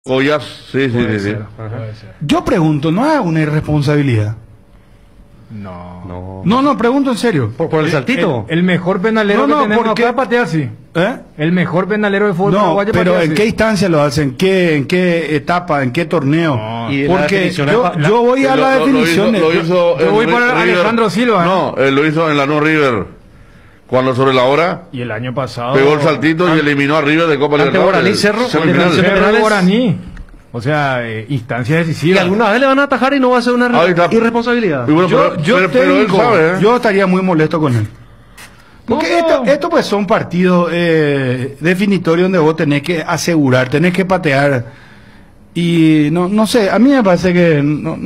Goyas, sí. Puede ser. Yo pregunto, ¿no es una irresponsabilidad? No. No, pregunto en serio. ¿Por el saltito? El mejor penalero No, que tenemos porque- acá patea así. ¿Eh? El mejor penalero de fútbol No, paraguayo pero patea ¿en así. qué instancia lo hacen? ¿En qué etapa? ¿En qué torneo? No. Y la Porque definición yo voy a la definición. Lo hizo Yo voy en por River. Alejandro Silva, ¿eh? No, él lo hizo en la No River. Cuando sobre la hora Y el año pasado... pegó el saltito y eliminó a River de Copa ante Libertadores. Guaraní, Cerro, Semifinal. ante Cerro penales. Guaraní. O sea, instancia Y decisiva. alguna vez le van a atajar y no va a ser una Ahí está. irresponsabilidad. Y bueno, Yo pero él sabe, ¿eh? yo estaría muy molesto con él. Porque No. esto pues son partidos definitorios donde vos tenés que asegurar, tenés que patear. Y no sé, a mí me parece que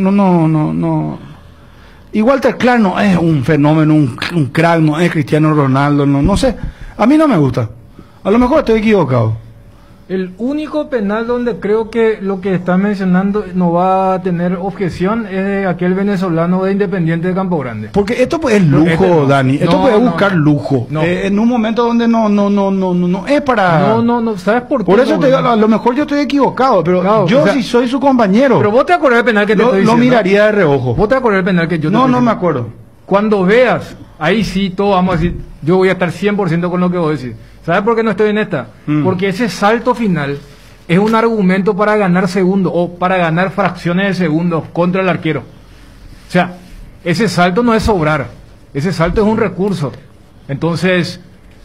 no. Y Walter Clark no es un fenómeno, un crack, no es Cristiano Ronaldo, no sé. A mí no me gusta. A lo mejor estoy equivocado. El único penal donde creo que lo que está mencionando no va a tener objeción es de aquel venezolano de Independiente de Campo Grande. Porque esto pues es lujo, Este no. Dani. Esto No, puede no, buscar no. lujo. No. En un momento donde no es para. No, ¿sabes por qué? Por eso no, te digo, no? a lo mejor yo estoy equivocado, pero Claro, yo o sea, si soy su compañero, Pero vos te acordás del penal que te lo estoy diciendo. miraría de reojo. Vos te acordás del penal que yo te No estoy me diciendo. acuerdo. Cuando veas, ahí sí, todos vamos a decir, yo voy a estar 100% con lo que vos decís. ¿Sabes por qué no estoy en esta? Porque ese salto final es un argumento para ganar segundos o para ganar fracciones de segundos contra el arquero. O sea, ese salto no es sobrar, ese salto es un recurso. Entonces,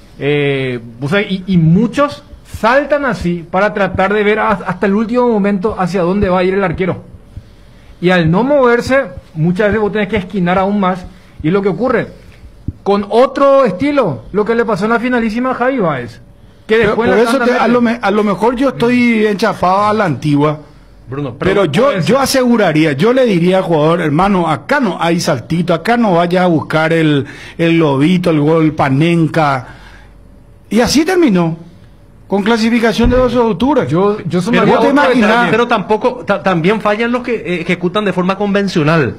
vos sabés, y muchos saltan así para tratar de ver hasta el último momento hacia dónde va a ir el arquero. Y al no moverse, muchas veces vos tenés que esquinar aún más. Y es lo que ocurre con otro estilo, lo que le pasó en la finalísima a Javi Báez. Que Pero después por la eso tanda mete. a lo mejor yo estoy enchapado a la antigua. Bruno, Pero yo aseguraría, yo le diría al jugador, hermano, acá no hay saltito, acá no vayas a buscar el lobito, el gol Panenka. Y así terminó, con clasificación de 12 de octubre. Yo Pero sumaría vos te otro imaginás- detalle. pero tampoco, también fallan los que ejecutan de forma convencional.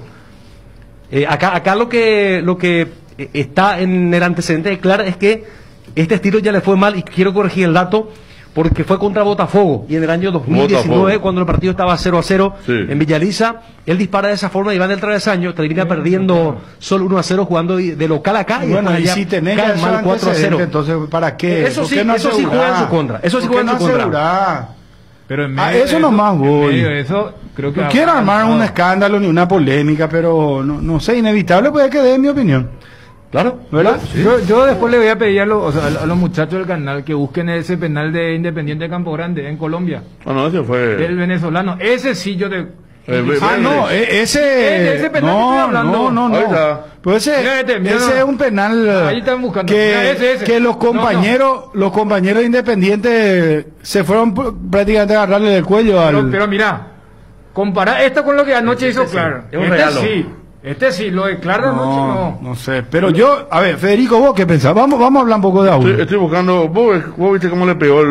Acá lo que está en el antecedente de Clark es que este estilo ya le fue mal, y quiero corregir el dato, porque fue contra Botafogo, y en el año 2019, Botafogo. cuando el partido estaba 0-0 Sí. en Villaliza, él dispara de esa forma y va en el travesaño, termina perdiendo solo 1-0 jugando de local acá, y Bueno, después y allá si tenés cae ya mal esos 4-0. antecedentes, entonces, ¿para qué? Eso ¿Por sí, qué no eso sí juega en su asegurás? contra, eso sí ¿Por qué juega en no su contra. asegurás? Pero en A medio eso de nomás en voy. medio de eso, creo que No ha quiero armar avanzado. un escándalo ni una polémica, pero no sé, inevitable puede que dé mi opinión. Claro, ¿Verdad? Yo después le voy a pedir a los muchachos del canal que busquen ese penal de Independiente de Campo Grande en Colombia, Ah, no, ese fue. del venezolano. Ese sí yo te... Ah, no, Ese penal que estoy hablando. no. Ahí está. Pues Mira, ese es un penal Ahí están buscando. Mira, que, ese. que los compañeros de Independiente se fueron prácticamente a agarrarle del cuello al... Pero mira, compara esto con lo que anoche hizo Claro. es un regalo. Este sí, lo de Claro anoche no. No sé, pero yo, a ver, Federico, ¿vos qué pensás? Vamos a hablar un poco de audio. Estoy buscando. ¿Vos viste cómo le pegó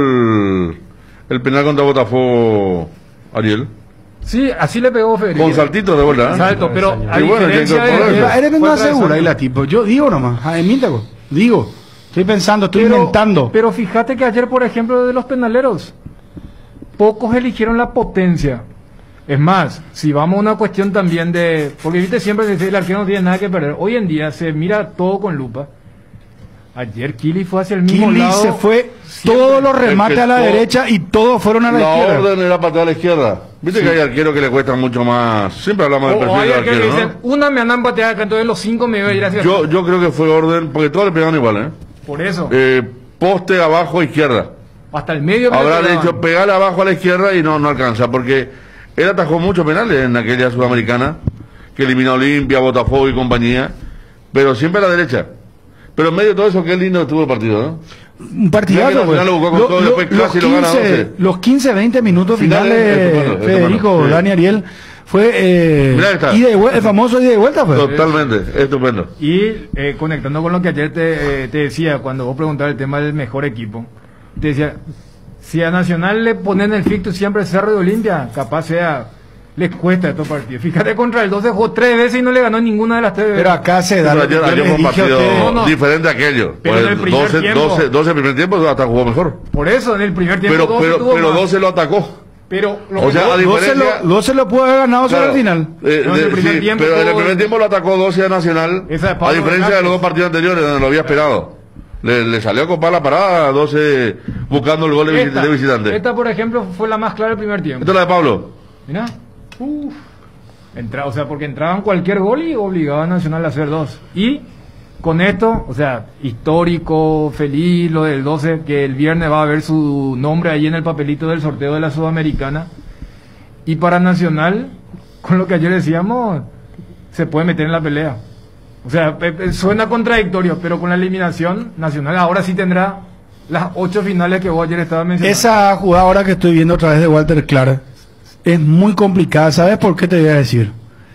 el penal contra Botafogo, Ariel? Sí, así le pegó Federico. Con saltito de vuelta, ¿eh? Salto, pero a Y bueno, diferencia que incorporó de... eso. Eres fue no travesaño. asegura y la tipo. Yo digo nomás, digo. Estoy pensando, estoy inventando. Pero fíjate que ayer, por ejemplo, de los penaleros, pocos eligieron la potencia. Es más, si vamos a una cuestión también de... Porque viste, siempre se dice el arquero no tiene nada que perder. Hoy en día se mira todo con lupa. Ayer Kili fue hacia el mismo Kili lado. se fue siempre. todos los remates Es que a la todo- derecha y todos fueron a la La izquierda. orden era patear a la izquierda. Viste que hay arqueros que le cuestan mucho más. Siempre hablamos del O perfil hay del arqueros que arquero, dicen, una me andan pateando acá, entonces los 5 me voy a ir hacia Yo creo que fue orden, porque todos le pegaron igual, ¿eh? Por eso. Poste abajo izquierda. Hasta el medio. que le Habrá pegaban. dicho pegar abajo a la izquierda y no alcanza, porque él atajó muchos penales en aquella sudamericana, que eliminó a Olimpia, Botafogo y compañía, pero siempre a la derecha. Pero en medio de todo eso, qué lindo estuvo el partido, ¿no? Un partidazo, Mira que pues. Nacional lo buscó con todo, después casi lo gana 12. Los 15, 20 minutos Finales, finales, estupendo, Federico, estupendo, sí. Dani Ariel, fue Mirá que está. el famoso ida y vuelta, pues. Totalmente, estupendo. Y conectando con lo que ayer te decía, cuando vos preguntabas el tema del mejor equipo, te decía, si a Nacional le ponen el fictus siempre Cerro y Olimpia, capaz sea, les cuesta estos partidos. Fíjate, contra el 12 jugó 3 veces y no le ganó ninguna de las 3 veces. Pero acá se da Pero lo que ayer, yo ayer les fue un dije a partido ustedes. No. diferente a aquello. Pero Pues en el primer 12 tiempo. primer tiempo hasta jugó mejor. Por eso, en el primer tiempo Pero 12 tuvo más. 12 lo atacó. Pero lo O que sea, no- a Vos se diferencia... lo, vos se lo puede haber ganado sobre Claro. el final. No, en el primer tiempo pero en el todo- primer tiempo lo atacó 12 a Nacional, Esa de a Pablo diferencia de Velázquez. los dos partidos anteriores donde lo había esperado. Le salió a copar la parada a 12 buscando el gol de visitante. esta, por ejemplo, fue la más clara del primer tiempo. Esta es la de Pablo. Mirá. Uf. O sea, porque entraban cualquier gol y obligaba a Nacional a hacer dos. Y con esto, o sea, histórico, feliz, lo del 12, que el viernes va a ver su nombre ahí en el papelito del sorteo de la Sudamericana. Y para Nacional, con lo que ayer decíamos, se puede meter en la pelea. O sea, suena contradictorio, pero con la eliminación, Nacional ahora sí tendrá las 8 finales que vos ayer estabas mencionando. Esa jugada ahora que estoy viendo otra vez de Walter Clark es muy complicada. ¿Sabes por qué te voy a decir?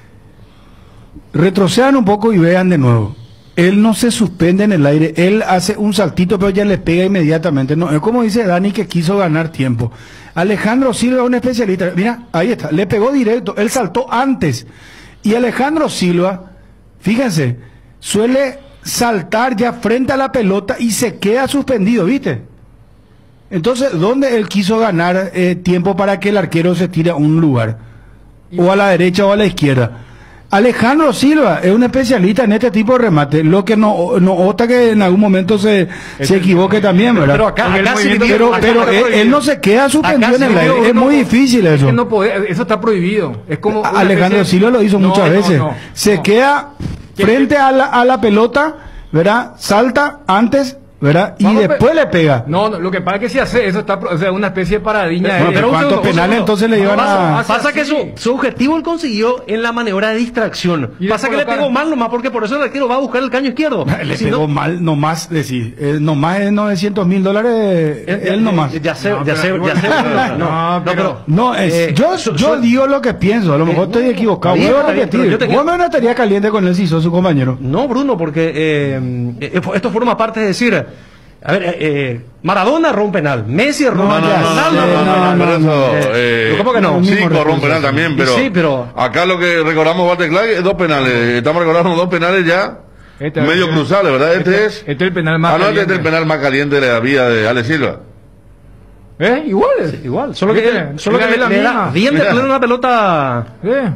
Retrocedan un poco y vean de nuevo. Él no se suspende en el aire, él hace un saltito pero ya le pega inmediatamente. No, es como dice Dani que quiso ganar tiempo. Alejandro Silva, un especialista, mira, ahí está, le pegó directo, él saltó antes. Y Alejandro Silva, fíjense, suele saltar ya frente a la pelota y se queda suspendido, ¿viste? Entonces, ¿dónde él quiso ganar tiempo para que el arquero se tire a un lugar? O a la derecha o a la izquierda. Alejandro Silva es un especialista en este tipo de remate, lo que no ota que en algún momento se equivoque también, ¿verdad? Pero acá sí pero, acá pero está él prohibido. no se queda suspendido Acá en el sí aire, veo es uno- muy difícil Es eso. que no puede- eso está prohibido. Es como una Alejandro especie- Silva lo hizo No, muchas no, veces. no, Se no. queda frente a la pelota, ¿verdad? Salta antes, ¿verdad? Y Vamos a después le pega. No, lo que pasa es que si hace eso está, o sea, una especie de paradiña. Bueno, pero un ¿cuántos segundo, un penales segundo. entonces le iban a- Pasa que así. su objetivo él consiguió en la maniobra de distracción. Y Pasa que le descolocar. pegó mal nomás porque por eso el arquero va a buscar el caño izquierdo. Le Si pegó no- mal, nomás decir, nomás es $900,000, él nomás. Ya sé, No, ya pero sé, igual- ya sé. No, pero- No, yo digo lo que pienso, a lo mejor estoy equivocado. Está bien, Vuelvo a está bien, pero repetir, yo te vos no estaría caliente con él si sos su compañero. No, Bruno, porque esto forma parte de decir, a ver, Maradona rompe penal, Messi rompe No, no, penal, no, Ronaldo no, rompe no, penal. pero eso, ¿Cómo que no? no, mismo Cinco rompen penal recurso. también, pero, Sí, pero- acá lo que recordamos Walter Clark es 2 penales. Estamos recordando 2 penales ya Este- medio cruzables, ¿verdad? Este es... Este es el penal más Ah, no, este es caliente. el penal más caliente de la vida de Ale Silva. Igual. Igual, solo que, ¿Viste? solo que Es la le da misma. bien de Mira. pleno una pelota.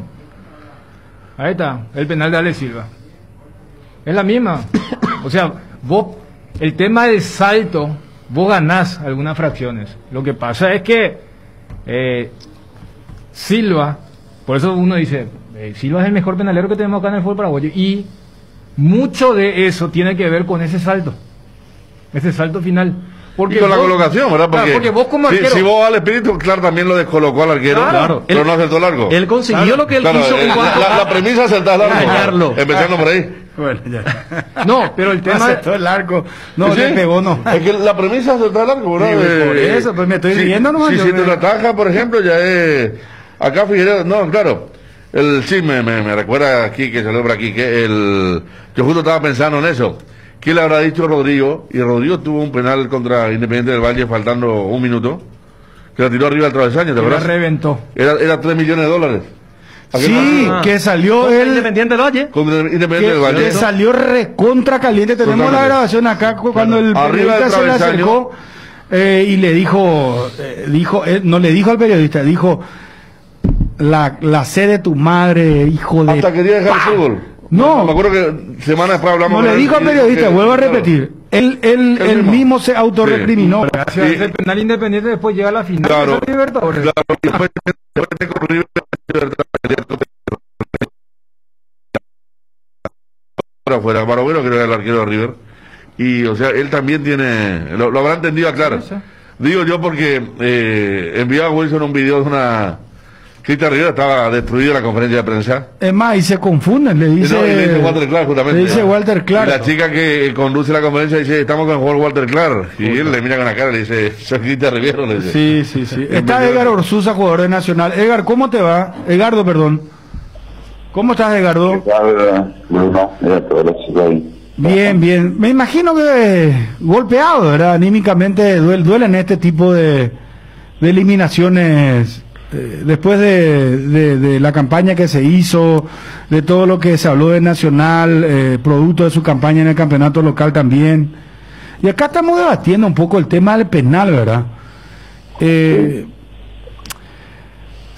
Ahí está, el penal de Ale Silva. Es la misma. O sea, vos, el tema del salto, vos ganás algunas fracciones. Lo que pasa es que Silva, por eso uno dice, Silva es el mejor penalero que tenemos acá en el fútbol paraguayo. Y mucho de eso tiene que ver con ese salto final. Y con la colocación, ¿verdad? Claro, porque vos como si, arquero... si vos al espíritu, claro, también lo descolocó al arquero, Claro. pero no acertó largo. Él consiguió lo que él Claro, quiso en cuanto la premisa es acertar largo. Engañarlo. Empezando por ahí. Bueno, ya. No, pero el tema... Aceptó el arco. No, ¿Sí? le pegó, no. Es que la premisa es acertar largo, ¿verdad? Sí, por eso, pues me estoy riendo nomás, Si, yo si me- te lo ataja, por ejemplo, ya es... Acá Figueredo, no, claro. Sí, me recuerda aquí, que salió por aquí, que yo justo estaba pensando en eso. ¿Qué le habrá dicho Rodrigo? Y Rodrigo tuvo un penal contra Independiente del Valle faltando 1 minuto, que la tiró arriba del travesaño, ¿te La acuerdas? reventó. Era $3 millones. Sí, Ah. que salió Contra él, Independiente del Valle. Contra Independiente del Valle. que salió recontra caliente. Tenemos Totalmente. la grabación acá cuando el Arriba periodista del se le travesaño. acercó y le dijo, no le dijo al periodista, dijo, la sed de tu madre, hijo de... Hasta quería dejar el fútbol. No. Me acuerdo que semanas después hablamos No con le él dijo al y periodista, que- vuelvo a claro. repetir, él mismo se autorrecriminó. Gracias a ese penal Independiente después llega a la final Claro. de la Libertadores. Claro, y después con River, afuera, Barovero creo que era el arquero de River. Y, o sea, él también tiene, lo habrá entendido a claro. Sí, sí. Digo yo porque envió a Wilson un video de una... Cristian Rivera estaba destruida la conferencia de prensa. Es más, y se confunden, le dice, No, y le dice Walter Clark justamente. le dice Walter Clark. Y la chica que conduce la conferencia dice, estamos con el jugador Walter Clark. Y él le mira con la cara y le dice, soy Cristian Rivera. Le dice. Sí. Está Edgar Orsuza, jugador de Nacional. Edgar, ¿cómo te va? Edgardo, perdón. ¿Cómo estás, Edgardo? Bruno, mira todos los chicos ahí. Bien. Me imagino que golpeado, ¿verdad? Anímicamente duelen este tipo de eliminaciones después de la campaña que se hizo, de todo lo que se habló de Nacional, producto de su campaña en el campeonato local también. Y acá estamos debatiendo un poco el tema del penal, ¿verdad?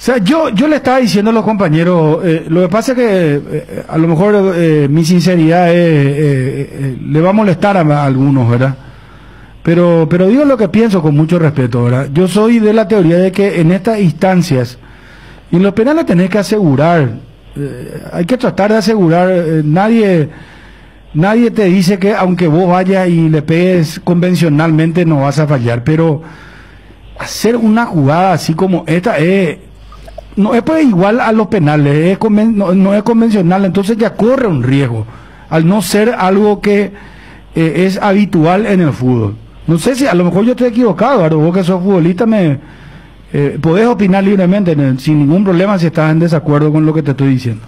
sea, yo le estaba diciendo a los compañeros, lo que pasa es que a lo mejor mi sinceridad le va a molestar a algunos, ¿verdad? Pero digo lo que pienso con mucho respeto, ¿verdad? Yo soy de la teoría de que en estas instancias, y en los penales tenés que asegurar, hay que tratar de asegurar, nadie te dice que aunque vos vayas y le pegues convencionalmente no vas a fallar, pero hacer una jugada así como esta no es pues igual a los penales, no es convencional, entonces ya corre un riesgo, al no ser algo que es habitual en el fútbol. No sé si a lo mejor yo estoy equivocado, Eduardo, vos que sos futbolista podés opinar libremente, sin ningún problema si estás en desacuerdo con lo que te estoy diciendo.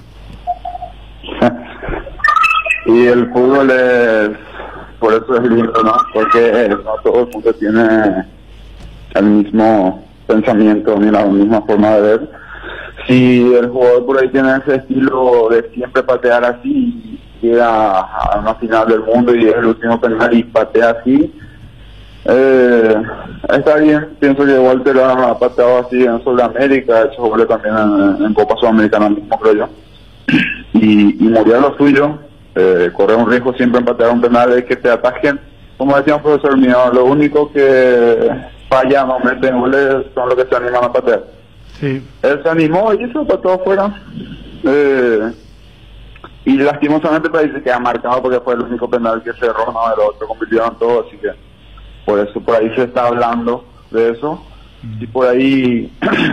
Y el fútbol por eso es lindo, ¿no? Porque no todo el mundo tiene el mismo pensamiento ni la misma forma de ver. Si el jugador por ahí tiene ese estilo de siempre patear así, y llega a una final del mundo y es el último penal y patea así, está bien. Pienso que Walter ha pateado así en Sudamérica, ha hecho goles también en Copa Sudamericana mismo, creo yo, y murió lo suyo. Correr un riesgo siempre en patear un penal es que te atajen. Como decía un profesor mío, lo único que falla no meten goles son los que se animan a patear. Sí. Él se animó y hizo pateó afuera, y lastimosamente parece que ha marcado porque fue el único penal que cerró, no, el otro convirtieron todo, así que por eso por ahí se está hablando de eso. Y por ahí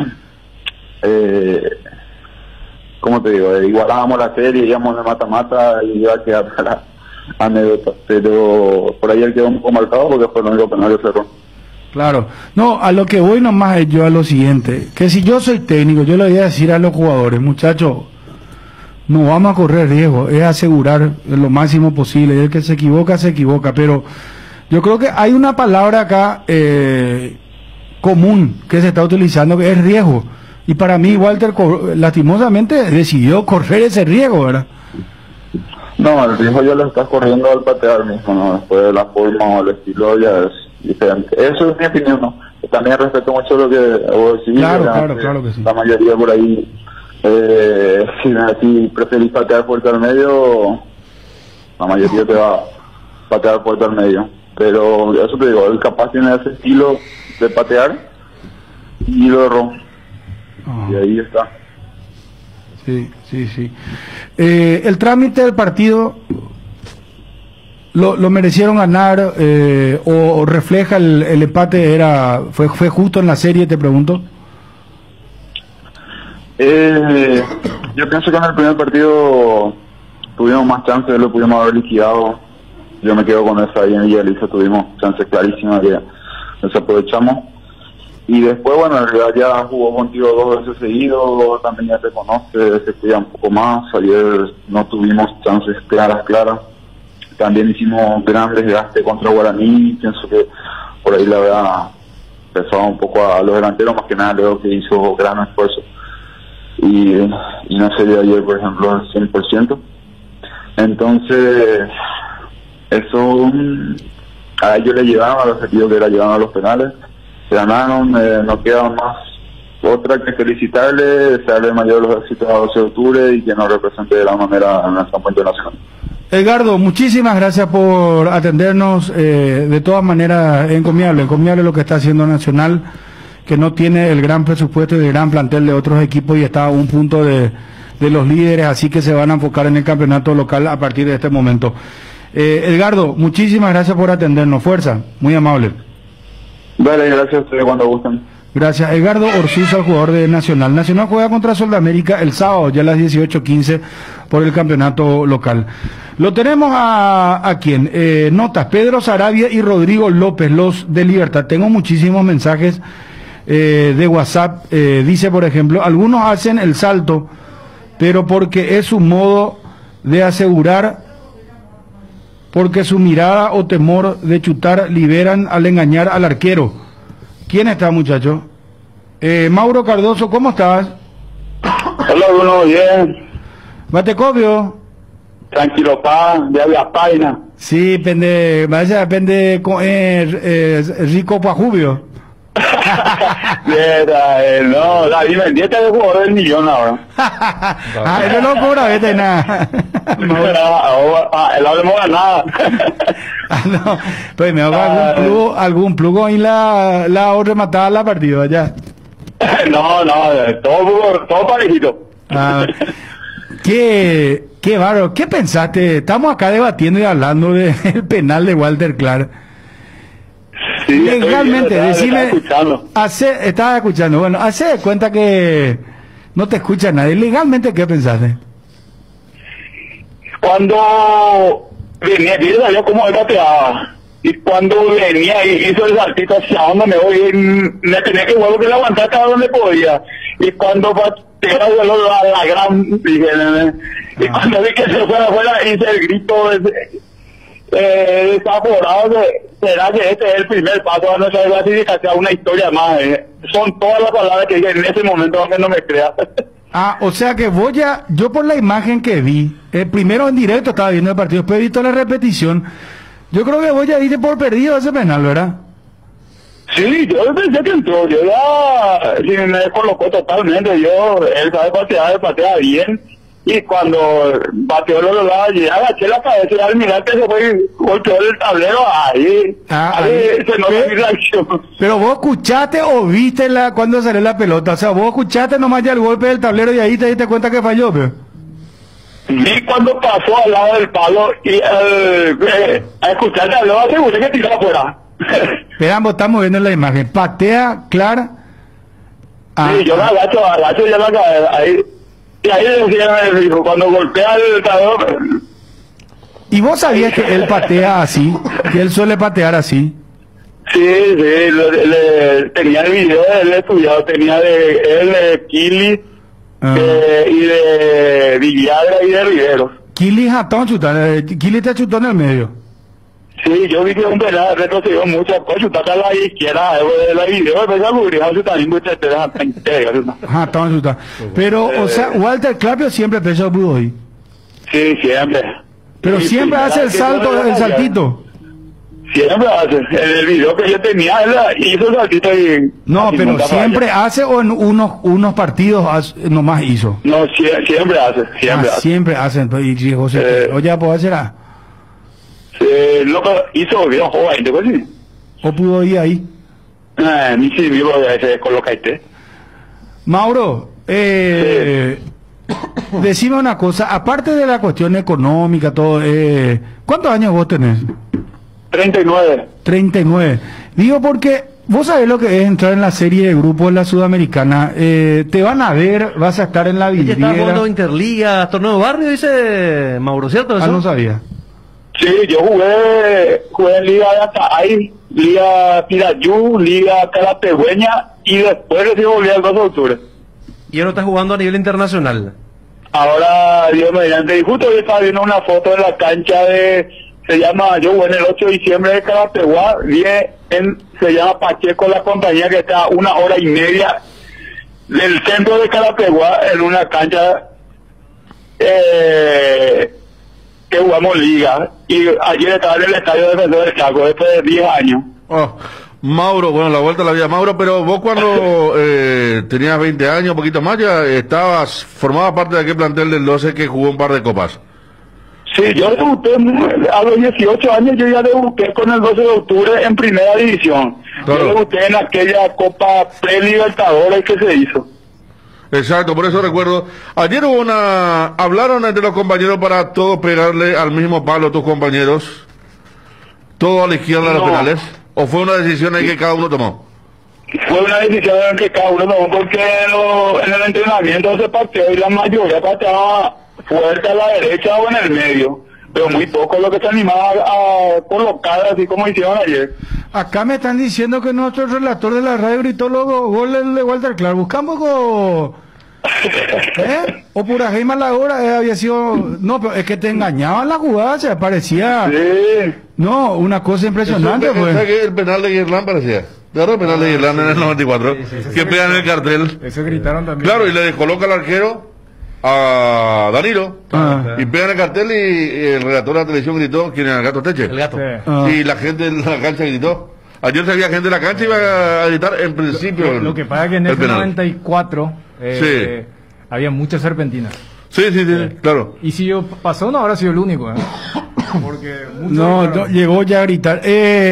¿cómo te digo? Igualábamos la serie, íbamos de mata-mata y iba a quedar para anécdota, pero por ahí él quedó un poco marcado porque fue el único penal que cerró. Claro, no, a lo que voy nomás es yo a lo siguiente, que si yo soy técnico, yo le voy a decir a los jugadores, muchachos, no vamos a correr riesgo, es asegurar lo máximo posible, y el que se equivoca, pero yo creo que hay una palabra acá común que se está utilizando que es riesgo, y para mí Walter lastimosamente decidió correr ese riesgo, ¿verdad? No, el riesgo ya lo estás corriendo al patear mismo, ¿no? Después de la forma o el estilo ya es diferente. Eso es mi opinión, ¿no? También respeto mucho lo que vos decís. Claro que sí. La mayoría por ahí, si preferís patear fuerte al medio, la mayoría te va a patear fuerte al medio. Pero eso te digo, él capaz tiene ese estilo de patear y lo erró. Y ahí está. Sí. El trámite del partido lo merecieron ganar, o refleja el empate, fue justo en la serie, te pregunto. Yo pienso que en el primer partido tuvimos más chances, lo pudimos haber liquidado. Yo me quedo con esa, ahí en Villaliza tuvimos chances clarísimas que desaprovechamos. Y después, bueno, en realidad ya jugó contigo 2 veces seguidos, también ya se conoce, se cuida un poco más. Ayer no tuvimos chances claras. También hicimos gran desgaste contra Guaraní, pienso que por ahí le había pesado un poco a los delanteros, más que nada Leo, que hizo gran esfuerzo. Y no sería ayer, por ejemplo, al 100%. Entonces, eso a ellos le llevaron al objetivo que era llevar a los penales. Se ganaron, no queda más otra que felicitarle, desearle mayor los éxitos a 12 de octubre y que nos represente de la manera en el campo internacional. Edgardo, muchísimas gracias por atendernos, de todas maneras encomiable lo que está haciendo Nacional, que no tiene el gran presupuesto y el gran plantel de otros equipos y está a un punto de los líderes, así que se van a enfocar en el campeonato local a partir de este momento. Edgardo, muchísimas gracias por atendernos, fuerza, muy amable. Dale, gracias a ustedes cuando gusten. Gracias. Edgardo Orsuza, el jugador de Nacional. Nacional juega contra Sudamérica el sábado, ya a las 18:15, por el campeonato local. Lo tenemos a quién. Notas, Pedro Sarabia y Rodrigo López, los de Libertad. Tengo muchísimos mensajes de WhatsApp. Dice, por ejemplo, algunos hacen el salto, pero porque es su modo de asegurar, porque su mirada o temor de chutar liberan al engañar al arquero. ¿Quién está, muchacho? Mauro Cardoso, ¿cómo estás? Hola, Bruno, bien. ¿Batecopio? Tranquilo, pa, ya había página. Sí, pende rico pa' Jubio. No, David Mendieta es el jugador del millón ahora. Eso no cobra, vete nada. El hablemos de nada. No, pues me hago algún plugo y la otra matada la partida ya. No, todo parejito. Qué bárbaro. ¿Qué pensaste? Estamos acá debatiendo y hablando del penal de Walter Clark. Sí, Legalmente, decime. Estaba escuchando. Bueno, hace de cuenta que no te escucha nadie. Legalmente, ¿qué pensaste? Cuando venía, yo sabía cómo él bateaba. Y cuando venía y hizo el saltito hacia donde me voy, me tenía que que le aguantar cada donde podía. Y cuando bateaba la gran, dije, y cuando vi que se fuera afuera, hice el grito desaforado. Será que este es el primer paso a nuestra clasificación, una historia más. Son todas las palabras que dije en ese momento, aunque no me creas. O sea que vos ya, yo por la imagen que vi, primero en directo estaba viendo el partido, después he visto la repetición, yo creo que vos ya diste por perdido ese penal, ¿verdad? Sí, yo pensé que entró, sí, me colocó totalmente, él sabe patea bien, y cuando bateó los lados, y agaché la cabeza y al mirar que se fue y golpeó el tablero, ahí se notó mi reacción. Pero vos escuchaste o viste cuando salió la pelota, o sea, vos escuchaste nomás ya el golpe del tablero y ahí te diste cuenta que falló, pero... Vi cuando pasó al lado del palo y a escuchar el tablero aseguré que tiró afuera. Esperamos, estamos viendo la imagen, patea, Clark. Sí, yo la agacho ya la cabeza, ahí. Y ahí decía, cuando golpea el tablero... ¿Y vos sabías que él patea así? Que él suele patear así. Sí, tenía el video de él estudiado, tenía de él, de Kili, y de Villagra y de Riveros. Kili te chutó en el medio. Sí, yo vi que un penal retrocedió mucho, pues chutar a la izquierda, de la video, pero ya murió, también muchas Pero, o sea, Walter Clark siempre pensó pudo hoy. Sí, siempre. Pero sí, siempre hace el saltito. Siempre hace. En el video que yo tenía, él hizo el saltito y... No, pero siempre hace o en unos partidos nomás hizo. No, siempre hace. Siempre hace. Y José, oye, ¿puedo hacer a? Lo que hizo bien joven, ¿te acuerdas? ¿O pudo ir ahí? Ni si vivo se coloca este. Mauro, decime una cosa, aparte de la cuestión económica, todo, ¿cuántos años vos tenés? 39. 39. Digo porque vos sabés lo que es entrar en la serie de grupos de la Sudamericana. Te van a ver, vas a estar en la vidriera. ¿Ya está jugando Interliga, torneo de barrio, dice Mauro, ¿cierto eso? No sabía. Sí, yo jugué en Liga de Ataay, Liga Pirayú, Liga Calapehueña y después recién volví al 2 de octubre. ¿Y ahora está jugando a nivel internacional? Ahora, Dios mediante, y justo hoy estaba viendo una foto de la cancha yo jugué en el 8 de diciembre de Calapehuá, se llama Pacheco la compañía que está a 1 hora y media del centro de Calapehuá en una cancha que jugamos liga, y ayer estaba en el estadio Defensor del Chaco después de 10 años. Mauro, bueno, la vuelta a la vida, Mauro, pero vos cuando tenías 20 años, un poquito más, ya formabas parte de aquel plantel del 12 que jugó un par de copas. Sí, yo debuté a los 18 años, yo ya debuté con el 12 de octubre en primera división. Claro. Yo debuté en aquella Copa Pre-Libertadores que se hizo. Exacto, por eso recuerdo. Ayer hablaron entre los compañeros para todos pegarle al mismo palo a tus compañeros, todo a la izquierda de los penales, ¿o fue una decisión ahí que cada uno tomó? Fue una decisión que cada uno tomó porque en el entrenamiento se pateó y la mayoría pateaba fuerte a la derecha o en el medio, pero muy poco lo que se animaba a colocar así como hicieron ayer. Acá me están diciendo que nuestro relator de la radio gritó los goles de Walter Clark. Buscamos o pura Jaime Malagora había sido... No, pero es que te engañaban la jugada, se parecía... Sí. No, una cosa impresionante. Que el penal de Irlanda parecía. Claro, el penal de Irlanda en el 94, que pegan el cartel. Eso gritaron también. Claro, y le descoloca al arquero a Danilo, y pegan el cartel y el relator de la televisión gritó, ¿quién era el gato Teche? El gato. Y la gente en la cancha gritó. Ayer salía gente de la cancha y iba a gritar en principio. Lo que pasa es que en el ese penal. 94 Sí. había muchas serpentinas. Sí, claro. Y si yo pasó una hora, ha sido el único. Porque muchos No, gritaron. llegó ya a gritar.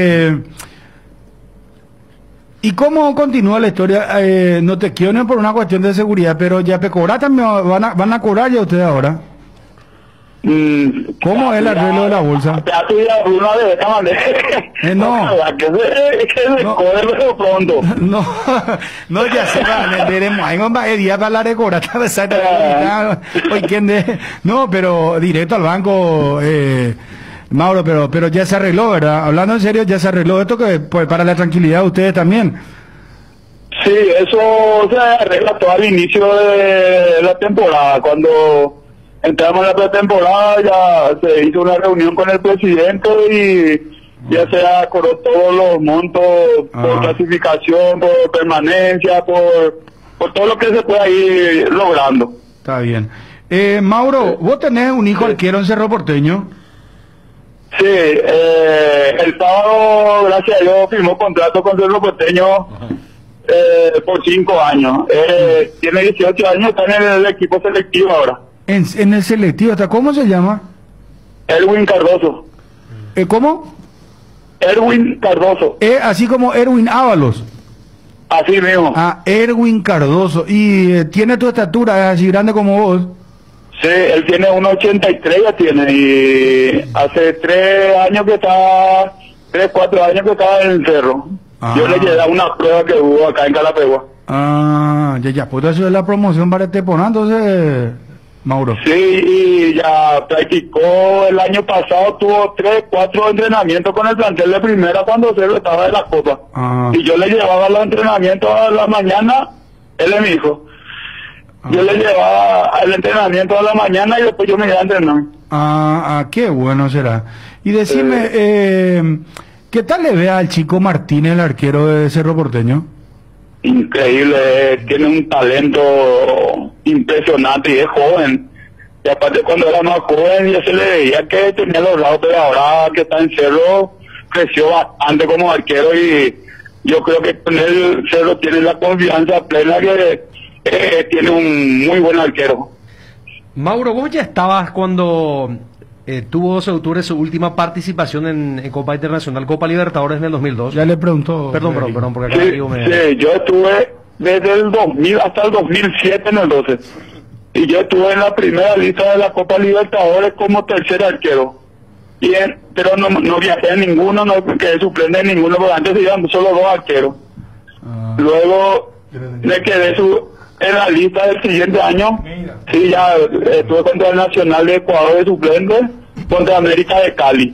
¿Y cómo continúa la historia? No te quiero no por una cuestión de seguridad, pero ya cobrar también van a cobrar ya ustedes ahora. ¿Cómo es el arreglo de la bolsa? Ya tu vida una de esta manera. No. Que se No. cobre pronto. No, no, ya se va, veremos. Ahí vamos a día para hablar de cobrar. Oye, ¿quién de? No, pero directo al banco, Mauro, pero ya se arregló, ¿verdad? Hablando en serio, ya se arregló esto que pues para la tranquilidad de ustedes también. Sí, eso se arregla todo al inicio de la temporada. Cuando entramos en la pretemporada ya se hizo una reunión con el presidente y ya se acordó todos los montos por clasificación, por permanencia, por todo lo que se pueda ir logrando. Está bien. Mauro, vos tenés un hijo arquero en Cerro Porteño. Sí, el sábado, gracias a Dios, firmó contrato con Cerro Porteño por 5 años. Tiene 18 años, está en el equipo selectivo ahora. En el selectivo, ¿hasta cómo se llama? Erwin Cardoso. ¿Cómo? Erwin Cardoso. Así como Erwin Ábalos. Así mismo. Ah, Erwin Cardoso. ¿Y tiene tu estatura, es así grande como vos? Sí, él tiene 1,83 ya tiene, y hace 3 años que está, 3, 4 años que está en el cerro. Yo le llevé a una prueba que hubo acá en Calapegua. Ya, pues eso es la promoción para este Poná, entonces, Mauro. Sí, y ya practicó el año pasado, tuvo 3, 4 entrenamientos con el plantel de primera cuando Cerro estaba en la Copa. Y yo le llevaba los entrenamientos a la mañana, él es mi hijo. Yo le llevaba al entrenamiento a la mañana y después yo me iba a entrenar. Qué bueno será. Y decime, ¿qué tal le ve al chico Martínez, el arquero de Cerro Porteño? Increíble, tiene un talento impresionante y es joven. Y aparte cuando era más joven ya se le veía que tenía los lados, pero ahora que está en Cerro creció bastante como arquero y yo creo que con él Cerro tiene la confianza plena que tiene un muy buen arquero. Mauro, vos ya estabas cuando tuvo 12 de octubre su última participación en Copa Internacional, Copa Libertadores en el 2002. Ya le preguntó. Perdón, porque acá Sí, digo sí, yo estuve desde el 2000 hasta el 2007 en el 12. Y yo estuve en la primera lista de la Copa Libertadores como tercer arquero. Pero no viajé en ninguno, no quedé suplente en ninguno, porque antes iban solo 2 arqueros. Luego me quedé en la lista del siguiente año. Sí, ya estuve contra el Nacional de Ecuador de suplente, contra América de Cali.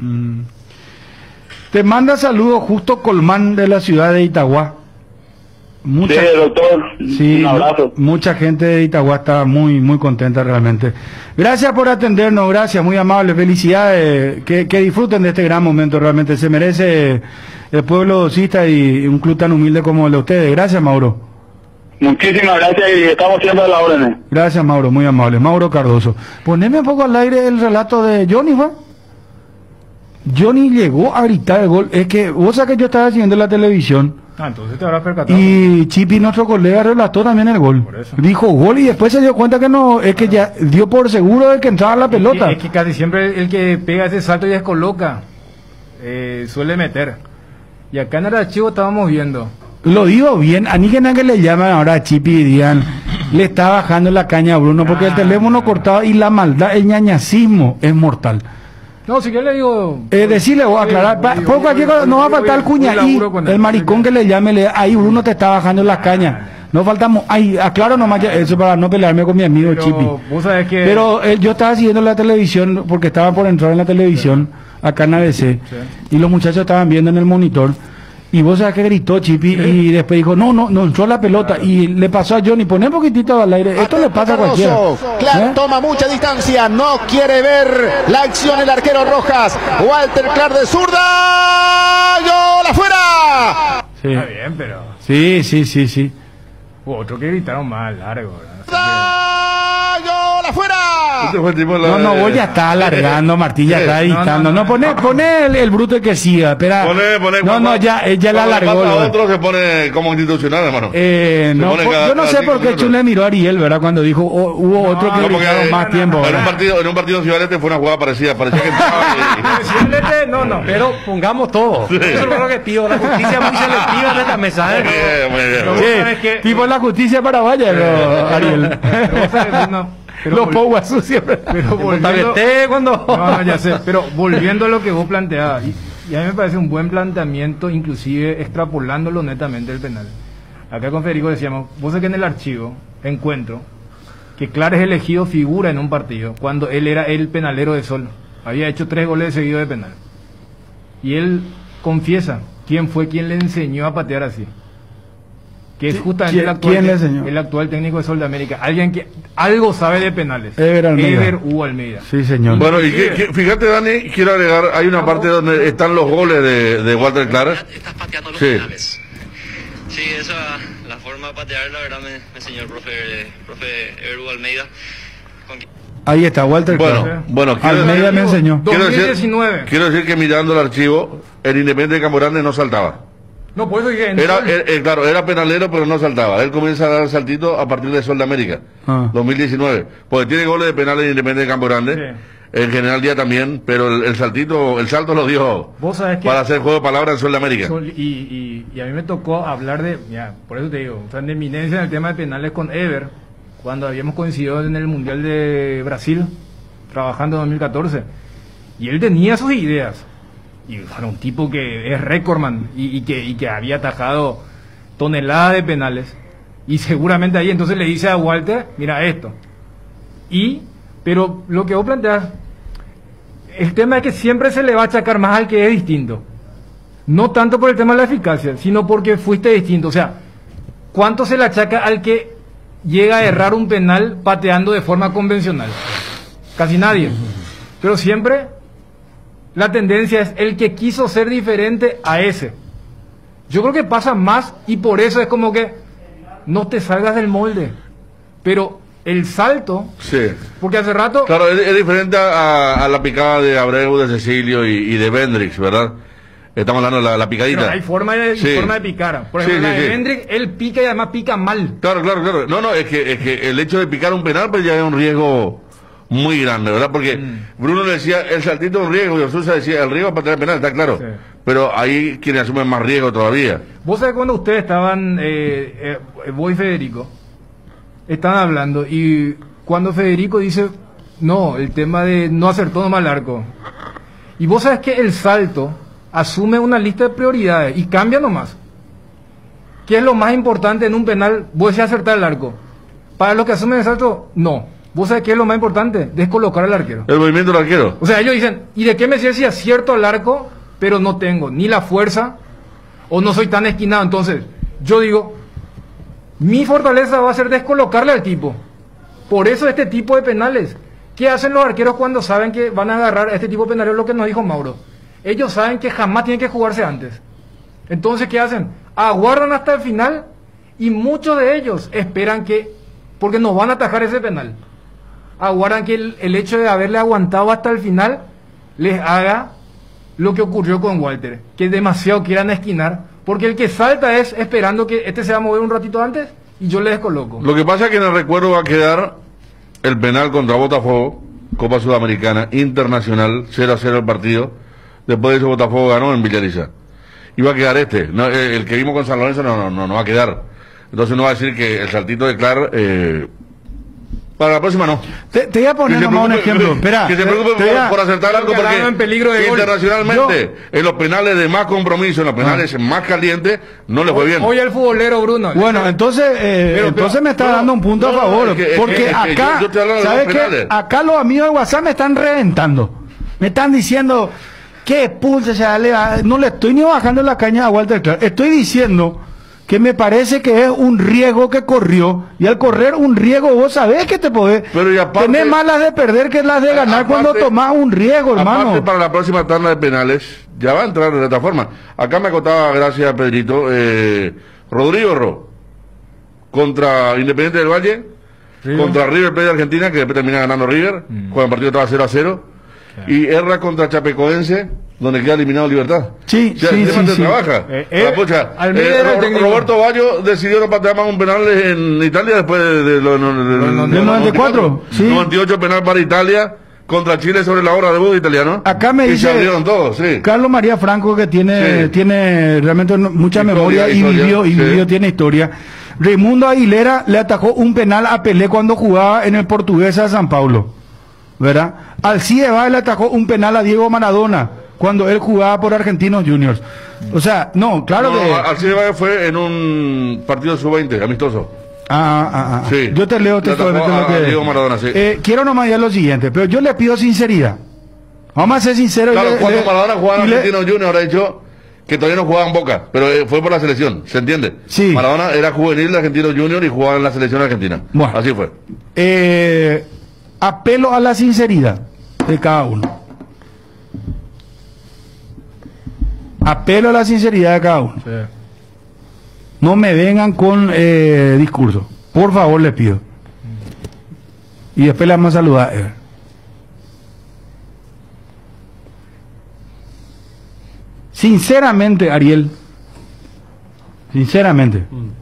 Te manda saludos Justo Colmán de la ciudad de Itagua. Sí, doctor, Sí, un abrazo. mucha gente de Itagua está muy, muy contenta realmente. Gracias por atendernos, gracias, muy amable, felicidades, que disfruten de este gran momento, realmente se merece el pueblo docista y un club tan humilde como el de ustedes. Gracias, Mauro. Muchísimas gracias y estamos siempre a la orden. Gracias, Mauro, muy amable. Mauro Cardoso. Poneme un poco al aire el relato de Johnny, ¿va? Johnny llegó a gritar el gol. Es que vos sabés que yo estaba siguiendo la televisión. Entonces te habrás percatado. Y Chipi, nuestro colega, relató también el gol. Por eso. Dijo gol y después se dio cuenta que no, es que ya dio por seguro de que entraba la pelota. Es que casi siempre el que pega ese salto y descoloca suele meter. Y acá en el archivo estábamos viendo. Lo digo bien, a ni que le llaman ahora a Chipi y digan, le está bajando la caña a Bruno, porque el teléfono cortado y la maldad, el ñañacismo es mortal. No, si yo le digo... Decirle o aclarar, por cualquier cosa, no va a faltar el cuñaí, el maricón que le llame, ahí Bruno te está bajando la caña. No faltamos, aclaro nomás eso para no pelearme con mi amigo Pero Chipi. vos sabés que... Pero yo estaba siguiendo la televisión, porque estaba por entrar en la televisión, acá en ABC, y los muchachos estaban viendo en el monitor, y vos sabés que gritó Chipi, y después dijo, no entró la pelota, y le pasó a Johnny, poné un poquitito al aire, esto le pasa a cualquiera. Clark toma mucha distancia, no quiere ver la acción el arquero Rojas. Walter Clark de zurda, ¡gol afuera! Sí. Está bien, pero... Sí. Hubo otro que gritaron más largo, ¿verdad? ¡Gol bola afuera. Este fue el tipo de la- No, vos ya está alargando, Martín, ya está editando. No, pone el bruto que siga, espera. Pone, ya la cuando alargó. pasa lo- otro se pone como institucional, hermano. No, pone yo no cada sé 5 por qué minutos. Chule miró a Ariel, ¿verdad? Cuando dijo, hubo otro que No, le porque dieron más tiempo. en ¿verdad? un partido en Ciudadete fue una jugada parecida, parecía que entraba No, pero pongamos todo. Eso es lo que pido. La justicia muy selectiva en esta mesa. Muy bien, muy bien. Pero vos sabés que- Tipo la justicia paraguaya, Ariel. Pero vos sabés, no, pero Los vol- Pouas sucios. pero volviendo, cuando. no, ya sé, pero volviendo a lo que vos planteabas, y a mí me parece un buen planteamiento, inclusive extrapolándolo netamente el penal. Acá con Federico decíamos, vos sabés que en el archivo encuentro que Clares elegido figura en un partido cuando él era el penalero de Sol. Había hecho 3 goles seguidos de penal. Y él confiesa quién fue quien le enseñó a patear así. Que es justamente ¿Quién le enseñó? el actual técnico de Sol de América. Alguien que algo sabe de penales. Ever Almeida. Ever Hugo Almeida. Sí, señor. Bueno, y fíjate, Dani, quiero agregar, hay una parte donde están los goles de Walter Clark. Estás pateando los Sí. penales. Sí, esa, la forma de patear, la verdad, me enseñó el profe Ever Almeida. Con quien- Ahí está, Walter Bueno, Clark. bueno, quiero Almeida decir- me enseñó. Quiero 2019. quiero decir que mirando el archivo, el Independiente de Campo Grande no saltaba. No, por eso dije. en Era, Sol. claro, era penalero, pero no saltaba. Él comienza a dar el saltito a partir de Sol de América, Ah. 2019. Porque tiene goles de penales en Independiente de Campo Grande. Sí. En General Díaz también, pero el salto lo dio Vos sabés que para hacer juego de palabras en Sol de América. Sol- y a mí me tocó hablar de, ya, por eso te digo, o sea, de eminencia en el tema de penales con Ever, cuando habíamos coincidido en el Mundial de Brasil, trabajando en 2014, y él tenía sus ideas, y era un tipo que es recordman, y que había atajado toneladas de penales, y seguramente ahí entonces le dice a Walter, mira esto, pero lo que vos planteas, el tema es que siempre se le va a achacar más al que es distinto. No tanto por el tema de la eficacia, sino porque fuiste distinto. O sea, ¿cuánto se le achaca al que llega a errar un penal pateando de forma convencional? Casi nadie. Pero siempre la tendencia es el que quiso ser diferente a ese. Yo creo que pasa más y por eso es como que no te salgas del molde. Pero el salto, Sí. porque hace rato... Claro, es diferente a la picada de Abreu, de Cecilio y de Bendrix, ¿verdad? Estamos hablando de la picadita. Pero hay forma de Sí. picar. Por Sí, ejemplo, sí, la de sí. Hendrix, él pica y además pica mal. Claro. No, es que el hecho de picar un penal pues ya es un riesgo muy grande, ¿verdad? Porque Bruno le decía, el saltito es un riesgo, y Osusa decía, el riesgo para tener penal, está claro. Sí. Pero ahí quienes asumen más riesgo todavía. Vos sabés cuando ustedes estaban, vos y Federico, estaban hablando y cuando Federico dice, no, el tema de no acertó nomás el arco. Y vos sabés que el salto asume una lista de prioridades y cambia nomás. ¿Qué es lo más importante en un penal? Vos decís acertar el arco. Para los que asumen el salto, no. ¿Vos sabés qué es lo más importante? Descolocar al arquero. El movimiento del arquero. O sea, ellos dicen, ¿y de qué me sirve si acierto al arco, pero no tengo ni la fuerza o no soy tan esquinado? Entonces, yo digo, mi fortaleza va a ser descolocarle al tipo. Por eso este tipo de penales. ¿Qué hacen los arqueros cuando saben que van a agarrar a este tipo de penales? Lo que nos dijo Mauro. Ellos saben que jamás tienen que jugarse antes. Entonces, ¿qué hacen? Aguardan hasta el final y muchos de ellos esperan que, porque no van a atajar ese penal, aguardan que el hecho de haberle aguantado hasta el final les haga lo que ocurrió con Walter, que demasiado quieran esquinar, porque el que salta es esperando que este se va a mover un ratito antes y yo le descoloco. Lo que pasa es que en el recuerdo va a quedar el penal contra Botafogo, Copa Sudamericana, Internacional, 0-0 el partido. Después de eso Botafogo ganó en Villariza. Y va a quedar este. No, el que vimos con San Lorenzo no va a quedar. Entonces no va a decir que el saltito de Clark, para la próxima no. Te voy a poner Que se nomás un preocupe- ejemplo. Espera, que se preocupe te voy a- por acertar algo, Porque porque en peligro de gol. internacionalmente, en los penales de más compromiso, en los penales más calientes, no le fue bien. Hoy el futbolero, Bruno. Bueno, entonces, entonces me está no, dando un punto no, a favor. es que porque acá, yo estoy hablando de ¿sabes los qué? penales. Acá los amigos de WhatsApp me están reventando. Me están diciendo que expulse, no le estoy ni bajando la caña a Walter Clark. Estoy diciendo que me parece que es un riesgo que corrió. Y al correr un riesgo, vos sabés que te podés. Pero y aparte- tenés más las de perder que las de ganar aparte- cuando tomás un riesgo, hermano. Aparte, para la próxima tanda de penales, ya va a entrar de esta forma. Acá me acotaba, gracias a Pedrito, Rodrigo Ro, contra Independiente del Valle, contra River Plate de Argentina, que después termina ganando River, cuando el partido estaba 0-0, y erra contra Chapecoense, donde queda eliminado Libertad. Sí, o sea, sí, el tema sí, te sí. trabaja. Almeida era el técnico. Roberto Baggio decidió no patear más un penal en Italia después del 94, sí. 98 penal para Italia contra Chile sobre la hora de debut italiano. Acá me y dice se abrieron todos, sí. Carlos María Franco, que tiene realmente mucha memoria y vivió, tiene historia. Raimundo Aguilera le atajó un penal a Pelé cuando jugaba en el Portuguesa de San Paulo, ¿verdad? Alcide Báez le atajó un penal a Diego Maradona cuando él jugaba por Argentinos Juniors. O sea, Alcide Báez fue en un partido sub-20, amistoso. Sí. Yo te leo textualmente lo que Diego Maradona, sí. Quiero nomás ya lo siguiente, pero yo le pido sinceridad. Vamos a ser sinceros. Claro, cuando Maradona jugaba en Argentinos Juniors, habrá dicho que todavía no jugaba en Boca, pero fue por la selección, ¿se entiende? Sí. Maradona era juvenil de Argentinos Juniors y jugaba en la selección argentina. Bueno, así fue. Apelo a la sinceridad de cada uno. Apelo a la sinceridad de cada uno. Sí. No me vengan con discurso. Por favor, les pido. Y después le vamos a saludar a Ever. Sinceramente, Ariel. Sinceramente.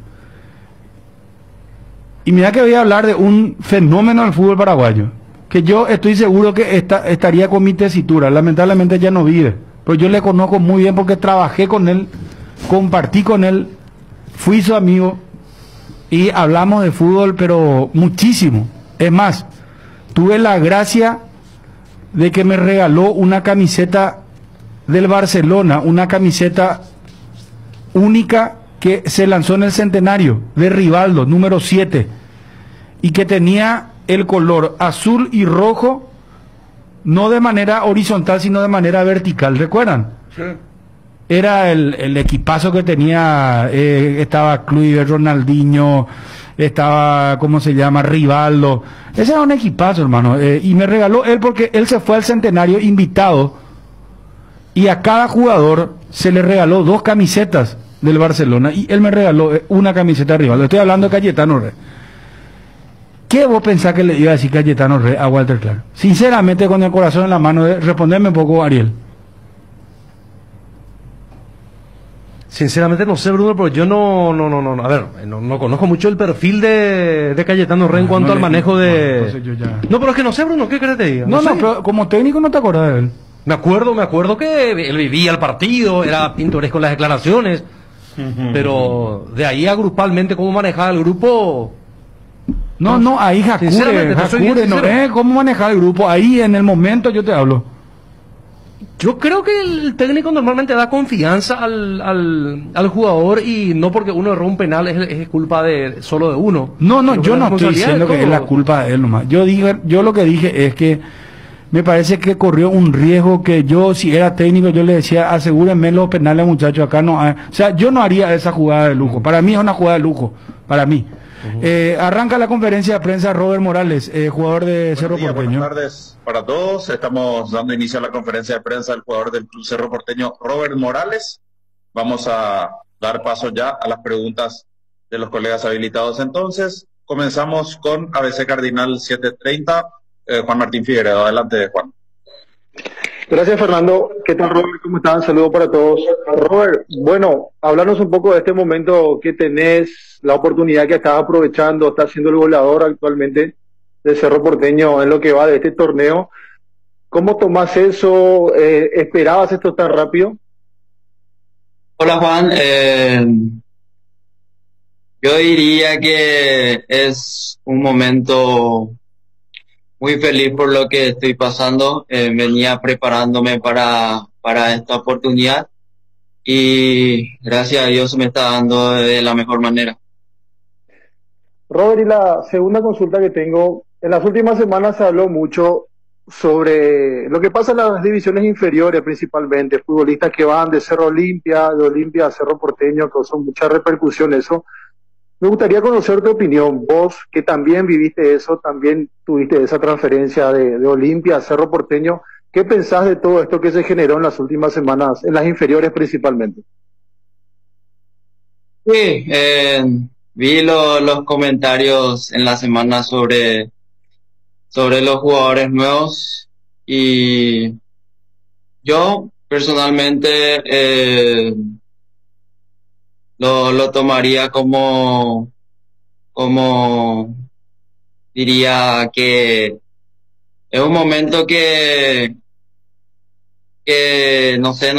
Y mira que voy a hablar de un fenómeno del fútbol paraguayo. Que yo estoy seguro que estaría con mi tesitura. Lamentablemente ya no vive. Pero yo le conozco muy bien porque trabajé con él, compartí con él, fui su amigo y hablamos de fútbol, pero muchísimo. Es más, tuve la gracia de que me regaló una camiseta del Barcelona, una camiseta única que se lanzó en el centenario de Rivaldo, número 7, y que tenía el color azul y rojo, no de manera horizontal, sino de manera vertical. ¿Recuerdan? Sí. Era el equipazo que tenía, estaba Kluivert, Ronaldinho, estaba, ¿cómo se llama? Rivaldo. Ese era un equipazo, hermano. Y me regaló él porque él se fue al centenario invitado y a cada jugador se le regaló 2 camisetas del Barcelona y él me regaló una camiseta de Rivaldo. Estoy hablando de Cayetano Rey. ¿Qué vos pensás que le iba a decir Cayetano Rey a Walter Clark? Sinceramente, con el corazón en la mano, respondeme un poco, Ariel. Sinceramente no sé, Bruno, pero yo no, a ver, no conozco mucho el perfil de Cayetano Rey en cuanto al manejo de... No, pero es que no sé, Bruno, ¿qué crees que te diga? No, pero como técnico no te acuerdas de él. Me acuerdo que él vivía el partido, era pintoresco en las declaraciones, pero de ahí a grupalmente cómo manejaba el grupo... No, ahí Jacure, cómo manejar el grupo, ahí en el momento yo te hablo. Yo creo que el técnico normalmente da confianza al jugador y no porque uno erró un penal es culpa solo de uno. No, yo no estoy diciendo que es la culpa de él nomás. Yo lo que dije es que me parece que corrió un riesgo que yo, si era técnico, yo le decía, asegúrenme los penales, muchachos, acá no hay. O sea, yo no haría esa jugada de lujo. Para mí es una jugada de lujo, para mí. Arranca la conferencia de prensa Robert Morales, jugador de Cerro Porteño. Buenas tardes para todos. Estamos dando inicio a la conferencia de prensa del jugador del Club Cerro Porteño, Robert Morales. Vamos a dar paso ya a las preguntas de los colegas habilitados. Entonces, comenzamos con ABC Cardinal 730, Juan Martín Figueredo. Adelante, Juan. Gracias, Fernando. ¿Qué tal, Robert? ¿Cómo están? Saludos para todos. Robert, bueno, háblanos un poco de este momento que tenés, la oportunidad que estás aprovechando, estás siendo el goleador actualmente de Cerro Porteño en lo que va de este torneo. ¿Cómo tomás eso? ¿Esperabas esto tan rápido? Hola, Juan. Yo diría que es un momento muy feliz por lo que estoy pasando. Venía preparándome para esta oportunidad y gracias a Dios se me está dando de la mejor manera. Robert, y la segunda consulta que tengo, en las últimas semanas se habló mucho sobre lo que pasa en las divisiones inferiores principalmente, futbolistas que van de Cerro Olimpia, de Olimpia a Cerro Porteño, causó mucha repercusión eso. Me gustaría conocer tu opinión, vos que también viviste eso, también tuviste esa transferencia de Olimpia a Cerro Porteño. ¿Qué pensás de todo esto que se generó en las últimas semanas, en las inferiores principalmente? Sí, vi los comentarios en la semana sobre los jugadores nuevos y yo personalmente lo tomaría como diría que es un momento que no sé,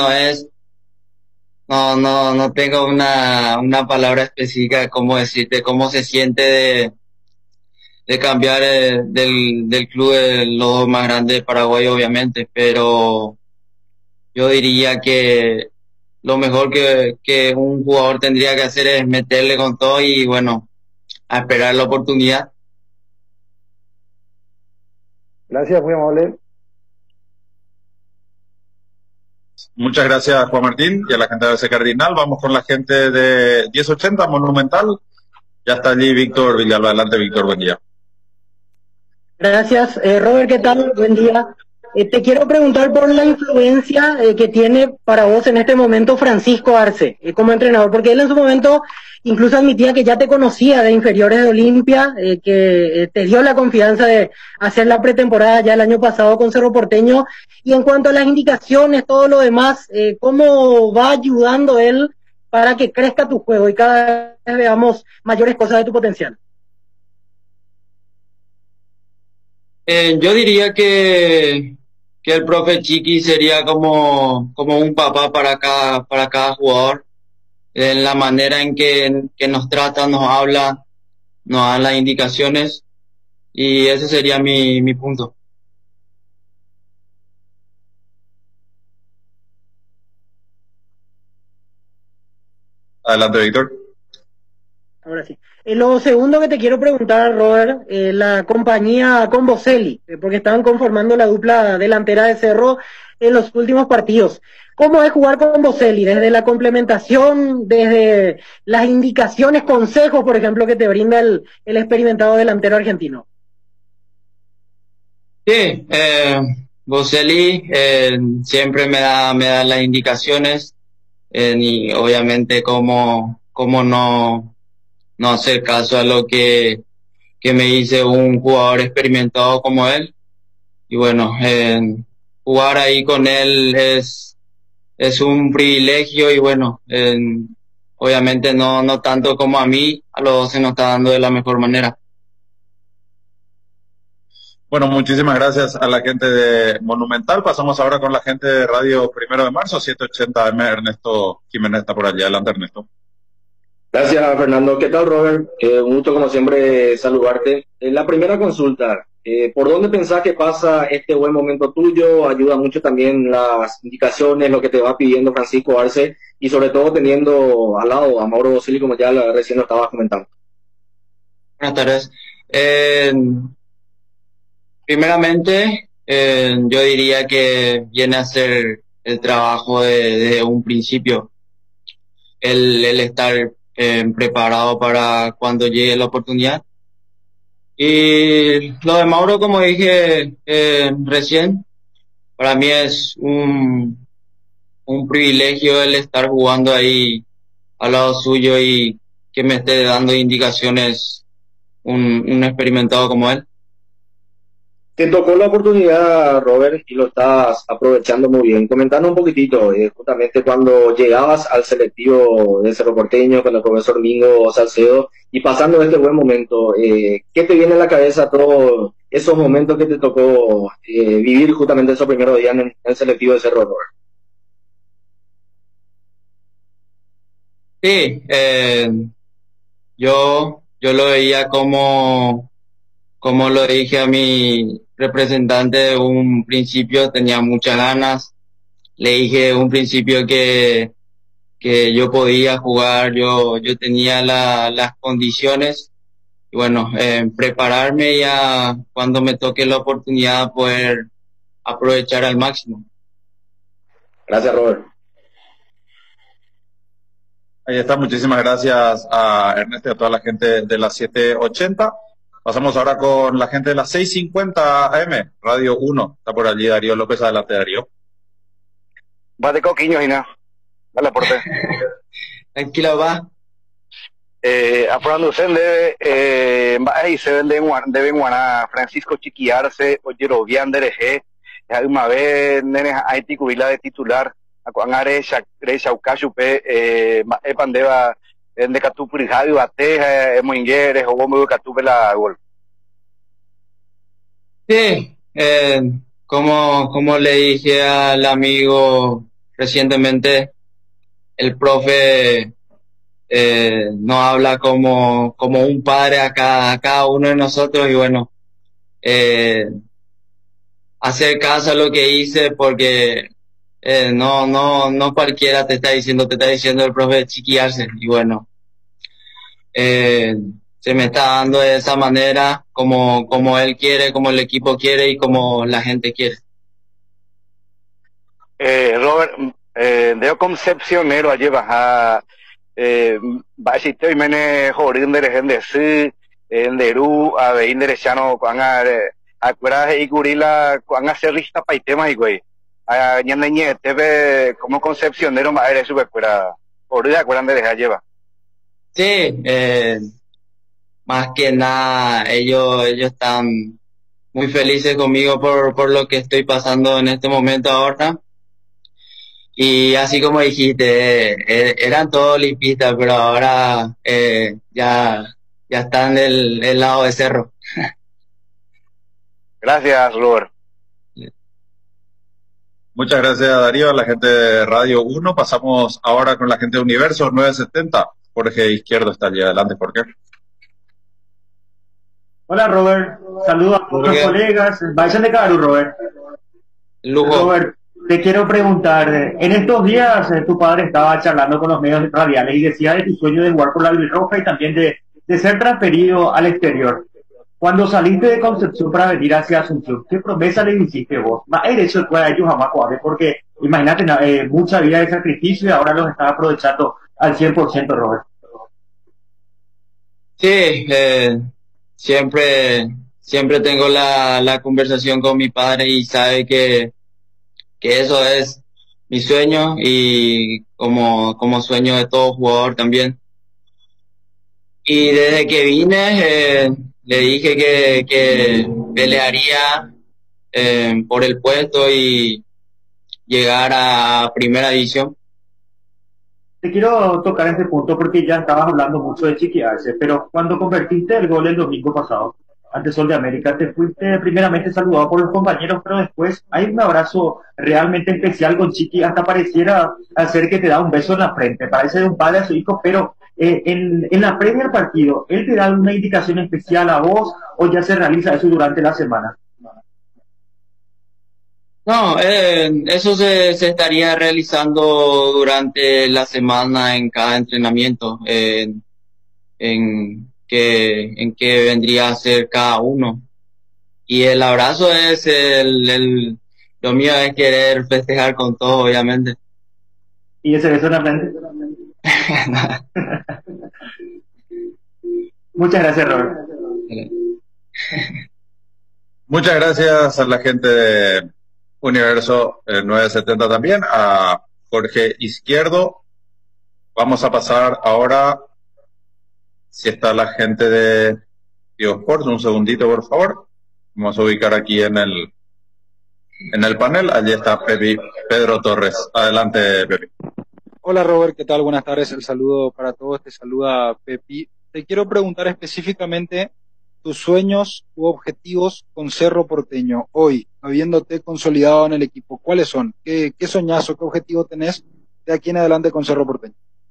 no tengo una palabra específica de cómo decirte cómo se siente de cambiar del club de los dos más grandes de Paraguay, obviamente, pero yo diría que lo mejor que un jugador tendría que hacer es meterle con todo y bueno, a esperar la oportunidad. Gracias, muy amable. Muchas gracias, Juan Martín, y a la gente de ese Cardinal. Vamos con la gente de 1080, Monumental. Ya está allí Víctor Villalba. Adelante, Víctor, buen día. Gracias. Robert, ¿qué tal? Buen día. Te quiero preguntar por la influencia que tiene para vos en este momento Francisco Arce como entrenador, porque él en su momento incluso admitía que ya te conocía de inferiores de Olimpia, que te dio la confianza de hacer la pretemporada ya el año pasado con Cerro Porteño, y en cuanto a las indicaciones, todo lo demás, ¿cómo va ayudando él para que crezca tu juego y cada vez veamos mayores cosas de tu potencial? Yo diría que el profe Chiqui sería como un papá para cada jugador, en la manera en que nos trata, nos habla, nos da las indicaciones, y ese sería mi punto. Adelante, Víctor. Ahora sí. Lo segundo que te quiero preguntar, Robert, la compañía con Boselli, porque estaban conformando la dupla delantera de Cerro en los últimos partidos. ¿Cómo es jugar con Boselli? Desde la complementación, desde las indicaciones, consejos, por ejemplo, que te brinda el experimentado delantero argentino. Sí, Boselli siempre me da las indicaciones, y obviamente cómo no hacer caso a lo que me dice un jugador experimentado como él. Y bueno, jugar ahí con él es un privilegio y bueno, obviamente no tanto como a mí, a los dos se nos está dando de la mejor manera. Bueno, muchísimas gracias a la gente de Monumental. Pasamos ahora con la gente de Radio 1 de Marzo, 780 AM. Ernesto Jiménez está por allá. Adelante, Ernesto. Gracias, Fernando. ¿Qué tal, Robert? Un gusto, como siempre, saludarte. La primera consulta, ¿por dónde pensás que pasa este buen momento tuyo? Ayuda mucho también las indicaciones, lo que te va pidiendo Francisco Arce, y sobre todo teniendo al lado a Mauro Boselli, como ya recién lo estabas comentando. Buenas tardes. Primeramente, yo diría que viene a ser el trabajo desde un principio, el estar preparado para cuando llegue la oportunidad. Y lo de Mauro, como dije recién, para mí es un privilegio el estar jugando ahí al lado suyo y que me esté dando indicaciones un experimentado como él. Te tocó la oportunidad, Robert, y lo estás aprovechando muy bien. Comentando un poquitito, justamente cuando llegabas al selectivo de Cerro Porteño con el profesor Mingo Salcedo y pasando este buen momento, ¿qué te viene a la cabeza todos esos momentos que te tocó vivir justamente esos primeros días en el selectivo de Cerro, Robert? Sí, yo lo veía como lo dije a mi representante de un principio, tenía muchas ganas. Le dije de un principio que yo podía jugar, yo tenía las condiciones. Y bueno, prepararme ya cuando me toque la oportunidad poder aprovechar al máximo. Gracias, Robert. Ahí está, muchísimas gracias a Ernesto y a toda la gente de las 780. Pasamos ahora con la gente de las 650 AM, Radio 1. Está por allí Darío López. Adelante, Darío. Va de coquiños y nada. Dale, aporte. Tranquilo, va. Apurando se debe ahí se deben guanar Francisco Chiquiarse o Yerobian Dereje una vez nenes Haití cubila de titular a cuangare Shaukachupe Pandeva de Catupuri Bate Moingueres o Bombo de Catupela gol. Sí, como le dije al amigo recientemente, el profe nos habla como un padre a cada uno de nosotros y bueno, hacer caso a lo que hice porque no cualquiera te está diciendo el profe Chiquiarse y bueno, se me está dando de esa manera como él quiere, como el equipo quiere y como la gente quiere. Robert, de concepcionero allí baja Bachito y Mene Jorín de Legende sí en Derú a Bein derechano cuanga acuerdas y Curila cuanga cerrista paitema y güey a ñandeñe teve como concepcionero más eres su escuela Jorín acuerdan de dejar lleva. Sí, más que nada ellos están muy felices conmigo por lo que estoy pasando en este momento ahora. Y así como dijiste, eran todos limpistas, pero ahora ya están del lado de Cerro. Gracias, Robert. Muchas gracias, Darío, a la gente de Radio 1. Pasamos ahora con la gente de Universo 970. Jorge Izquierdo está allí adelante. ¿Por qué? Hola, Robert. Saludos a todos los colegas. Vayan de Caru, Robert. Lujo. Robert, te quiero preguntar, en estos días tu padre estaba charlando con los medios radiales y decía de tu sueño de jugar por la Albirroja y también de ser transferido al exterior. Cuando saliste de Concepción para venir hacia Asunción, ¿qué promesa le hiciste vos? Eso a ellos jamás, porque imagínate, mucha vida de sacrificio y ahora los estás aprovechando al 100%, Robert. Sí, siempre tengo la conversación con mi padre y sabe que eso es mi sueño y como sueño de todo jugador también. Y desde que vine le dije que pelearía por el puesto y llegar a primera división. Te quiero tocar ese punto porque ya estabas hablando mucho de Chiquiarse, pero cuando convertiste el gol el domingo pasado ante Sol de América, te fuiste primeramente saludado por los compañeros, pero después hay un abrazo realmente especial con Chiqui, hasta pareciera hacer que te da un beso en la frente, parece de un padre a su hijo, pero en la previa al partido, ¿él te da una indicación especial a vos o ya se realiza eso durante la semana? No, eso se estaría realizando durante la semana en cada entrenamiento, en qué vendría a ser cada uno. Y el abrazo es lo mío es querer festejar con todo, obviamente. ¿Y ese beso en la frente? Muchas gracias, Robert. Muchas gracias a la gente de Universo 970 también, a Jorge Izquierdo. Vamos a pasar ahora, si está la gente de Biosports, un segundito por favor. Vamos a ubicar aquí en el panel, allí está Pedro Torres. Adelante, Pepi. Hola Robert, ¿qué tal? Buenas tardes, el saludo para todos, te saluda Pepi. Te quiero preguntar específicamente tus sueños u objetivos con Cerro Porteño hoy, habiéndote consolidado en el equipo. ¿Cuáles son? ¿Qué soñás o qué objetivo tenés de aquí en adelante con Cerro Porteño?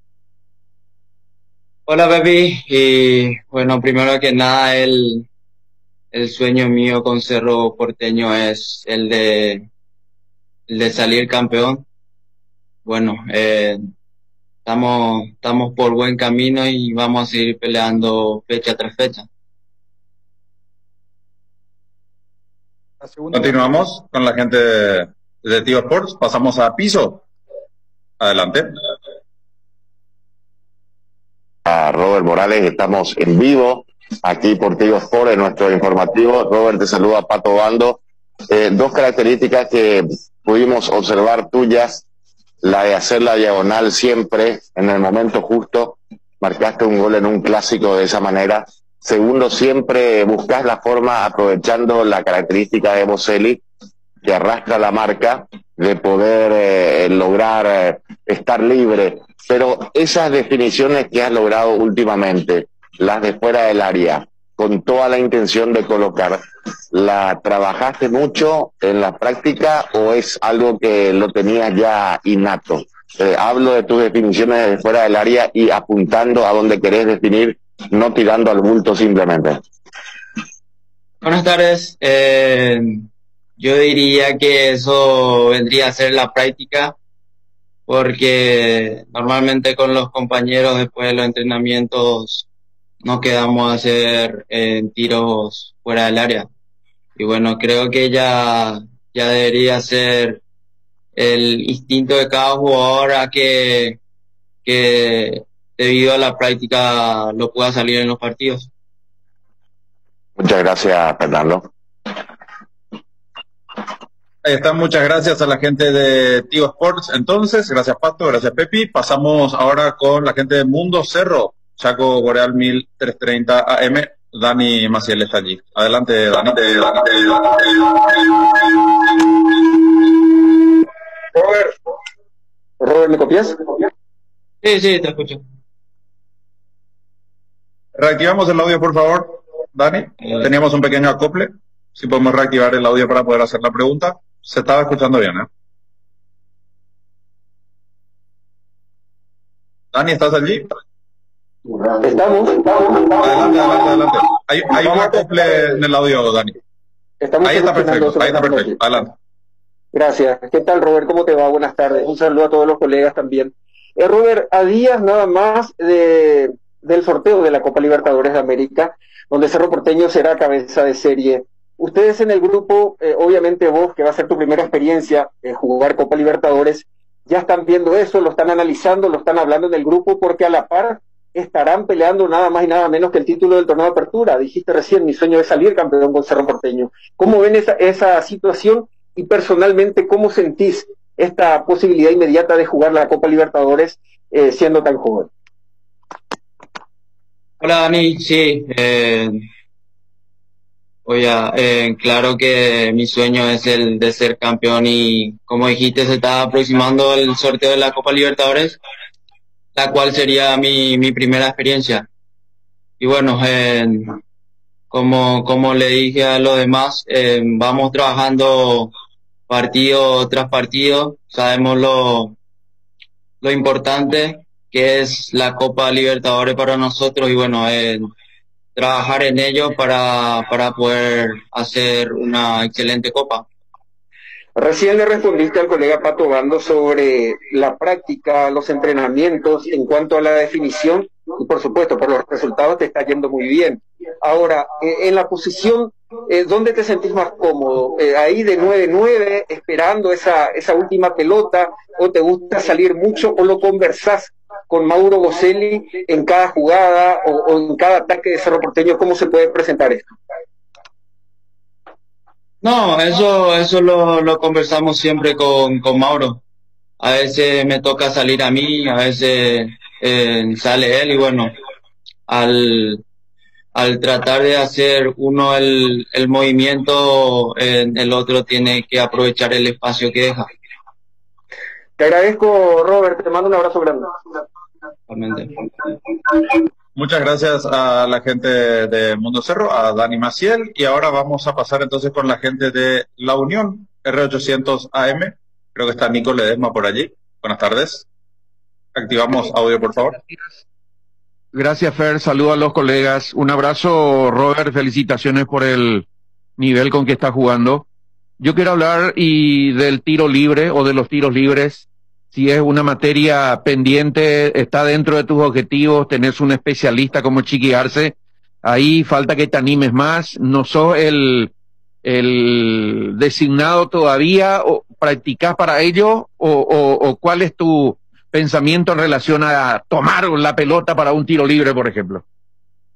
Hola Pepi, y bueno, primero que nada el sueño mío con Cerro Porteño es el de salir campeón. Bueno, estamos por buen camino y vamos a seguir peleando fecha tras fecha. Continuamos con la gente de Tío Sports. Pasamos a Piso. Adelante. A Robert Morales, estamos en vivo aquí por Tío Sport en nuestro informativo. Robert, te saluda Pato Bando. Dos características que pudimos observar tuyas, la de hacer la diagonal siempre en el momento justo, marcaste un gol en un clásico de esa manera. Segundo, siempre buscas la forma, aprovechando la característica de Boselli, que arrastra la marca, de poder lograr estar libre. Pero esas definiciones que has logrado últimamente, las de fuera del área, con toda la intención de colocar, ¿la trabajaste mucho en la práctica o es algo que lo tenías ya innato? Hablo de tus definiciones de fuera del área y apuntando a donde querés definir, no tirando al bulto simplemente. Buenas tardes. Yo diría que eso vendría a ser la práctica, porque normalmente con los compañeros después de los entrenamientos nos quedamos a hacer tiros fuera del área. Y bueno, creo que ya debería ser el instinto de cada jugador a que debido a la práctica lo pueda salir en los partidos. Muchas gracias, Fernando. Ahí está, muchas gracias a la gente de Tigo Sports. Entonces, gracias Pato, gracias Pepi. Pasamos ahora con la gente de Mundo Cerro, Chaco Boreal 1330 AM. Dani Maciel está allí. Adelante, Dani. Robert, ¿me copias? Sí, te escucho. Reactivamos el audio, por favor, Dani. Teníamos un pequeño acople. Si podemos reactivar el audio para poder hacer la pregunta. Se estaba escuchando bien, ¿eh? Dani, ¿estás allí? Estamos. Adelante. Hay un acople en el audio, Dani. Ahí está perfecto. Adelante. Gracias. ¿Qué tal, Robert? ¿Cómo te va? Buenas tardes. Un saludo a todos los colegas también. Robert, a días nada más del sorteo de la Copa Libertadores de América, donde Cerro Porteño será cabeza de serie. Ustedes en el grupo, obviamente vos, que va a ser tu primera experiencia jugar Copa Libertadores, ya están viendo eso, lo están analizando, lo están hablando en el grupo, porque a la par estarán peleando nada más y nada menos que el título del torneo de apertura. Dijiste recién, mi sueño es salir campeón con Cerro Porteño. ¿Cómo ven esa situación? Y personalmente, ¿cómo sentís esta posibilidad inmediata de jugar la Copa Libertadores siendo tan joven? Hola Dani, sí, claro que mi sueño es el de ser campeón y como dijiste se está aproximando el sorteo de la Copa Libertadores, la cual sería mi primera experiencia. Y bueno, como le dije a los demás, vamos trabajando partido tras partido, sabemos lo importante que es la Copa Libertadores para nosotros y bueno, trabajar en ello para poder hacer una excelente Copa. Recién le respondiste al colega Pato Bando sobre la práctica, los entrenamientos en cuanto a la definición y por supuesto por los resultados te está yendo muy bien. Ahora, en la posición, ¿dónde te sentís más cómodo? ¿Ahí de 9-9 esperando esa última pelota o te gusta salir mucho o lo conversás con Mauro Boselli en cada jugada o en cada ataque de Cerro Porteño? ¿Cómo se puede presentar esto? No, eso lo conversamos siempre con Mauro. A veces me toca salir a mí, a veces sale él y bueno, al tratar de hacer uno el movimiento, el otro tiene que aprovechar el espacio que deja. Te agradezco, Robert, te mando un abrazo grande. Muchas gracias a la gente de Mundo Cerro, a Dani Maciel, y ahora vamos a pasar entonces con la gente de La Unión, R800 AM, creo que está Nico Ledesma por allí. Buenas tardes. Activamos audio, por favor. Gracias, Fer, saludo a los colegas. Un abrazo, Robert, felicitaciones por el nivel con que está jugando. Yo quiero hablar del tiro libre o de los tiros libres. Si es una materia pendiente, está dentro de tus objetivos, tenés un especialista como Chiqui Arce, ahí falta que te animes más, no sos el designado todavía, o practicás para ello, o cuál es tu pensamiento en relación a tomar la pelota para un tiro libre, por ejemplo.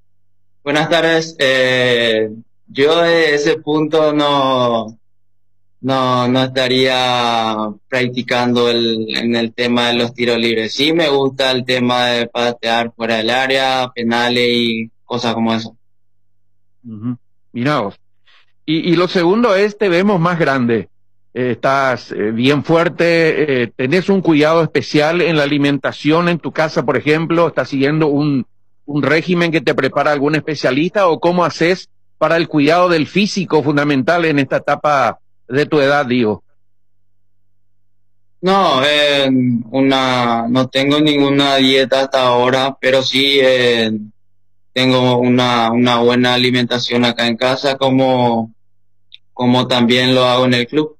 Buenas tardes, yo de ese punto no estaría practicando en el tema de los tiros libres. Sí me gusta el tema de patear fuera del área, penales y cosas como eso. Mirá vos. Y lo segundo es, te vemos más grande. Estás bien fuerte, tenés un cuidado especial en la alimentación en tu casa, por ejemplo, estás siguiendo un régimen que te prepara algún especialista, o cómo haces para el cuidado del físico fundamental en esta etapa de tu edad, digo. No, no tengo ninguna dieta hasta ahora, pero sí tengo una buena alimentación acá en casa, como también lo hago en el club.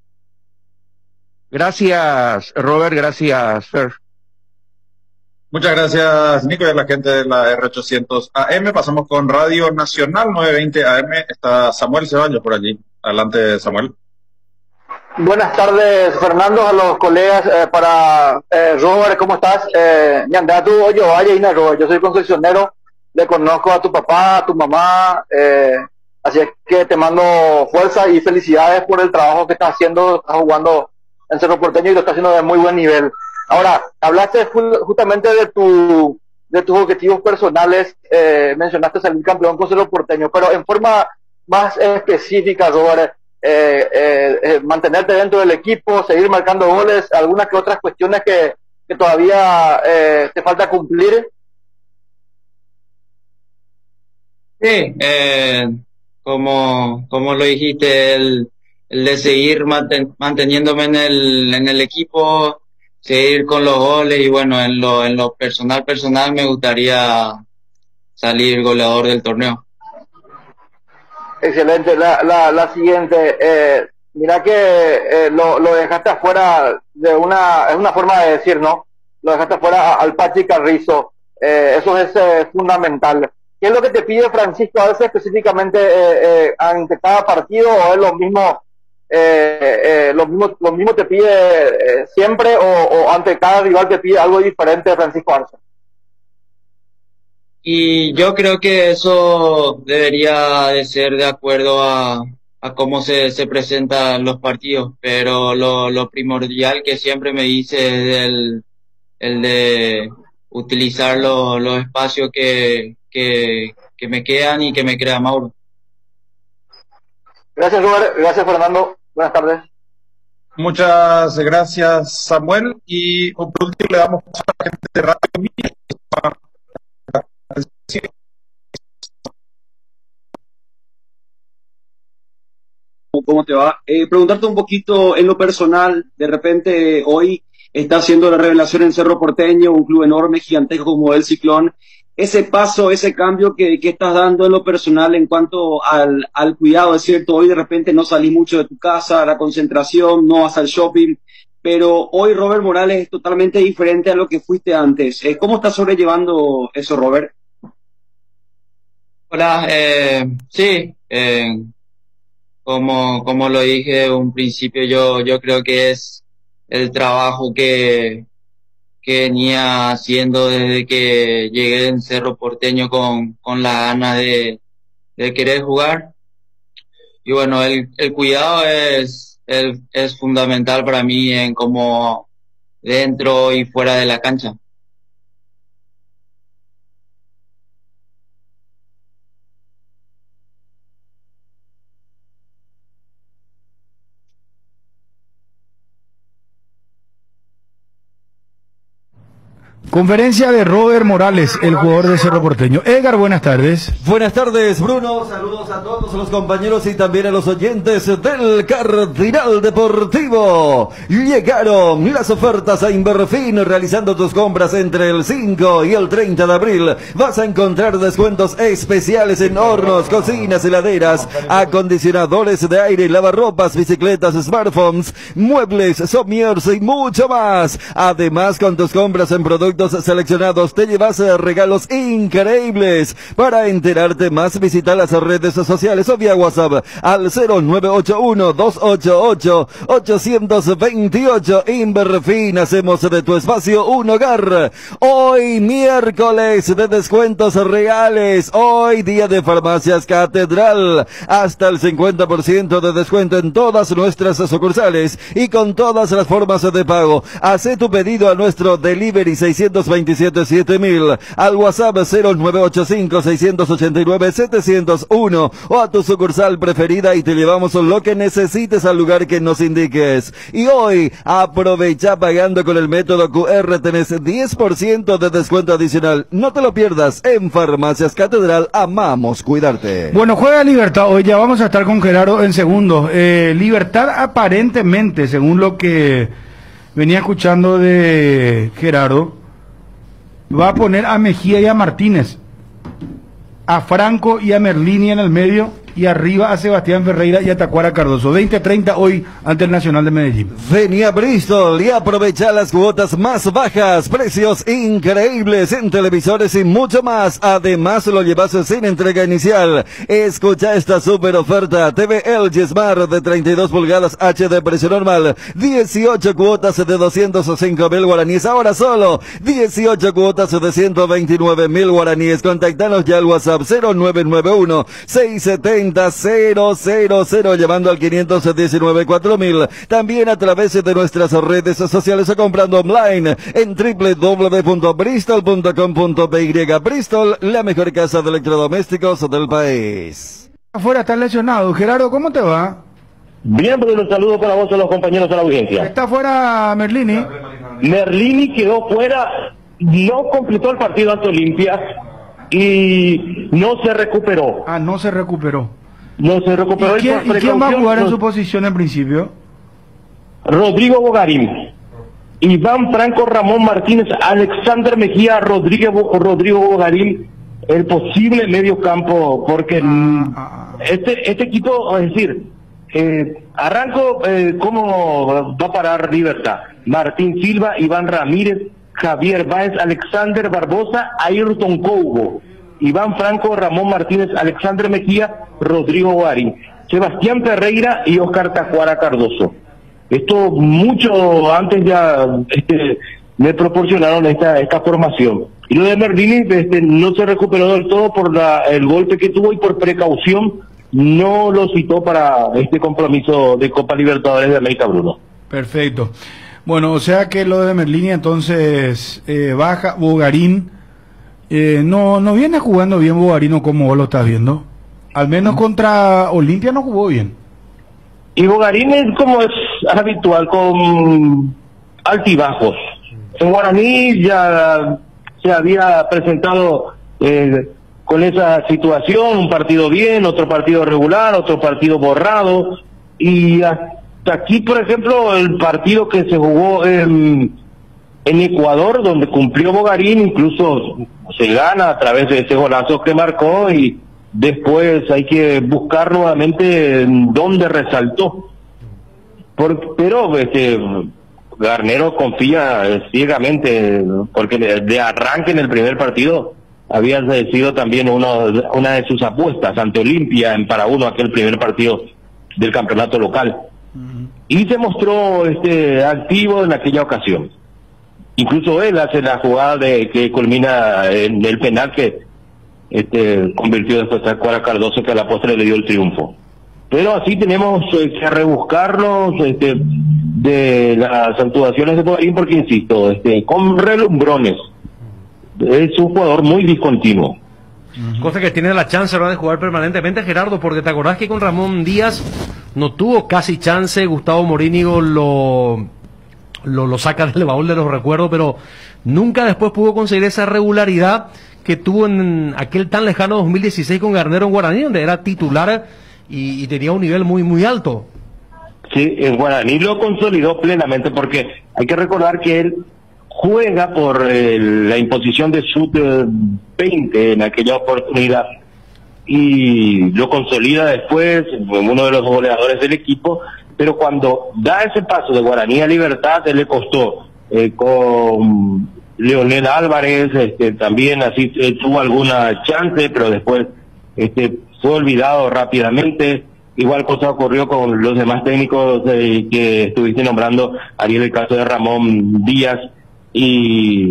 Gracias, Robert, gracias, Fer. Muchas gracias, Nico, y a la gente de la R800 AM. Pasamos con Radio Nacional 920 AM. Está Samuel Ceballos por allí. Adelante, Samuel. Buenas tardes, Fernando, a los colegas. Para Robert, ¿cómo estás? Robert, yo soy concesionero, le conozco a tu papá, a tu mamá, así es que te mando fuerza y felicidades por el trabajo que estás haciendo, estás jugando en Cerro Porteño y lo estás haciendo de muy buen nivel. Ahora, hablaste justamente de tus objetivos personales, mencionaste salir campeón con Cerro Porteño, pero en forma más específica, Robert, mantenerte dentro del equipo, seguir marcando goles, algunas que otras cuestiones que todavía te falta cumplir. Sí, como lo dijiste, el de seguir manteniéndome en el equipo, seguir con los goles, y bueno, en lo personal me gustaría salir goleador del torneo. Excelente. La siguiente, mira que lo dejaste afuera es una forma de decir, ¿no? Lo dejaste afuera al Pachi Carrizo, eso es fundamental. ¿Qué es lo que te pide Francisco Arce específicamente ante cada partido, o es lo mismo te pide siempre, o ante cada rival te pide algo diferente de Francisco Arce? Y yo creo que eso debería de ser de acuerdo a cómo se presentan los partidos, pero lo primordial que siempre me dice es el de utilizar los espacios que me quedan y que me crea Mauro. Gracias, Robert. Gracias, Fernando. Buenas tardes. Muchas gracias, Samuel. Y por último le damos a la gente de Radio Mía. ¿Cómo te va? Preguntarte un poquito en lo personal, de repente hoy está haciendo la revelación en Cerro Porteño, un club enorme, gigantesco como el Ciclón. Ese paso, ese cambio que estás dando en lo personal en cuanto al cuidado, es cierto, hoy de repente no salís mucho de tu casa, la concentración, no vas al shopping, pero hoy Robert Morales es totalmente diferente a lo que fuiste antes. ¿Cómo estás sobrellevando eso, Robert? Hola, sí, como lo dije en un principio, yo creo que es el trabajo que venía haciendo desde que llegué en Cerro Porteño con las ganas de querer jugar. Y bueno, el cuidado es fundamental para mí en como dentro y fuera de la cancha. Conferencia de Robert Morales, el jugador de Cerro Porteño. Edgar, buenas tardes. Buenas tardes, Bruno. Saludos a todos los compañeros y también a los oyentes del Cardinal Deportivo. Llegaron las ofertas a Inverfin. Realizando tus compras entre el 5 y el 30 de abril vas a encontrar descuentos especiales en hornos, cocinas, heladeras, acondicionadores de aire, lavarropas, bicicletas, smartphones, muebles, somiers y mucho más. Además, con tus compras en productos inscritos seleccionados te llevas regalos increíbles. Para enterarte más, visita las redes sociales o vía WhatsApp al 0981-288-828. Inverfin, hacemos de tu espacio un hogar. Hoy miércoles de descuentos reales. Hoy día de Farmacias Catedral. Hasta el 50% de descuento en todas nuestras sucursales y con todas las formas de pago. Haz tu pedido a nuestro delivery 627-7000, al WhatsApp 0985-689-701 o a tu sucursal preferida y te llevamos lo que necesites al lugar que nos indiques. Y hoy aprovecha pagando con el método QR, tenés 10% de descuento adicional. No te lo pierdas. En Farmacias Catedral amamos cuidarte. Bueno, juega Libertad. Hoy ya vamos a estar con Gerardo en segundos. Libertad aparentemente, según lo que venía escuchando de Gerardo, va a poner a Mejía y a Martínez, a Franco y a Merlini en el medio, y arriba a Sebastián Ferreira y a Tacuara Cardoso. 20-30 hoy ante el Nacional de Medellín. Vení a Bristol y aprovecha las cuotas más bajas, precios increíbles en televisores y mucho más. Además lo llevas sin entrega inicial. Escucha esta super oferta: TV LG Smart de 32 pulgadas HD precio normal, 18 cuotas de 205.000 guaraníes. Ahora solo 18 cuotas de 129.000 guaraníes. Contactanos ya al WhatsApp 0991 670 000, llamando al 519-4000. También a través de nuestras redes sociales o comprando online en www.bristol.com.py. Bristol, la mejor casa de electrodomésticos del país. Afuera está lesionado. Gerardo, ¿cómo te va? Bien, pues un saludo para vos y los compañeros de la audiencia. Está fuera Merlini. Merlini quedó fuera, no completó el partido ante Olimpia y no se recuperó. Ah, no se recuperó. No se recuperó. ¿Y quién va a jugar en su posición en principio? Rodrigo Bogarín, Iván Franco, Ramón Martínez, Alexander Mejía, Rodrigo Bogarín, el posible medio campo, porque este equipo, es decir, arranco, ¿cómo va a parar Libertad? Martín Silva, Iván Ramírez, Javier Báez, Alexander Barbosa, Ayrton Cougo, Iván Franco, Ramón Martínez, Alexander Mejía, Rodrigo Bogarín, Sebastián Ferreira y Oscar Tacuara Cardoso. Esto mucho antes ya me proporcionaron esta formación. Y lo de Merlini no se recuperó del todo por el golpe que tuvo y por precaución no lo citó para este compromiso de Copa Libertadores de América, Bruno. Perfecto. Bueno, o sea que lo de Merlini entonces baja. Bogarín no viene jugando bien Bogarino, como vos lo estás viendo. Al menos contra Olimpia no jugó bien. Y Bogarín es como es habitual, con altibajos. En Guaraní ya se había presentado con esa situación, un partido bien, otro partido regular, otro partido borrado, y hasta aquí, por ejemplo, el partido que se jugó en Ecuador, donde cumplió Bogarín, incluso se gana a través de ese golazo que marcó, y después hay que buscar nuevamente dónde resaltó. Pero Garnero confía ciegamente, porque de arranque en el primer partido había sido también una de sus apuestas ante Olimpia en Paraguay, aquel primer partido del campeonato local. Y se mostró activo en aquella ocasión. Incluso él hace la jugada que culmina en el penal que convirtió después a Tacuara Cardoso, que a la postre le dio el triunfo. Pero así tenemos que rebuscarnos de las actuaciones de Bogarín, porque insisto, con relumbrones. Es un jugador muy discontinuo. Cosa que tiene la chance ahora de jugar permanentemente, Gerardo, porque te acordás que con Ramón Díaz no tuvo casi chance. Gustavo Morínigo lo saca del baúl de los recuerdos, pero nunca después pudo conseguir esa regularidad que tuvo en aquel tan lejano 2016 con Garnero en Guaraní, donde era titular y tenía un nivel muy muy alto. Sí, en Guaraní lo consolidó plenamente, porque hay que recordar que él juega por la imposición de sub-20 en aquella oportunidad y lo consolida después, uno de los goleadores del equipo. Pero cuando da ese paso de Guaraní a Libertad, le costó con Leonel Álvarez, también así tuvo alguna chance, pero después fue olvidado rápidamente. Igual cosa ocurrió con los demás técnicos que estuviste nombrando, Ariel, el caso de Ramón Díaz y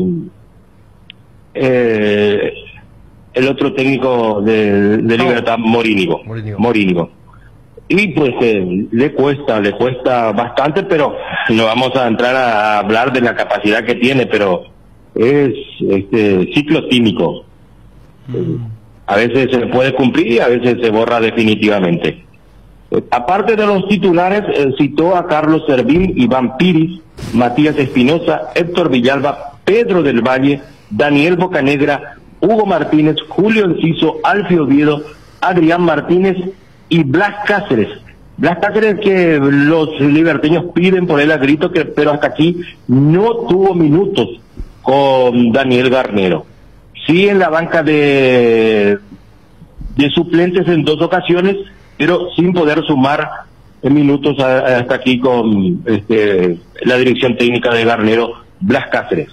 el otro técnico de Libertad, Morínigo. Y pues le cuesta bastante, pero no vamos a entrar a hablar de la capacidad que tiene, pero es ciclotímico. A veces se puede cumplir y a veces se borra definitivamente. Aparte de los titulares, citó a Carlos Servín, Iván Piris, Matías Espinosa, Héctor Villalba, Pedro del Valle, Daniel Bocanegra, Hugo Martínez, Julio Enciso, Alfio Oviedo, Adrián Martínez y Blas Cáceres. Blas Cáceres, que los liberteños piden por él a grito, pero hasta aquí no tuvo minutos con Daniel Garnero. Sí, en la banca de suplentes en 2 ocasiones, pero sin poder sumar minutos hasta aquí con la dirección técnica de Garnero, Blas Cáceres.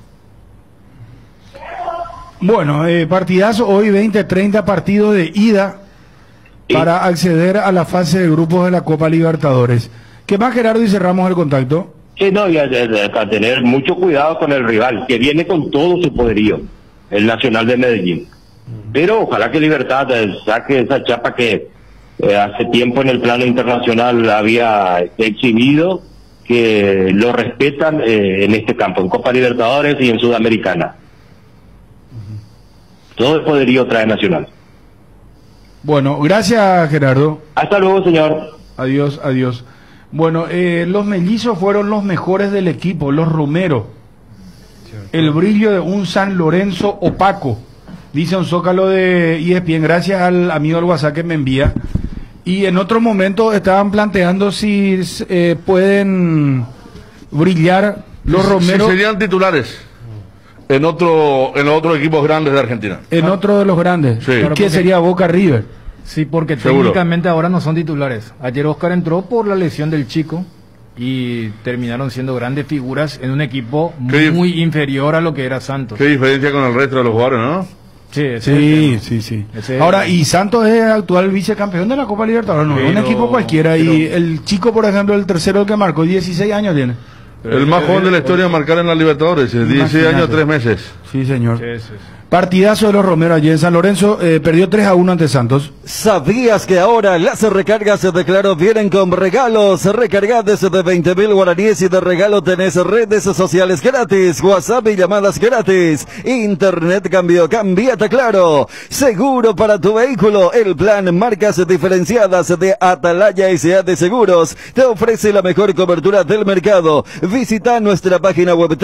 Bueno, partidazo hoy, 20-30 partidos de ida para acceder a la fase de grupos de la Copa Libertadores. ¿Qué más, Gerardo, y cerramos el contacto? No, y a tener mucho cuidado con el rival, que viene con todo su poderío, el Nacional de Medellín. Pero ojalá que Libertad saque esa chapa que hace tiempo en el plano internacional había exhibido, que lo respetan en este campo, en Copa Libertadores y en Sudamericana. Todo el poderío trae Nacional. Bueno, gracias, Gerardo. Hasta luego, señor. Adiós, adiós. Bueno, los mellizos fueron los mejores del equipo, los Romero. El brillo de un San Lorenzo opaco, dice un zócalo de ESPN, gracias al amigo del WhatsApp que me envía. Y en otro momento estaban planteando si pueden brillar los Romero. Si serían titulares en los otros equipos grandes de Argentina. En otro de los grandes. Sí. ¿Qué sería Boca River? Sí, porque Seguro. técnicamente ahora no son titulares. Ayer Oscar entró por la lesión del chico y terminaron siendo grandes figuras en un equipo muy inferior a lo que era Santos. Qué diferencia con el resto de los jugadores, ¿no? Sí. Ahora, y Santos es el actual vicecampeón de la Copa Libertadores, no es un equipo cualquiera. Y el chico, por ejemplo, el tercero, el que marcó, 16 años tiene. El más joven de la historia de marcar en la Libertadores, 16 años, 3 meses. Sí, señor. Partidazo de los Romero allí en San Lorenzo, perdió 3-1 ante Santos. ¿Sabías que ahora las recargas de Claro vienen con regalos? Recarga desde 20.000 guaraníes y de regalo tenés redes sociales gratis, WhatsApp y llamadas gratis. Internet cámbiate Claro. Seguro para tu vehículo. El plan Marcas Diferenciadas de Atalaya S.A. de Seguros te ofrece la mejor cobertura del mercado. Visita nuestra página web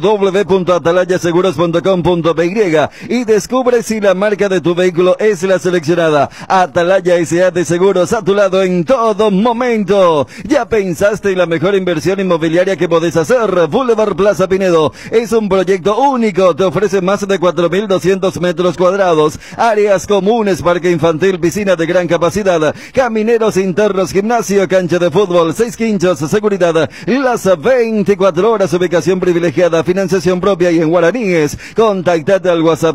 www.atalayaseguros.com.py y descubre si la marca de tu vehículo es la seleccionada. Atalaya S.A. de Seguros, a tu lado en todo momento. ¿Ya pensaste en la mejor inversión inmobiliaria que podés hacer? Boulevard Plaza Pinedo es un proyecto único. Te ofrece más de 4.200 metros cuadrados, áreas comunes, parque infantil, piscina de gran capacidad, camineros internos, gimnasio, cancha de fútbol, 6 quinchos, seguridad, las 24 horas, ubicación privilegiada, financiación propia y en guaraníes. Contactate al WhatsApp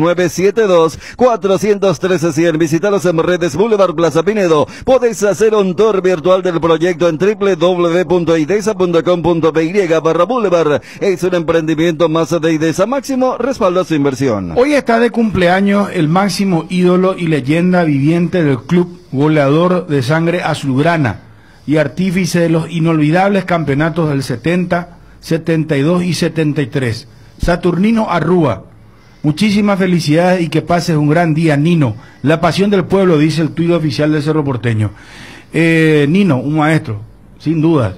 0972-413-100. Visítalos en redes Boulevard Plaza Pinedo. Podés hacer un tour virtual del proyecto en www.idesa.com.py/Boulevard. Es un emprendimiento más de Idesa. Máximo respaldo a su inversión. Hoy está de cumpleaños el máximo ídolo y leyenda viviente del club, goleador de sangre azulgrana y artífice de los inolvidables campeonatos del 70, 72 y 73. Saturnino Arrúa. Muchísimas felicidades y que pases un gran día, Nino. La pasión del pueblo, dice el tuit oficial del Cerro Porteño. Nino, un maestro, sin dudas.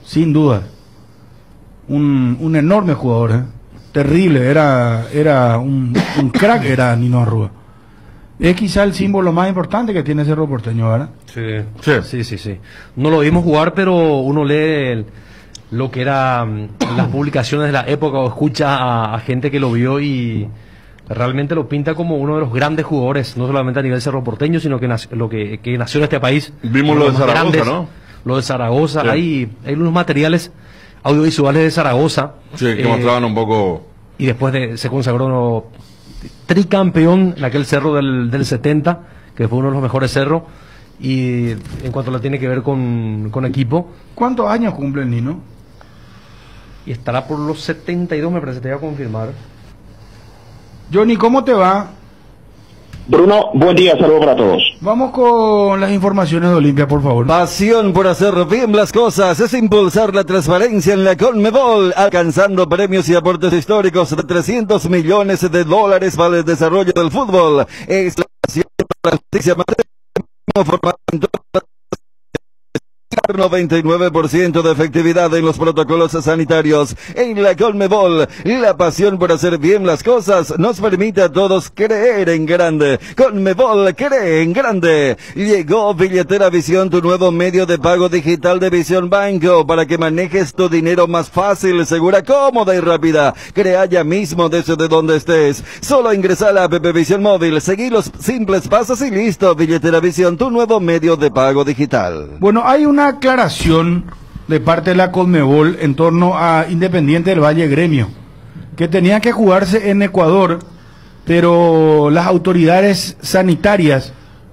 Un enorme jugador, terrible, era un crack, era Nino Arrúa. Es quizá el símbolo más importante que tiene Cerro Porteño, ¿verdad? Sí. No lo vimos jugar, pero uno lee lo que eran las publicaciones de la época o escucha a gente que lo vio y realmente lo pinta como uno de los grandes jugadores, no solamente a nivel Cerro Porteño, sino que nació en este país. Vimos lo de Zaragoza, ¿no? Lo de Zaragoza, Sí. hay unos materiales audiovisuales de Zaragoza. Sí, que mostraban un poco y después se consagró tricampeón en aquel cerro del 70, que fue uno de los mejores cerros, y en cuanto lo tiene que ver con equipo. ¿Cuántos años cumple el Nino? Y estará por los 72, me parece, te voy a confirmar. Johnny, ¿cómo te va? Bruno, buen día, saludos para todos. Vamos con las informaciones de Olimpia, por favor. Pasión por hacer bien las cosas es impulsar la transparencia en la Conmebol, alcanzando premios y aportes históricos de $300 millones para el desarrollo del fútbol. Es la pasión por la justicia formada en 99% de efectividad en los protocolos sanitarios. En la Conmebol, la pasión por hacer bien las cosas nos permite a todos creer en grande. Conmebol cree en grande. Llegó Billetera Visión, tu nuevo medio de pago digital de Visión Banco, para que manejes tu dinero más fácil, segura, cómoda y rápida. Crea ya mismo desde donde estés. Solo ingresa a la app Visión Móvil, seguí los simples pasos y listo. Billetera Visión, tu nuevo medio de pago digital. Bueno, hay una aclaración de parte de la Conmebol en torno a Independiente del Valle Gremio, que tenía que jugarse en Ecuador, pero las autoridades sanitarias,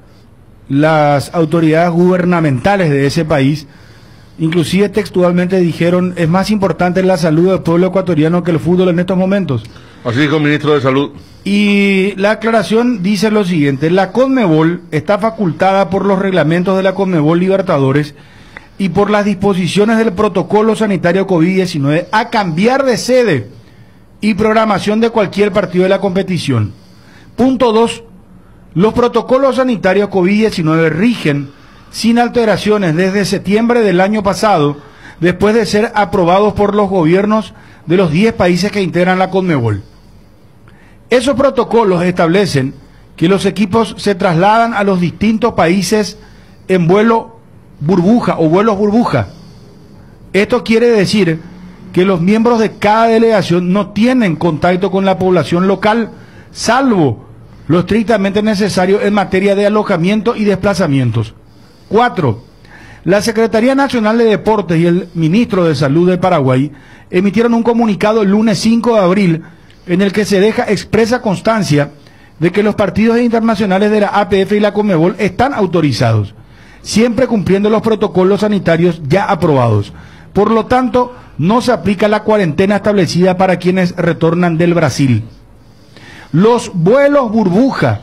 las autoridades gubernamentales de ese país, inclusive textualmente dijeron: es más importante la salud del pueblo ecuatoriano que el fútbol en estos momentos. Así dijo el ministro de Salud. Y la aclaración dice lo siguiente: la Conmebol está facultada por los reglamentos de la Conmebol Libertadores y por las disposiciones del protocolo sanitario COVID-19 a cambiar de sede y programación de cualquier partido de la competición. Punto 2. Los protocolos sanitarios COVID-19 rigen sin alteraciones desde septiembre del año pasado, después de ser aprobados por los gobiernos de los 10 países que integran la Conmebol. Esos protocolos establecen que los equipos se trasladan a los distintos países en vuelo burbuja o vuelos burbuja. Esto quiere decir que los miembros de cada delegación no tienen contacto con la población local, salvo lo estrictamente necesario en materia de alojamiento y desplazamientos. 4. La Secretaría Nacional de Deportes y el Ministro de Salud de Paraguay emitieron un comunicado el lunes 5 de abril en el que se deja expresa constancia de que los partidos internacionales de la APF y la Conmebol están autorizados, siempre cumpliendo los protocolos sanitarios ya aprobados. Por lo tanto, no se aplica la cuarentena establecida para quienes retornan del Brasil. Los vuelos burbuja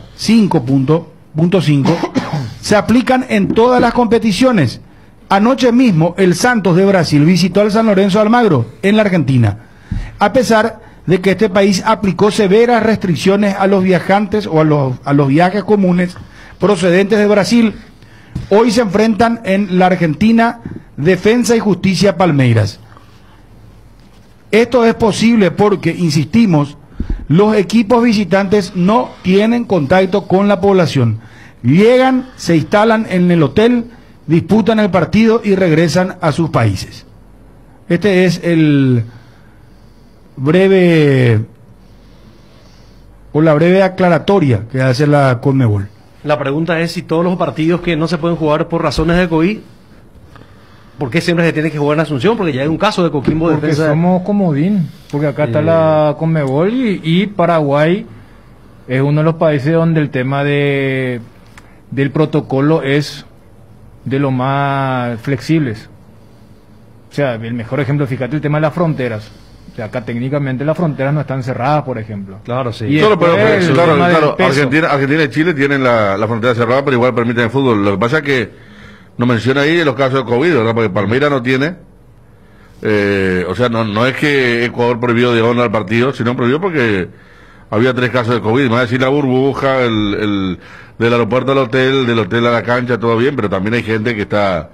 5.5 se aplican en todas las competiciones. Anoche mismo, el Santos de Brasil visitó al San Lorenzo de Almagro, en la Argentina, a pesar de que este país aplicó severas restricciones a los viajantes o a los viajes comunes procedentes de Brasil. Hoy se enfrentan en la Argentina Defensa y Justicia Palmeiras. Esto es posible porque, insistimos, los equipos visitantes no tienen contacto con la población. Llegan, se instalan en el hotel, disputan el partido y regresan a sus países. Este es el breve la breve aclaratoria que hace la Conmebol. La pregunta es si todos los partidos que no se pueden jugar por razones de COVID, ¿por qué siempre se tiene que jugar en Asunción? Porque ya hay un caso de Coquimbo porque Defensa. Somos comodín, porque acá está la Conmebol y Paraguay es uno de los países donde el tema del protocolo es de los más flexibles. O sea, el mejor ejemplo, fíjate, el tema de las fronteras. O sea, acá técnicamente las fronteras no están cerradas, por ejemplo. Claro, sí. Y Claro, pero claro, Argentina y Chile tienen la frontera cerrada, pero igual permiten el fútbol. Lo que pasa es que nos menciona ahí los casos de COVID, ¿verdad? Porque Palmeiras no tiene. O sea, no es que Ecuador prohibió de onda al partido, sino prohibió porque había 3 casos de COVID. Me va a decir la burbuja, del aeropuerto al hotel, del hotel a la cancha, todo bien, pero también hay gente que está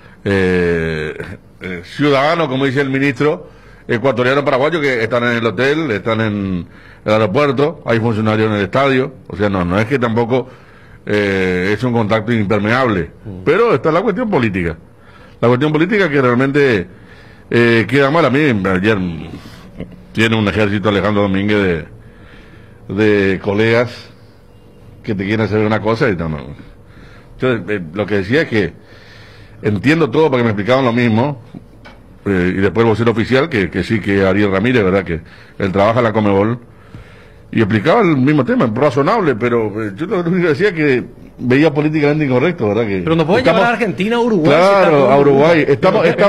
ciudadano, como dice el ministro, ecuatoriano paraguayo, que están en el hotel, están en el aeropuerto, hay funcionarios en el estadio. O sea, no es que tampoco es un contacto impermeable, pero está la cuestión política. La cuestión política que realmente queda mal. A mí ayer tiene un ejército Alejandro Domínguez de colegas que te quieren hacer una cosa y no. Yo, lo que decía es que entiendo todo porque me explicaban lo mismo. y después el vocero oficial, que sí, que Ariel Ramírez, ¿verdad? Que él trabaja en la Conmebol, y explicaba el mismo tema, razonable, pero yo lo único que decía que veía políticamente incorrecto, ¿verdad? Que pero no pueden llevar a Argentina, a Uruguay. Claro, a Uruguay. Estamos en el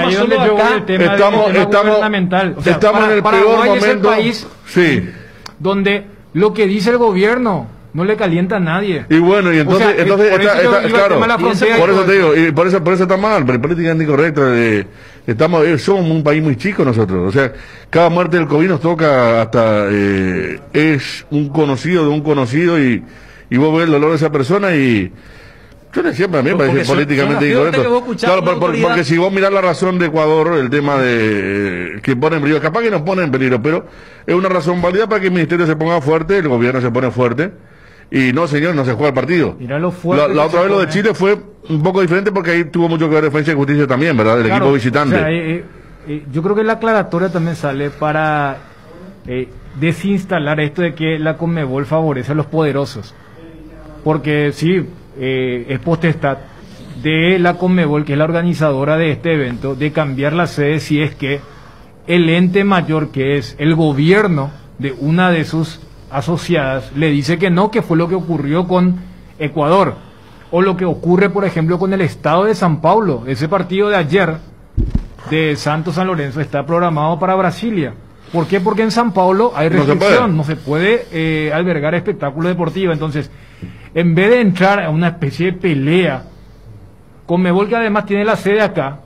peor momento. País sí. Donde lo que dice el gobierno no le calienta a nadie. Y bueno, y entonces, claro, por eso te digo, y por eso está mal, pero políticamente incorrecto. Somos un país muy chico nosotros, o sea, cada muerte del COVID nos toca hasta, es un conocido de un conocido y vos ves el dolor de esa persona y yo le decía, para mí me parece políticamente incorrecto. Claro, porque si vos mirás la razón de Ecuador, el tema de que pone en peligro, capaz que nos pone en peligro, pero es una razón válida para que el ministerio se ponga fuerte, el gobierno se pone fuerte. Y no, señor, no se juega el partido. La otra vez lo de Chile fue un poco diferente porque ahí tuvo mucho que ver Defensa y Justicia también, ¿verdad? El equipo visitante. O sea, yo creo que la aclaratoria también sale para desinstalar esto de que la Conmebol favorece a los poderosos. Porque sí, es potestad de la Conmebol, que es la organizadora de este evento, de cambiar la sede si es que el ente mayor, que es el gobierno de una de sus asociadas, le dice que no, que fue lo que ocurrió con Ecuador, o lo que ocurre, por ejemplo, con el estado de San Paulo. Ese partido de ayer de Santos San Lorenzo está programado para Brasilia. ¿Por qué? Porque en San Paulo hay restricción, no se puede albergar espectáculo deportivo. Entonces, en vez de entrar a una especie de pelea, Conmebol, que además tiene la sede acá,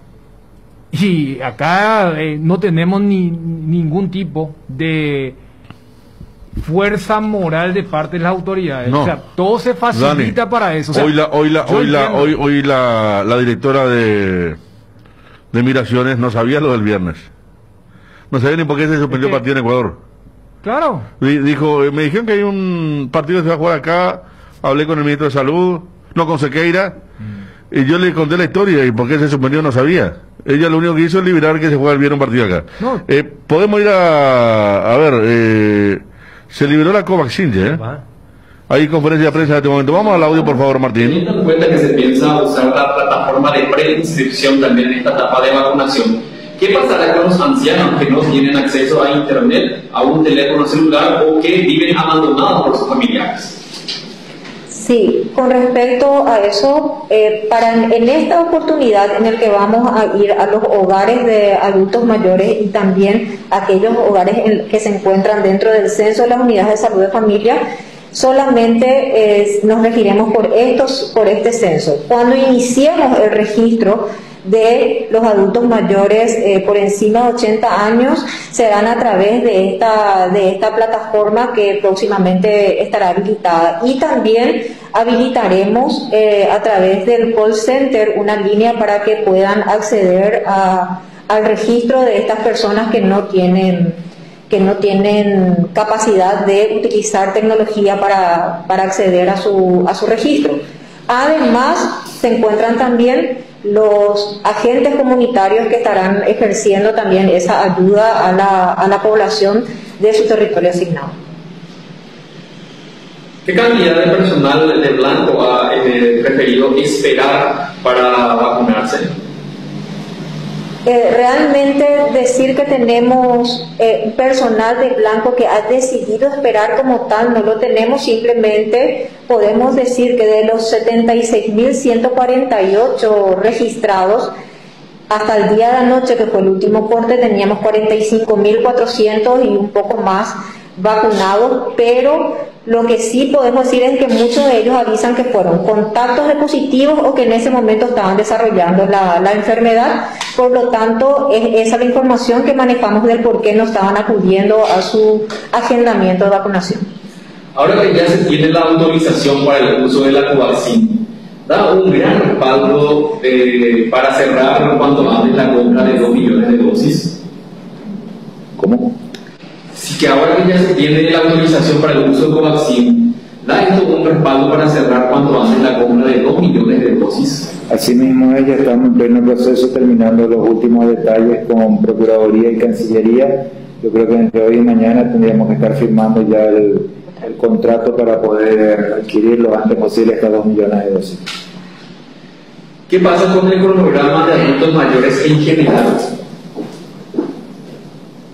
y acá no tenemos ningún tipo de fuerza moral de parte de las autoridades. No. O sea, todo se facilita, Dani, para eso. O sea, hoy la directora de Migraciones no sabía lo del viernes. No sabía ni por qué se suspendió el partido en Ecuador. Claro. Dijo, me dijeron que hay un partido que se va a jugar acá, hablé con el ministro de Salud, no con Sequeira, y yo le conté la historia y por qué se suspendió no sabía. Ella lo único que hizo es liberar que se juega el viernes un partido acá. No. Podemos ir a ver, se liberó la Covaxin, Hay conferencia de prensa en este momento. Vamos al audio, por favor, Martín. Teniendo en cuenta que se piensa usar la plataforma de preinscripción también en esta etapa de vacunación, ¿qué pasará con los ancianos que no tienen acceso a internet, a un teléfono celular o que viven abandonados por sus familiares? Sí, con respecto a eso, en esta oportunidad en el que vamos a ir a los hogares de adultos mayores y también aquellos hogares que se encuentran dentro del censo de las unidades de salud de familia, solamente nos regiremos por este censo. Cuando iniciemos el registro de los adultos mayores por encima de 80 años, serán a través de esta plataforma que próximamente estará habilitada, y también habilitaremos a través del call center una línea para que puedan acceder al registro de estas personas que no tienen capacidad de utilizar tecnología para acceder a su registro. Además, se encuentran también los agentes comunitarios que estarán ejerciendo también esa ayuda a la población de su territorio asignado. ¿Qué cantidad de personal de Blanco ha preferido esperar para vacunarse? Realmente decir que tenemos personal de Blanco que ha decidido esperar como tal no lo tenemos. Simplemente podemos decir que de los 76.148 registrados hasta el día de anoche, que fue el último corte, teníamos 45.400 y un poco más vacunados, pero lo que sí podemos decir es que muchos de ellos avisan que fueron contactos de positivos o que en ese momento estaban desarrollando la enfermedad. Por lo tanto, es esa la información que manejamos del por qué no estaban acudiendo a su agendamiento de vacunación. Ahora que ya se tiene la autorización para el uso de la Covaxin, da un gran respaldo para cerrar cuanto antes la compra de 2 millones de dosis. ¿Cómo? Sí, que ahora que ya se tiene la autorización para el uso de Covaxin, da esto un respaldo para cerrar cuanto antes la compra de 2 millones de dosis. Asimismo, ya estamos en pleno proceso, terminando los últimos detalles con Procuraduría y Cancillería. Yo creo que entre hoy y mañana tendríamos que estar firmando ya el contrato para poder adquirir lo antes posible estas 2 millones de dosis. ¿Qué pasa con el cronograma de adultos mayores en general?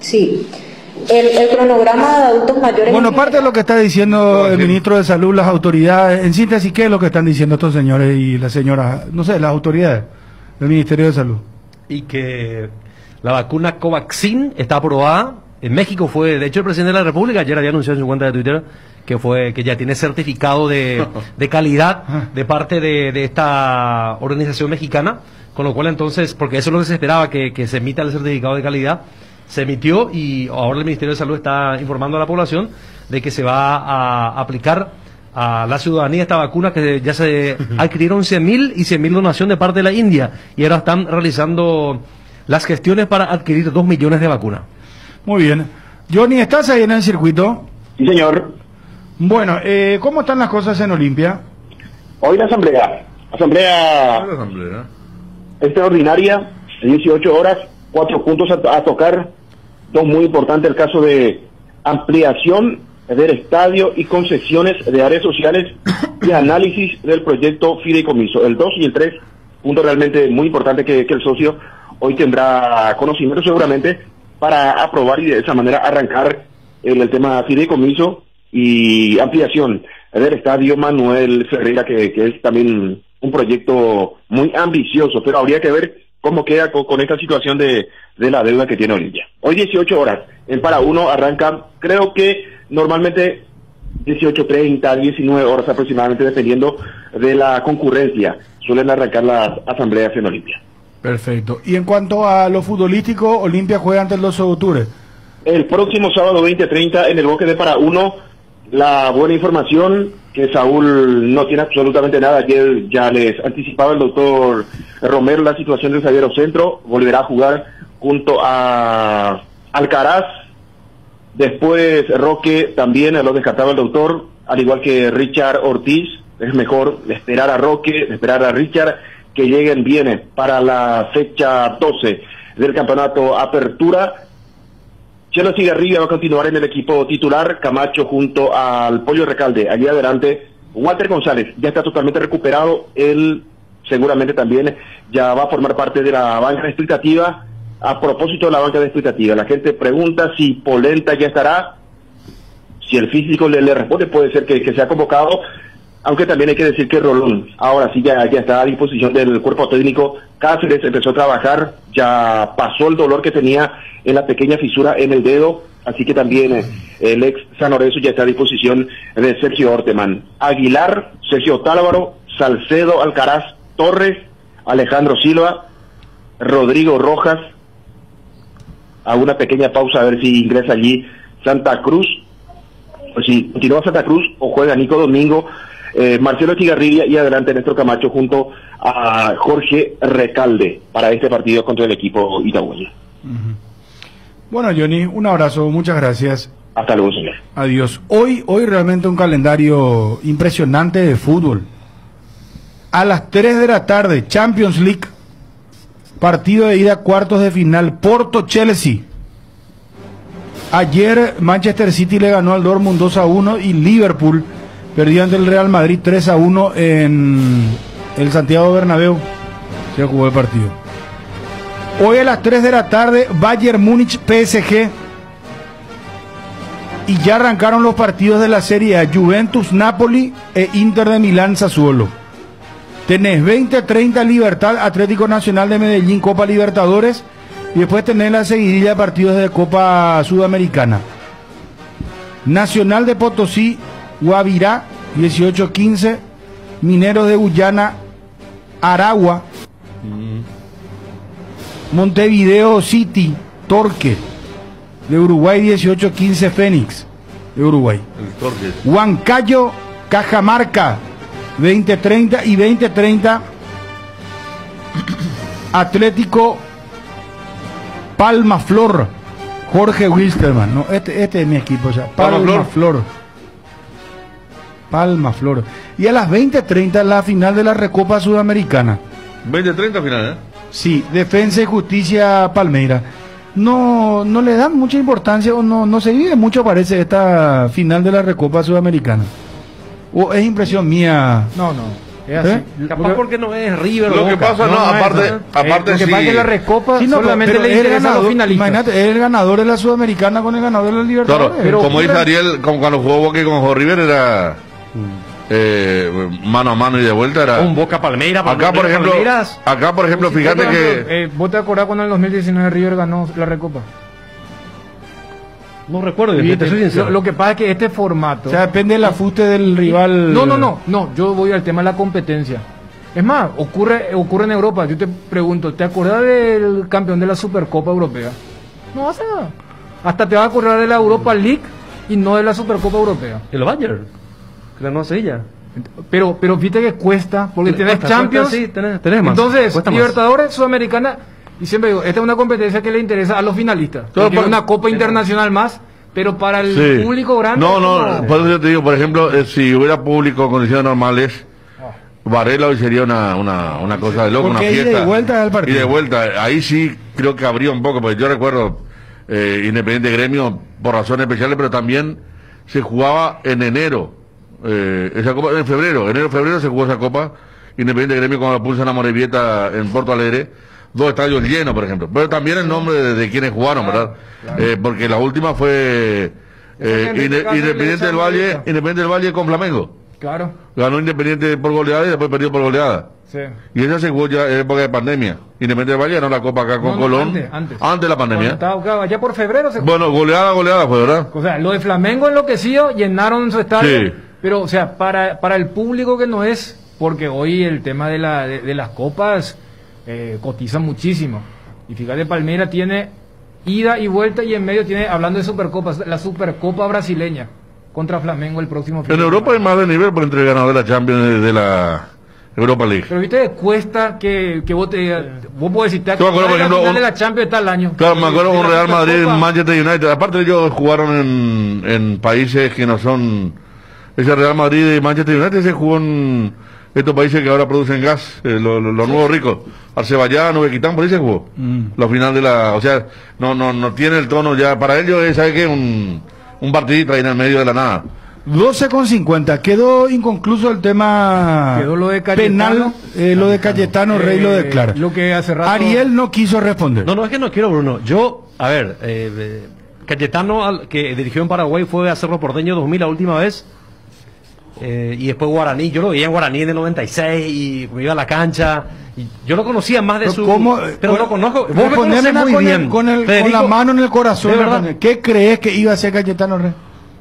Sí. El cronograma de adultos mayores... Bueno, parte de lo que está diciendo el ministro de Salud, las autoridades, en síntesis, ¿qué es lo que están diciendo estos señores y las señoras, no sé, las autoridades del Ministerio de Salud? Y que la vacuna Covaxin está aprobada. En México fue, de hecho, el presidente de la República ayer había anunciado en su cuenta de Twitter que ya tiene certificado de calidad de parte de esta organización mexicana, con lo cual entonces, porque eso es lo que se esperaba, que se emita el certificado de calidad, se emitió y ahora el Ministerio de Salud está informando a la población de que se va a aplicar a la ciudadanía esta vacuna, que ya se adquirieron 100.000 y 100.000 donación de parte de la India, y ahora están realizando las gestiones para adquirir 2 millones de vacunas. Muy bien. Johnny, ¿estás ahí en el circuito? Sí, señor. Bueno, ¿cómo están las cosas en Olimpia? Hoy la asamblea extraordinaria, 18 horas, 4 puntos a tocar, 2 muy importantes, el caso de ampliación del estadio y concesiones de áreas sociales y análisis del proyecto fideicomiso. El 2 y el 3, punto realmente muy importante que el socio hoy tendrá conocimiento seguramente para aprobar y de esa manera arrancar el tema fideicomiso y ampliación del estadio Manuel Ferreira, que es también un proyecto muy ambicioso, pero habría que ver cómo queda con esta situación de la deuda que tiene Olimpia. Hoy 18 horas, en para uno arranca, creo que normalmente 18:30, 19 horas aproximadamente, dependiendo de la concurrencia, suelen arrancar las asambleas en Olimpia. Perfecto. Y en cuanto a lo futbolístico, Olimpia juega ante el 12 de octubre. El próximo sábado 20:30 en el Bosque de Para Uno, la buena información que Saúl no tiene absolutamente nada. Ayer ya les anticipaba el doctor Romero la situación del zaguero centro, volverá a jugar junto a Alcaraz. Después Roque también lo descartaba el doctor, al igual que Richard Ortiz. Es mejor esperar a Roque, esperar a Richard, que lleguen bien para la fecha 12 del campeonato Apertura. Chelo Cigarrilla va a continuar en el equipo titular, Camacho junto al Pollo Recalde. Allí adelante, Walter González ya está totalmente recuperado, él seguramente también ya va a formar parte de la banca de expectativa. A propósito de la banca de expectativa, la gente pregunta si Polenta ya estará, si el físico le responde, puede ser que sea convocado, aunque también hay que decir que Rolón ahora sí ya está a disposición del cuerpo técnico. Cáceres empezó a trabajar, ya pasó el dolor que tenía en la pequeña fisura en el dedo, así que también el ex San Lorenzo ya está a disposición de Sergio Orteman. Aguilar, Sergio Tálvaro, Salcedo, Alcaraz, Torres, Alejandro Silva, Rodrigo Rojas. A una pequeña pausa a ver si ingresa allí Santa Cruz, o si continúa Santa Cruz o juega Nico Domingo, Marcelo Chigarrilla y adelante Néstor Camacho junto a Jorge Recalde para este partido contra el equipo itagüeño. Bueno, Johnny, un abrazo, muchas gracias. Hasta luego, señor. Adiós. Hoy realmente un calendario impresionante de fútbol. A las 3 de la tarde, Champions League, partido de ida, cuartos de final, Porto-Chelsea. Ayer Manchester City le ganó al Dortmund 2-1 y Liverpool perdió ante el Real Madrid 3-1 en el Santiago Bernabéu. Se jugó el partido. Hoy a las 3 de la tarde, Bayern Múnich PSG. Y ya arrancaron los partidos de la Serie A, Juventus Napoli e Inter de Milán Sassuolo. Tenés 20-30 Libertad Atlético Nacional de Medellín, Copa Libertadores. Y después tenés la seguidilla de partidos de Copa Sudamericana. Nacional de Potosí, Guavirá, 18-15. Mineros de Guyana, Aragua. Montevideo City, Torque, de Uruguay, 18-15. Fénix, de Uruguay. Huancayo, Cajamarca, 20-30 y 20-30. Atlético Palma Flor, Jorge Wilstermann. No, este es mi equipo ya. Palma Flor. Palma Flor. Y a las 20:30 la final de la Recopa Sudamericana. 20:30 final, ¿eh? Sí, Defensa y Justicia Palmeira. No le dan mucha importancia o no se vive mucho, parece, esta final de la Recopa Sudamericana. ¿O es impresión mía? No. Es así. Capaz porque no es River o Lo que Boca. pasa, no, aparte lo que sí. pasa es que la recopa Sí, no, solamente pero le es el interesa a los ganador, finalistas. imagínate, es el ganador de la Sudamericana con el ganador de la Libertadores. Claro, Pero como dice Ariel, como cuando jugó Boca con Jorge River era mano a mano y de vuelta era. Un Boca Palmeiras. Acá por ejemplo, fíjate que ¿Vos te acordás cuando en el 2019 River ganó la recopa? No recuerdo, Y te soy sincero. lo que pasa es que este formato... o sea, depende del ajuste del rival. No, yo voy al tema de la competencia. Es más, ocurre en Europa. Yo te pregunto, ¿te acordás del campeón de la Supercopa Europea? No vas a... Hasta te vas a acordar de la Europa League y no de la Supercopa Europea. El Bayern, que ganó a Sevilla. Pero viste que cuesta, porque tenés Cuesta, Champions. sí, tenés más. Entonces, Cuesta más. Libertadores, Sudamericana, y siempre digo, esta es una competencia que le interesa a los finalistas. Claro, Porque es una copa internacional más, pero para el sí. público grande... No, por eso yo te digo, por ejemplo, si hubiera público en condiciones normales, Varela hoy sería una cosa de loco, Porque una ida fiesta. y vuelta del partido. Y de vuelta, ahí sí creo que habría un poco, porque yo recuerdo Independiente Gremio por razones especiales, pero también se jugaba en enero, esa copa, en febrero se jugó esa copa, Independiente Gremio con la Pulsa Amorebieta en Porto Alegre, 2 estadios llenos, por ejemplo, pero también el nombre de quienes jugaron, ¿verdad? Porque la última fue Independiente del Valle con Flamengo. Claro. Ganó Independiente por goleada y después perdió por goleada. Sí. Y esa se jugó ya en época de pandemia. Independiente del Valle ganó la Copa acá con Colón. Antes de la pandemia. Estaba ya por febrero se... Bueno, goleada fue, ¿verdad? O sea, lo de Flamengo enloquecido, llenaron su estadio. Sí. Pero, o sea, para el público que no es, porque hoy el tema de las copas cotiza muchísimo. Y fíjate, Palmeiras tiene ida y vuelta y en medio tiene, hablando de Supercopas, la Supercopa brasileña contra Flamengo el próximo fin En de Europa hay más de nivel por entre el ganador de la Champions y de la Europa League. Pero viste, cuesta que vos podés decir, Yo me acuerdo, por ejemplo, la final de la Champions está el año. Claro, me acuerdo De con la Real Madrid, Supercopa. Manchester United. Aparte ellos jugaron en países que no son... Ese Real Madrid y Manchester United se jugó en estos países que ahora producen gas, los nuevos ricos. Azerbaiyán, Uzbekistán, por ahí se jugó. La final de la... O sea, no tiene el tono ya... Para ellos es, ¿sabes qué? Un partidito ahí en el medio de la nada. 12,50. Quedó inconcluso el tema Quedó lo de Cayetano. penal, lo de Cayetano Rey lo declara. Lo que hace rato... Ariel no quiso responder. No, es que no quiero, Bruno. Yo, a ver, Cayetano, que dirigió en Paraguay, fue a Cerro Porteño 2000 la última vez. Y después Guaraní, yo lo veía en Guaraní en el 96 y me iba a la cancha. Y yo lo conocía más de su... pero lo conozco. Vos me conocés muy bien. Con la mano en el corazón. ¿De verdad? ¿Qué crees que iba a hacer Cayetano Rey?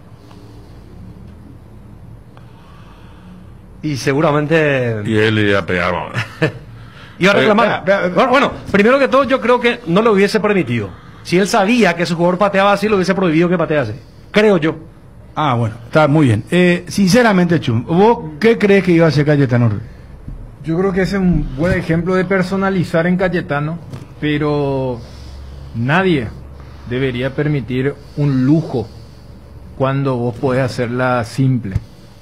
Y seguramente... Y él iba a pegar, vamos. Iba a reclamar. Bueno, primero que todo, yo creo que no lo hubiese permitido. Si él sabía que su jugador pateaba así, lo hubiese prohibido que patease. Creo yo. Ah, bueno, está muy bien. Sinceramente, Chum, ¿vos qué crees que iba a hacer Cayetano Rey? Yo creo que ese es un buen ejemplo de personalizar en Cayetano, pero nadie debería permitir un lujo cuando vos podés hacerla simple.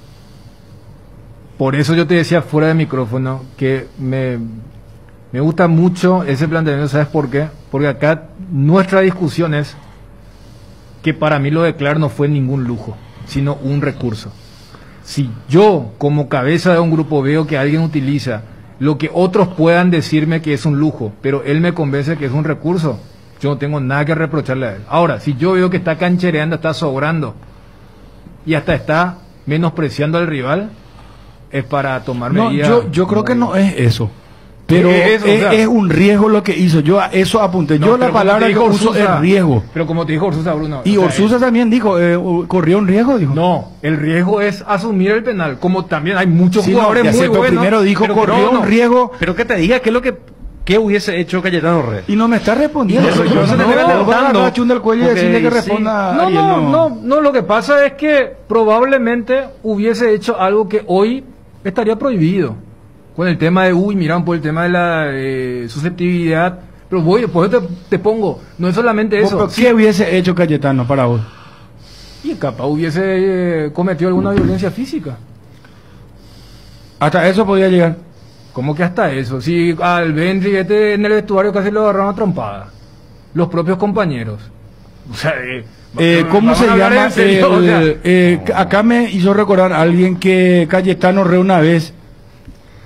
Por eso yo te decía fuera de micrófono que me gusta mucho ese planteamiento. ¿Sabes por qué? Porque acá nuestra discusión es que para mí lo de Clar no fue ningún lujo, sino un recurso. Si yo, como cabeza de un grupo, veo que alguien utiliza lo que otros puedan decirme que es un lujo, pero él me convence que es un recurso, yo no tengo nada que reprocharle a él. Ahora, si yo veo que está canchereando, está sobrando y hasta está menospreciando al rival, es para tomar medidas. Yo creo que no es eso. Pero es un riesgo lo que hizo. Yo a eso apunté. No, yo la palabra que uso es riesgo. Pero como te dijo Orsusa, Bruno. Y Orsusa también dijo, corrió un riesgo, dijo. No, el riesgo es asumir el penal. Como también hay muchos jugadores muy buenos. Primero dijo, corrió un riesgo. Pero que te diga qué es lo que hubiese hecho Cayetano Rey. Y no me está respondiendo. Yo no se te voy adelantando. Del cuello y decirle que responda. No, lo que pasa es que probablemente hubiese hecho algo que hoy estaría prohibido. Con el tema de, miran por el tema de la susceptibilidad, pero por eso te pongo, no es solamente eso. ¿Qué hubiese hecho Cayetano para vos? Y capaz hubiese cometido alguna violencia física. ¿Hasta eso podía llegar? ¿Cómo que hasta eso? Si al Benri en el vestuario casi lo agarraron a trompada, los propios compañeros. O sea, ¿cómo se llama? Acá me hizo recordar a alguien que Cayetano Rey una vez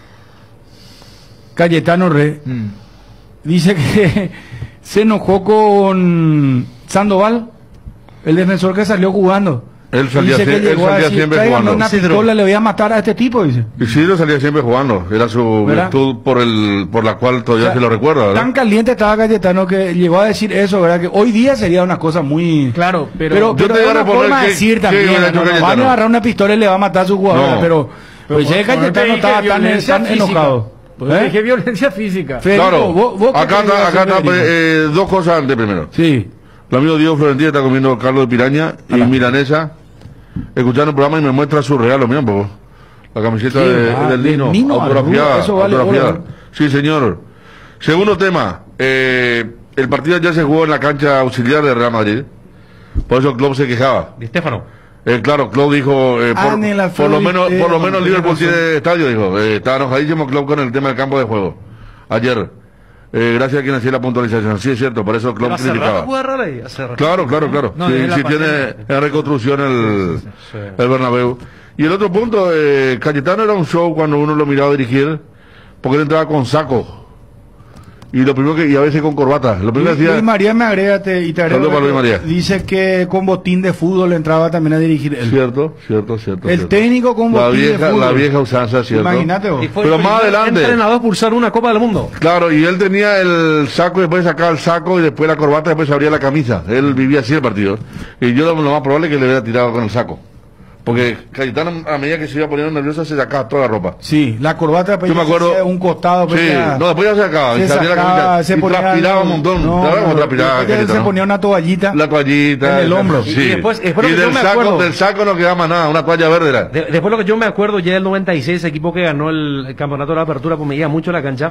Cayetano Re, dice que se enojó con Sandoval, el defensor que salió jugando. Él salía, Dice que llegó a decir, siempre "Tráiganme jugando. una pistola, le voy a matar a este tipo", dice. Isidro salía siempre jugando. Era su ¿Verdad? virtud por la cual todavía O sea, se lo recuerda, ¿verdad? Tan caliente estaba Cayetano que llegó a decir eso, ¿verdad? Que hoy día sería una cosa muy... Claro, pero Pero yo te es voy a una responder forma de que- decir que también, hubiera hecho no van Cayetano. a agarrar una pistola y le va a matar a su jugadora, No. pero pues ya Cayetano estaba tan enojado. ¿Eh? ¿Qué violencia física? Federico, Claro, vos qué acá querías está, hacer, Federico? dos cosas antes primero. Sí. El amigo Diego Florentino está comiendo caldo de piraña y milanesa, escuchando el programa y me muestra su regalo, mira un poco. La camiseta Sí, del Nino, Nino autografiada. Arturo, eso vale autografiada. oro. Sí, señor. Segundo tema, el partido ya se jugó en la cancha auxiliar de Real Madrid, por eso Klopp se quejaba. Di Stefano. Claro, Klopp dijo, en la por lo menos Stefano, Liverpool tiene tiene estadio, dijo. Está enojadísimo Klopp con el tema del campo de juego. Ayer, gracias a quien hacía la puntualización. Sí, es cierto, por eso Pero Klopp hace rato criticaba. juega Real ahí, hace rato. Claro. No, Sí, desde la sí pandemia. tiene en reconstrucción el Bernabéu. Y el otro punto, Cayetano era un show cuando uno lo miraba dirigir, porque él entraba con saco. Y lo primero que, y a veces con corbata. Lo primero que Luis hacía, María me agrega, y te agrego Saludos para Luis María. dice que con botín de fútbol entraba también a dirigir él. cierto. El técnico con La botín de vieja, fútbol. la vieja usanza, cierto. Imagínate vos. Y fue Pero el más primer adelante. entrenador a expulsar una Copa del Mundo. Claro, y él tenía el saco y después sacaba el saco y después la corbata y después abría la camisa. Él vivía así el partido. Y yo lo más probable es que le hubiera tirado con el saco. Porque Cayetano, a medida que se iba poniendo nervioso, se sacaba toda la ropa. Sí, la corbata pues, Yo me acuerdo- hacía un costado. Pues, Sí, ya- no, después ya se sacaba. Y se salía la sacaba, camisa. se Y ponía transpiraba un montón. ¿Sabes cómo transpiraba después ya Cayetano? se ponía una toallita. La toallita. en el hombro. Sí. Y después lo que yo del me saco, acuerdo- del saco no quedaba más nada, una toalla verde era. Después lo que yo me acuerdo, ya el 96, equipo que ganó el campeonato de la apertura, pues me guía mucho la cancha.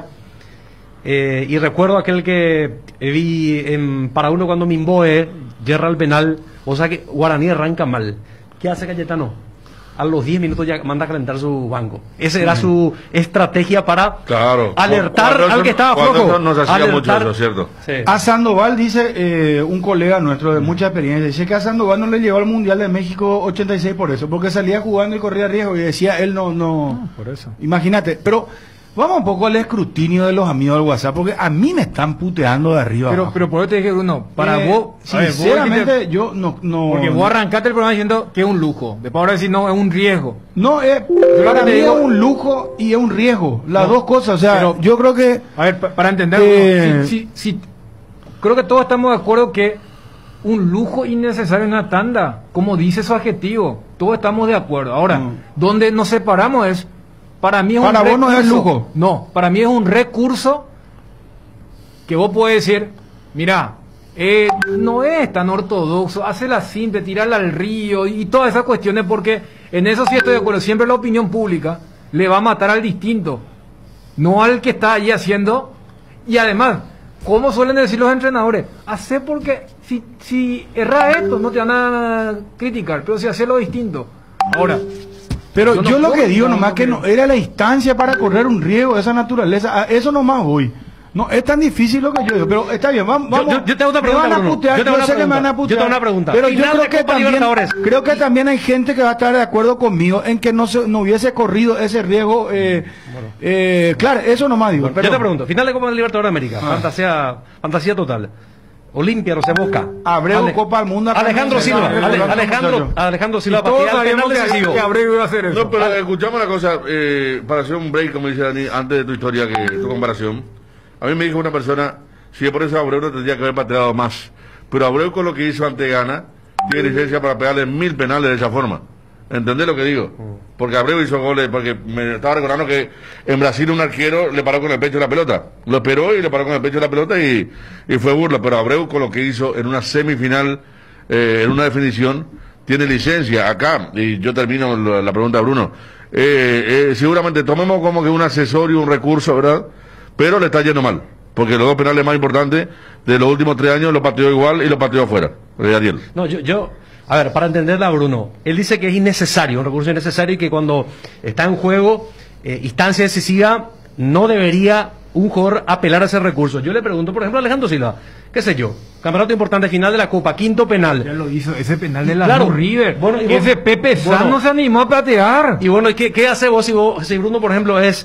Y recuerdo aquel que vi en para uno cuando Mimboe, yerra el penal, o sea que Guaraní arranca mal. ¿Qué hace Cayetano? A los 10 minutos ya manda a calentar su banco. Esa era su estrategia para Claro. alertar Cuando al eso- que estaba cuando flojo. eso no se hacía mucho Alertar- eso, ¿cierto? Sí. A Sandoval, dice un colega nuestro de mucha experiencia, dice que a Sandoval no le llevó al Mundial de México 86 por eso, porque salía jugando y corría riesgo y decía él no. Por eso. Imagínate, pero vamos un poco al escrutinio de los amigos del WhatsApp, porque a mí me están puteando de arriba. Pero, abajo. pero por eso te dije, Bruno, para Eh, vos, a ver, vos sinceramente, dijiste- yo no. porque vos arrancaste el programa diciendo que es un lujo. Después ahora decir no, es un riesgo. No, lo para que mí te digo- es un lujo y es un riesgo, las No, dos cosas. O sea, pero- yo creo que. A ver, para entender, creo que todos estamos de acuerdo que un lujo innecesario en una tanda, como dice su adjetivo, todos estamos de acuerdo. Ahora, donde nos separamos es, para mí es Para un vos no es recurso. lujo. No, para mí es un recurso que vos podés decir, mira, no es tan ortodoxo, hazla simple, tirarla al río y todas esas cuestiones, porque en eso sí estoy de acuerdo. Siempre la opinión pública le va a matar al distinto, no al que está ahí haciendo. Y además, como suelen decir los entrenadores, hace porque si erra esto no te van a criticar, pero si hace lo distinto. Ahora, Pero no yo lo puedo que digo quitar nomás una que no era la instancia para correr un riesgo de esa naturaleza. A eso nomás voy. No es tan difícil lo que yo digo, pero está bien, vamos. Yo te hago una me pregunta, van a Bruno. putear, Yo te hago yo una sé que me pregunta. van a Yo te putear. hago una pregunta. Pero yo Final creo de que Copa también, Libertadores. creo que también hay gente que va a estar de acuerdo conmigo en que no hubiese corrido ese riesgo. Claro, eso nomás digo. Yo te pregunto, final de Copa Libertadores de América, fantasía total. Olimpia, no se busca. Abreu, Copa del Mundo. Alejandro Silva, Alejandro Silva, para tirar el penal decisivo. Abreu iba a hacer eso. No, pero escuchamos una cosa, para hacer un break, como dice Dani, antes de tu historia, tu comparación. A mí me dijo una persona, si por eso Abreu no tendría que haber pateado más. Pero Abreu con lo que hizo ante Ghana, tiene licencia para pegarle 1000 penales de esa forma. ¿Entendés lo que digo? Porque Abreu hizo goles, porque me estaba recordando que en Brasil un arquero le paró con el pecho la pelota. Lo esperó y le paró con el pecho la pelota y fue burla. Pero Abreu con lo que hizo en una semifinal, en una definición, tiene licencia acá. Y yo termino la pregunta de Bruno. Seguramente tomemos como que un accesorio, un recurso, ¿verdad? Pero le está yendo mal. Porque los dos penales más importantes de los últimos 3 años lo pateó igual y lo pateó afuera. Ariel. No, a ver, para entenderla, Bruno, él dice que es innecesario, un recurso innecesario y que cuando está en juego, instancia decisiva, no debería un jugador apelar a ese recurso. Yo le pregunto, por ejemplo, a Alejandro Silva, qué sé yo, campeonato importante final de la Copa, quinto penal. Ya lo hizo, ese penal de la Claro. River. Bueno, y ese vos- Pepe San bueno. no se animó a patear. Y bueno, ¿qué hace vos si Bruno, por ejemplo, es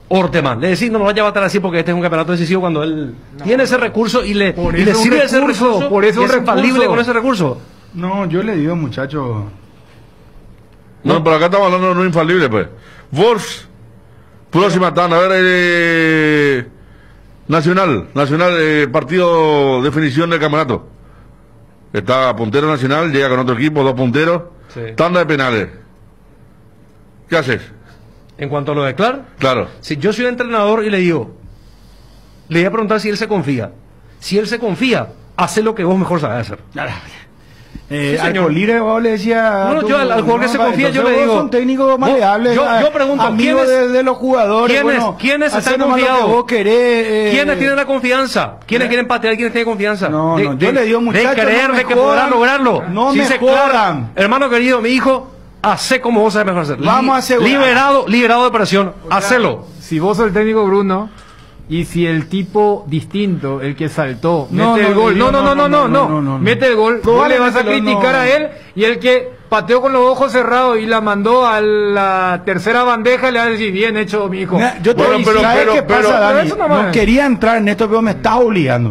Orteman. Le decís, no nos vaya a batar así porque este es un campeonato decisivo cuando él tiene ese recurso y le Por le eso sirve un ese recurso, recurso, por eso y un es infalible recurso. con ese recurso. No, yo le digo, muchacho. No, pero acá estamos hablando de no infalible, pues. Wolves, próxima tanda, a ver, Nacional, partido definición del campeonato. Está puntero Nacional, llega con otro equipo, 2 punteros, Sí. tanda de penales. ¿Qué haces? En cuanto a lo de Clark, Claro. si yo soy un entrenador y le digo, le voy a preguntar si él se confía. Si él se confía, hace lo que vos mejor sabés hacer. Sí, Al señor. Colire vos le decías... No, yo al jugador que se confía, yo le digo... Son técnicos maleables. Yo pregunto, amigos ¿quiénes- de los jugadores. ¿Quiénes hacé están nomás lo que confiados? vos querés, ¿Quiénes tienen la confianza? ¿Quiénes quieren patear? ¿Quiénes tienen confianza? No, yo le digo, de muchachos, creer no de que me podrán jodan. lograrlo. No Si me se jodan. claran, hermano querido, mi hijo, hace como vos sabes mejor hacer. Vamos a asegurar. Liberado de presión, hacelo. Si vos sos el técnico Bruno y si el tipo distinto, el que saltó, No, mete el no, gol, no, mete el gol, vos le vas a Probablemente criticar no. a él y el que pateó con los ojos cerrados y la mandó a la tercera bandeja le va a decir, bien hecho, mi hijo. Mira, yo te Bueno, digo, pero- ¿sabes pero- qué pero- pasa, pero Dani? eso nomás. No quería entrar en esto, pero me está obligando.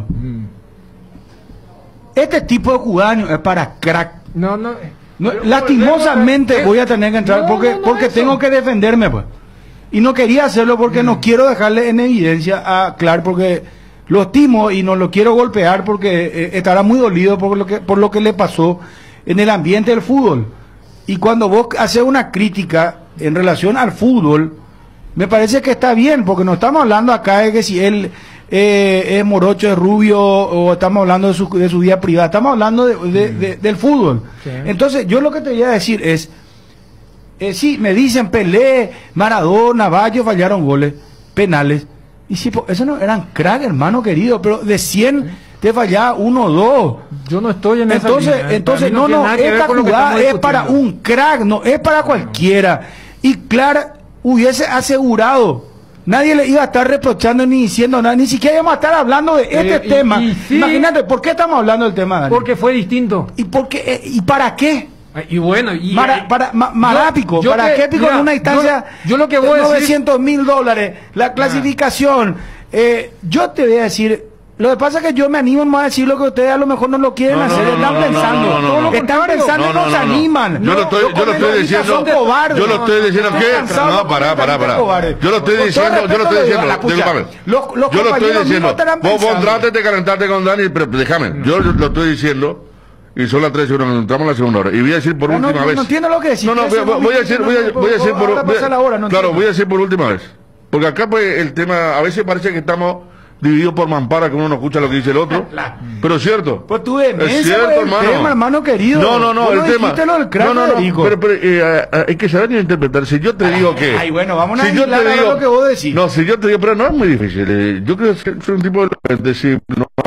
Este tipo de jugadores es para crack. No, No, lastimosamente voy a tener que entrar porque eso. tengo que defenderme, pues. Y no quería hacerlo porque no quiero dejarle en evidencia a Clark porque lo estimo y no lo quiero golpear porque estará muy dolido por lo que le pasó en el ambiente del fútbol. Y cuando vos haces una crítica en relación al fútbol, me parece que está bien, porque no estamos hablando acá de que si él es morocho, es rubio, o estamos hablando de su vida privada, estamos hablando del fútbol. Sí. Entonces, yo lo que te voy a decir es, sí, me dicen Pelé, Maradona, Bayo fallaron goles, penales, y sí, esos no eran crack, hermano querido, pero de 100 te fallaba 1 o 2. Yo no estoy en esa Entonces, línea, ¿eh? entonces Para mí no, tiene nada que ver esta con lo que jugada estamos es para discutiendo. un crack, no es para cualquiera. Y Clark hubiese asegurado, nadie le iba a estar reprochando ni diciendo nada, ni siquiera íbamos a estar hablando de este tema. sí. Imagínate, ¿por qué estamos hablando del tema, Dani? Porque fue distinto. ¿Y por qué? ¿Y para qué? Y bueno, y Marápico, yo ¿para que- qué pico mira, en una instancia yo lo que de voy a decir- $900.000, la clasificación? Yo te voy a decir, lo que pasa es que yo me animo más a decir lo que ustedes a lo mejor no lo quieren hacer, están pensando, están pensando y no se animan. Yo lo estoy diciendo, son cobardes. yo lo estoy diciendo Estoy que, cansado no, de pará. cobardes. Yo lo estoy Con todo diciendo, respeto, la pucha. discúlpame. Los Yo lo estoy compañeros diciendo. mismos estarán Vos pensando. trates de calentarte con Dani, pero déjame. Yo lo estoy diciendo. Y son las 3 horas, entramos en la segunda hora. Y voy a decir por última vez. No entiendo lo que decís. No, voy a decir, Ahora pasa la hora, no claro, entiendo. voy a decir por última vez. Porque acá pues el tema, a veces parece que estamos divididos por mampara, que uno no escucha lo que dice el otro. Pero es cierto. Pues tu demencia, Es cierto, pues, el hermano. tema, hermano querido. No, Vos el lo tema. dijiste lo del crack, No, Federico. pero hay que saber interpretar. Si yo te digo que. Ay, bueno, vamos a si yo aislar te ahora digo lo que vos decís. No, si yo te digo, pero no es muy difícil. Yo creo que soy un tipo de decir,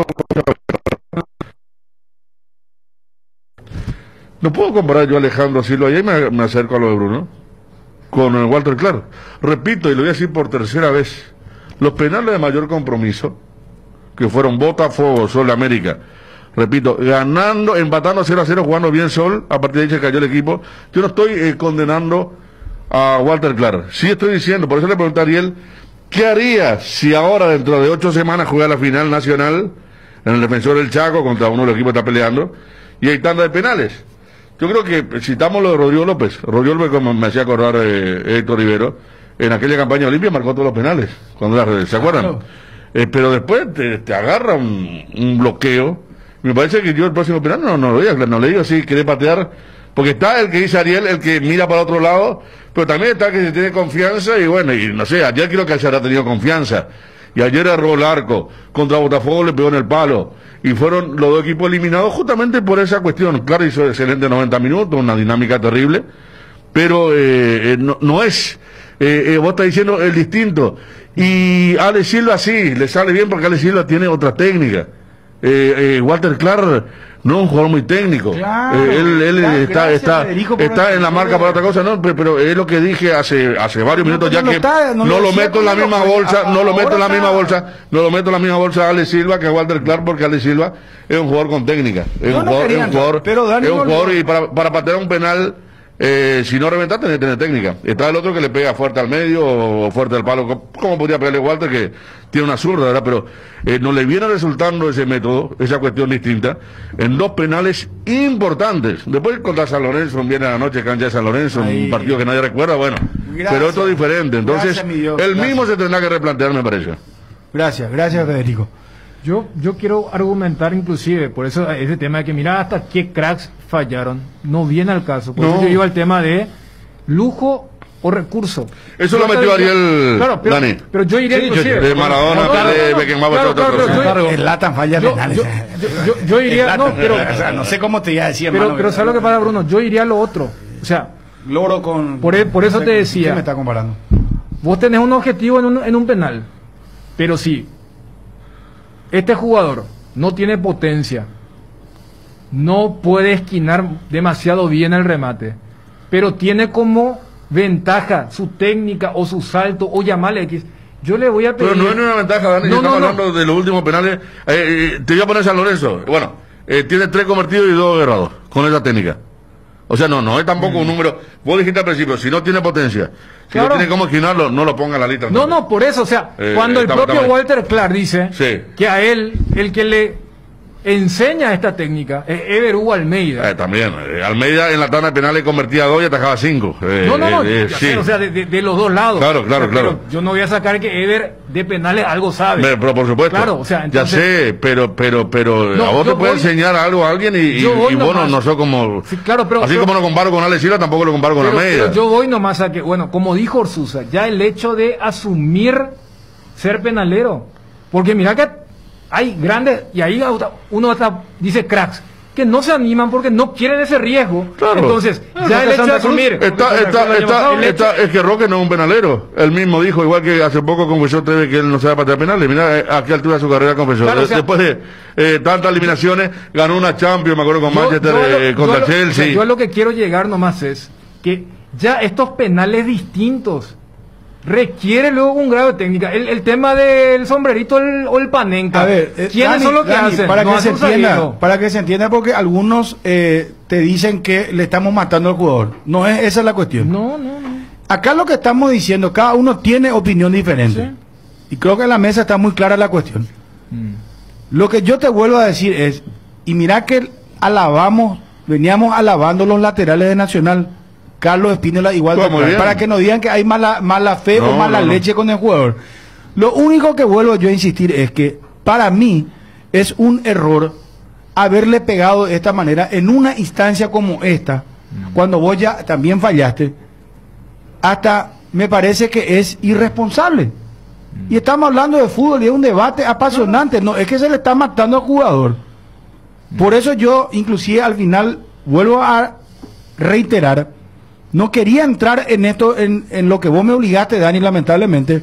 no puedo comparar yo a Alejandro Silva, y ahí me acerco a lo de Bruno, con Walter Clark. Repito, y lo voy a decir por tercera vez, los penales de mayor compromiso, que fueron Botafogo, Sol América, repito, ganando, empatando 0-0, jugando bien Sol, a partir de ahí se cayó el equipo. Yo no estoy condenando a Walter Clark, sí estoy diciendo, por eso le pregunté a Ariel, ¿qué haría si ahora dentro de 8 semanas juega la final nacional en el Defensor del Chaco contra uno de los equipos que está peleando y hay tanda de penales? Yo creo que citamos lo de Rodrigo López, como me hacía acordar Héctor Rivero, en aquella campaña Olimpia marcó todos los penales, cuando ¿se acuerdan? Claro. Pero después te agarra un bloqueo. Me parece que yo el próximo penal no le digo así, quiere patear, porque está el que dice Ariel, el que mira para otro lado, pero también está el que se tiene confianza, y bueno, y no sé, ayer creo que se habrá tenido confianza, y ayer erró el arco, contra Botafogo le pegó en el palo, y fueron los dos equipos eliminados justamente por esa cuestión. Claro, hizo excelente 90 minutos, una dinámica terrible, pero no es, vos estás diciendo el distinto, y Ale Silva sí, le sale bien porque Ale Silva tiene otra técnica. Walter Clark no es un jugador muy técnico. Claro, él gracias, Federico, por está en la el- marca para otra cosa, no, pero es lo que dije hace varios minutos ya, no que está, no no lo lo decía meto en la conmigo, misma pues, bolsa, no lo meto en la ahora misma está. bolsa, no lo meto en la misma bolsa a Ale Silva que a Walter Clark, porque Ale Silva es un jugador con técnica, es Yo un no jugador, quería es un jugador, entrar, pero Dani es un volvió. jugador, y para patear un penal Si no reventar, tenés que tener técnica. Está el otro que le pega fuerte al medio o fuerte al palo, como podría pegarle Walter, que tiene una zurda, ¿verdad? Pero no le viene resultando ese método, esa cuestión distinta, en 2 penales importantes. Después contra San Lorenzo, viene a la noche, cancha de San Lorenzo, un partido que nadie recuerda, bueno. Gracias. Pero esto es diferente. Entonces, Gracias, mi Dios. él Gracias. mismo se tendrá que replantear, me parece. Gracias, Federico. Yo quiero argumentar inclusive, por eso ese tema de que mira hasta qué cracks fallaron, no viene al caso. Por eso yo iba al tema de lujo o recurso. Eso lo metió Ariel, claro, Dani. Pero yo iría inclusive. De Maradona, de Beckenbauer, el Latan falla penales. Yo iría, no, pero o sea, no sé cómo te iba a decir, pero ¿sabes lo que pasa, Bruno? Yo iría a lo otro. O sea, loro con... Por eso te decía. ¿Qué me está comparando? Vos tenés un objetivo en un penal, pero si este jugador no tiene potencia, no puede esquinar demasiado bien el remate, pero tiene como ventaja su técnica o su salto o llamarle X, yo le voy a pedir... Pero no es una ventaja, Dani, estamos hablando de los últimos penales. Te voy a poner San Lorenzo. Bueno, tiene 3 convertidos y 2 errados con esa técnica. O sea, no es tampoco un número. Vos dijiste al principio, si no tiene potencia, si no tiene cómo esquinarlo, no lo ponga en la lista. No, por eso, o sea, cuando el propio Walter Clark dice que a él, el que le enseña esta técnica es Ever Hugo Almeida. También, Almeida en la tanda de penales convertía 2 y atajaba 5. Sí. O sea, de los dos lados. Claro. Pero yo no voy a sacar que Ever de penales algo sabe. Pero por supuesto. Claro, o sea, entonces, ya sé, pero a vos te puede enseñar algo a alguien y vos no sos como... Sí, claro, así como lo comparo con Alex Silva, tampoco lo comparo con Almeida. Pero yo voy nomás a que, bueno, como dijo Orsusa, ya el hecho de asumir ser penalero. Porque mira que hay grandes, y ahí uno hasta dice cracks, que no se animan porque no quieren ese riesgo. Claro. Entonces, ya el hecho de asumir... Es que Roque no es un penalero. Él mismo dijo, igual que hace poco confesó Teve que él no sabe patear penales. Mira a qué altura de su carrera confesó. Claro, o sea, después de tantas eliminaciones, ganó una Champions, me acuerdo, con Manchester contra el Chelsea. Yo a lo que quiero llegar nomás es que ya estos penales distintos requiere luego un grado de técnica. El tema del sombrerito o el panenca. A ver, ¿quiénes son los que hacen? Para que se entienda, porque algunos te dicen que le estamos matando al jugador. No es esa es la cuestión. No. Acá lo que estamos diciendo, cada uno tiene opinión diferente. Sí. Y creo que en la mesa está muy clara la cuestión. Lo que yo te vuelvo a decir es, y mira que veníamos alabando los laterales de Nacional. Carlos Espínola igual para que no digan que hay mala fe o mala leche con el jugador. Lo único que vuelvo yo a insistir es que para mí es un error haberle pegado de esta manera en una instancia como esta, cuando vos ya también fallaste. Hasta me parece que es irresponsable. Y estamos hablando de fútbol y es un debate apasionante, no es que se le está matando al jugador. Por eso yo inclusive al final vuelvo a reiterar, no quería entrar en esto, en lo que vos me obligaste, Dani, lamentablemente.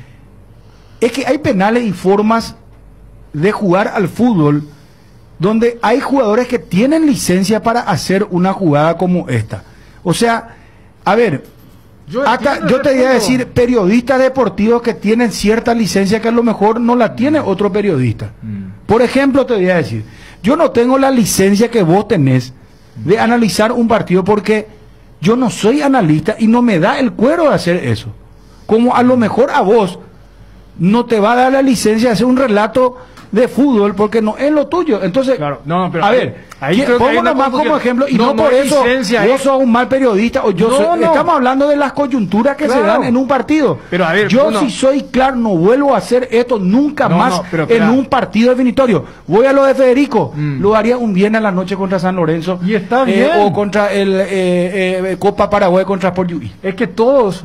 Es que hay penales y formas de jugar al fútbol donde hay jugadores que tienen licencia para hacer una jugada como esta. O sea, a ver, yo te voy a decir periodistas deportivos que tienen cierta licencia que a lo mejor no la tiene otro periodista. Por ejemplo, te voy a decir, yo no tengo la licencia que vos tenés de analizar un partido porque yo no soy analista y no me da el cuero de hacer eso. Como a lo mejor a vos no te va a dar la licencia de hacer un relato de fútbol porque no es lo tuyo. Entonces, claro, pero a ver, pongo nomás como ejemplo y no por eso vos sos un mal periodista o yo soy. Estamos hablando de las coyunturas que se dan en un partido. Pero a ver, yo si soy claro, no vuelvo a hacer esto nunca más en un partido definitorio. Voy a lo de Federico, lo haría un viernes a la noche contra San Lorenzo y está bien. O contra el Copa Paraguay contra Sport UI. Es que todos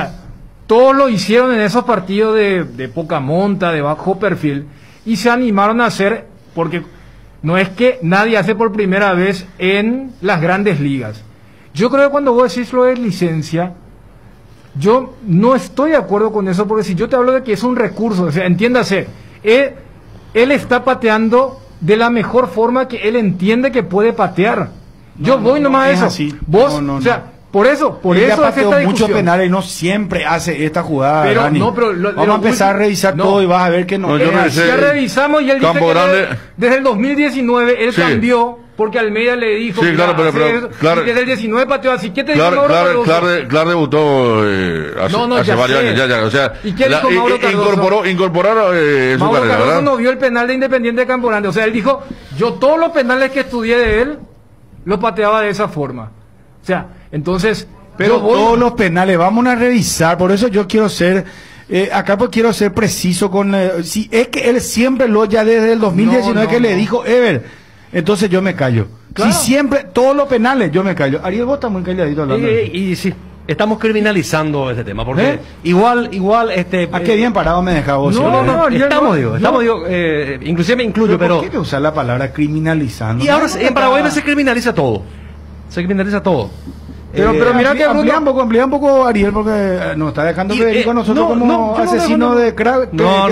lo hicieron en esos partidos de poca monta, de bajo perfil, y se animaron a hacer, porque no es que nadie hace por primera vez en las grandes ligas. Yo creo que cuando vos decís lo de licencia, yo no estoy de acuerdo con eso, porque si yo te hablo de que es un recurso, o sea, entiéndase, él está pateando de la mejor forma que él entiende que puede patear. Yo voy nomás a eso. Así. Vos, o sea, por eso es esta discusión. Muchos penales y no siempre hace esta jugada. Pero, Dani. Vamos a empezar a revisar todo y vas a ver que no. Ya revisamos y él dice que desde el 2019 él cambió porque Almeida le dijo... Sí, mira, claro, pero eso, claro, y desde el 19 pateó así. ¿Qué te dijo Mauro Cardoso? Clark debutó hace varios años, ya. O sea, ¿Y qué dijo Mauro Cardoso? Incorporar su Mauro carrera, Cardoso ¿verdad? no vio el penal de Independiente de Campo Grande. O sea, él dijo, yo todos los penales que estudié de él, los pateaba de esa forma. O sea, entonces... Pero todos los penales, vamos a revisar, por eso yo quiero ser... acá pues quiero ser preciso con... si es que él siempre ya desde el 2019 que le dijo Ever, entonces yo me callo. Claro. Si siempre, todos los penales, yo me callo. Ariel, vos estás muy calladito hablando. Y sí, estamos criminalizando este tema, porque igual, ¿A qué bien parado me deja vos? No, inclusive me incluyo, pero... ¿Por qué usar la palabra criminalizando? Y ahora en Paraguay se criminaliza todo. Se criminaliza todo. Pero mira que amplía un poco Ariel, porque nos está dejando Federico a nosotros como asesino de Clark.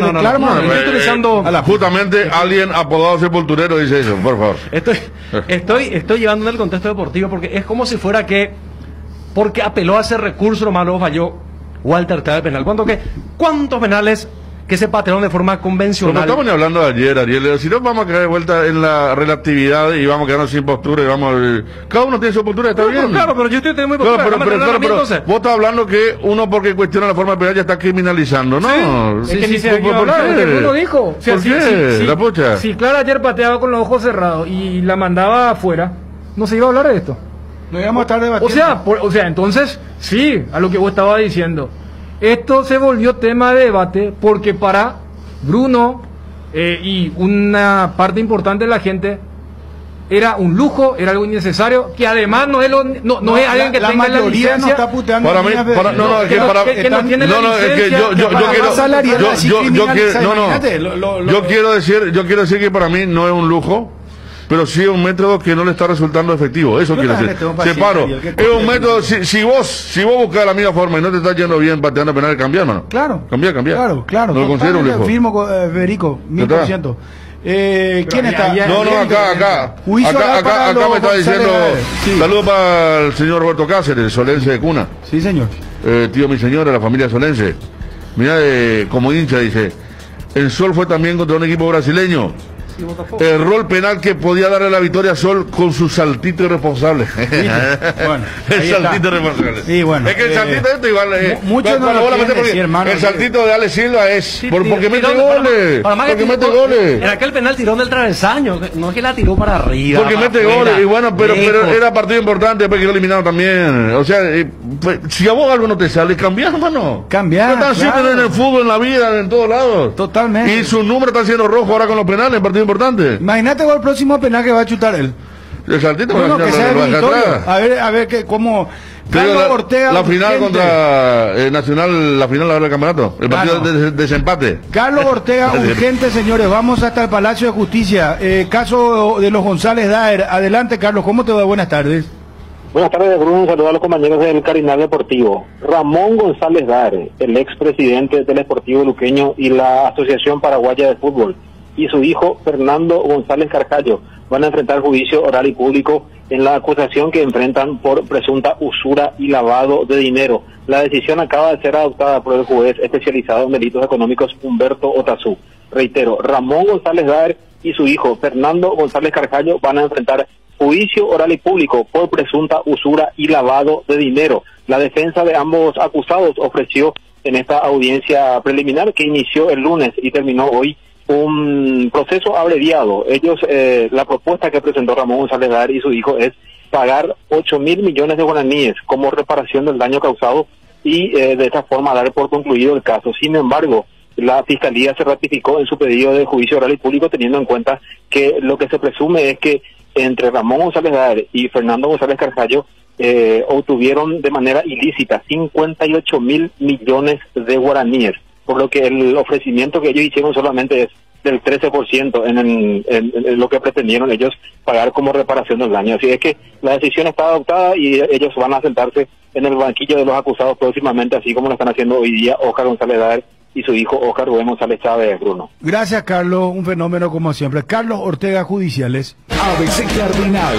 Justamente alguien apodado Sepulturero dice eso, por favor. Estoy llevando en el contexto deportivo, porque es como si fuera que, porque apeló a ese recurso, nomás luego falló Walter Tavera penal. ¿Cuántos penales que se patearon de forma convencional? No estamos ni hablando de ayer, Ariel. Si no, vamos a quedar de vuelta en la relatividad y vamos a quedarnos sin postura. Cada uno tiene su postura, está bien. Claro, pero yo estoy muy postura. Pero vos estás hablando que uno, porque cuestiona la forma penal, ya está criminalizando, ¿no? Sí, es que ni se debió hablar, lo que uno dijo. O sea, ¿Por qué? La pucha. Si Clara ayer pateaba con los ojos cerrados y la mandaba afuera, no se iba a hablar de esto. No íbamos a estar debatiendo. O sea, entonces, sí, a lo que vos estabas diciendo. Esto se volvió tema de debate porque para Bruno y una parte importante de la gente era un lujo, era algo innecesario, que además no es alguien que tenga la licencia. No está puteando. Para mí, yo quiero decir que para mí no es un lujo, pero sí es un método que no le está resultando efectivo. Eso quiero decir. Separo. Es un método, si vos buscas la misma forma y no te está yendo bien pateando penal, cambia, hermano. Claro. Cambia. Claro. No lo considero un lujo. Firmo, Federico, 1000%. ¿Quién está? Acá me está diciendo, saludos para el señor Roberto Cáceres, solense de cuna. Sí, señor. Tío mi señora, la familia solense. Mira, como hincha dice, el Sol fue también contra un equipo brasileño. Erró el penal que podía darle la victoria a Sol con su saltito irresponsable. Bueno, el saltito irresponsable. Sí, bueno, es que el saltito esto igual muchos no lo quieren decir, hermano. El saltito de Ale Silva es porque mete goles. Porque mete goles. Era aquel penal tirón del travesaño, no es que la tiró para arriba. Porque mete goles. Y bueno, pero era partido importante, después quedó eliminado también. O sea, si a vos algo no te sale, cambiar, hermano. Cambiar. Están siempre en el fútbol, en la vida, en todos lados. Totalmente. Y su número está siendo rojo ahora con los penales, partido importante. Imagínate el próximo penal que va a chutar él. El saltito que sea definitorio. A ver cómo Carlos Ortega. La final contra Nacional, la final del campeonato. El partido de desempate. Carlos Ortega, urgente, señores. Vamos hasta el Palacio de Justicia. Caso de los González Daer. Adelante, Carlos. ¿Cómo te va? Buenas tardes. Buenas tardes, Bruno. Un saludo a los compañeros del Carinal Deportivo. Ramón González Daer, el expresidente del Esportivo Luqueño y la Asociación Paraguaya de Fútbol, y su hijo Fernando González Carcayo van a enfrentar juicio oral y público en la acusación que enfrentan por presunta usura y lavado de dinero. La decisión acaba de ser adoptada por el juez especializado en delitos económicos Humberto Otazú. Reitero, Ramón González Daer y su hijo Fernando González Carcayo van a enfrentar juicio oral y público por presunta usura y lavado de dinero. La defensa de ambos acusados ofreció en esta audiencia preliminar que inició el lunes y terminó hoy un proceso abreviado. Ellos, la propuesta que presentó Ramón González Daer y su hijo es pagar 8.000 millones de guaraníes como reparación del daño causado y de esta forma dar por concluido el caso. Sin embargo, la Fiscalía se ratificó en su pedido de juicio oral y público, teniendo en cuenta que lo que se presume es que entre Ramón González Daer y Fernando González Carcayo obtuvieron de manera ilícita 58.000 millones de guaraníes, por lo que el ofrecimiento que ellos hicieron solamente es del 13% en lo que pretendieron ellos pagar como reparación del daño. Así es que la decisión está adoptada y ellos van a sentarse en el banquillo de los acusados próximamente, así como lo están haciendo hoy día Óscar González Daer y su hijo Óscar Rubén González Chávez, Bruno. Gracias, Carlos, un fenómeno como siempre. Carlos Ortega, Judiciales. ABC Cardinal,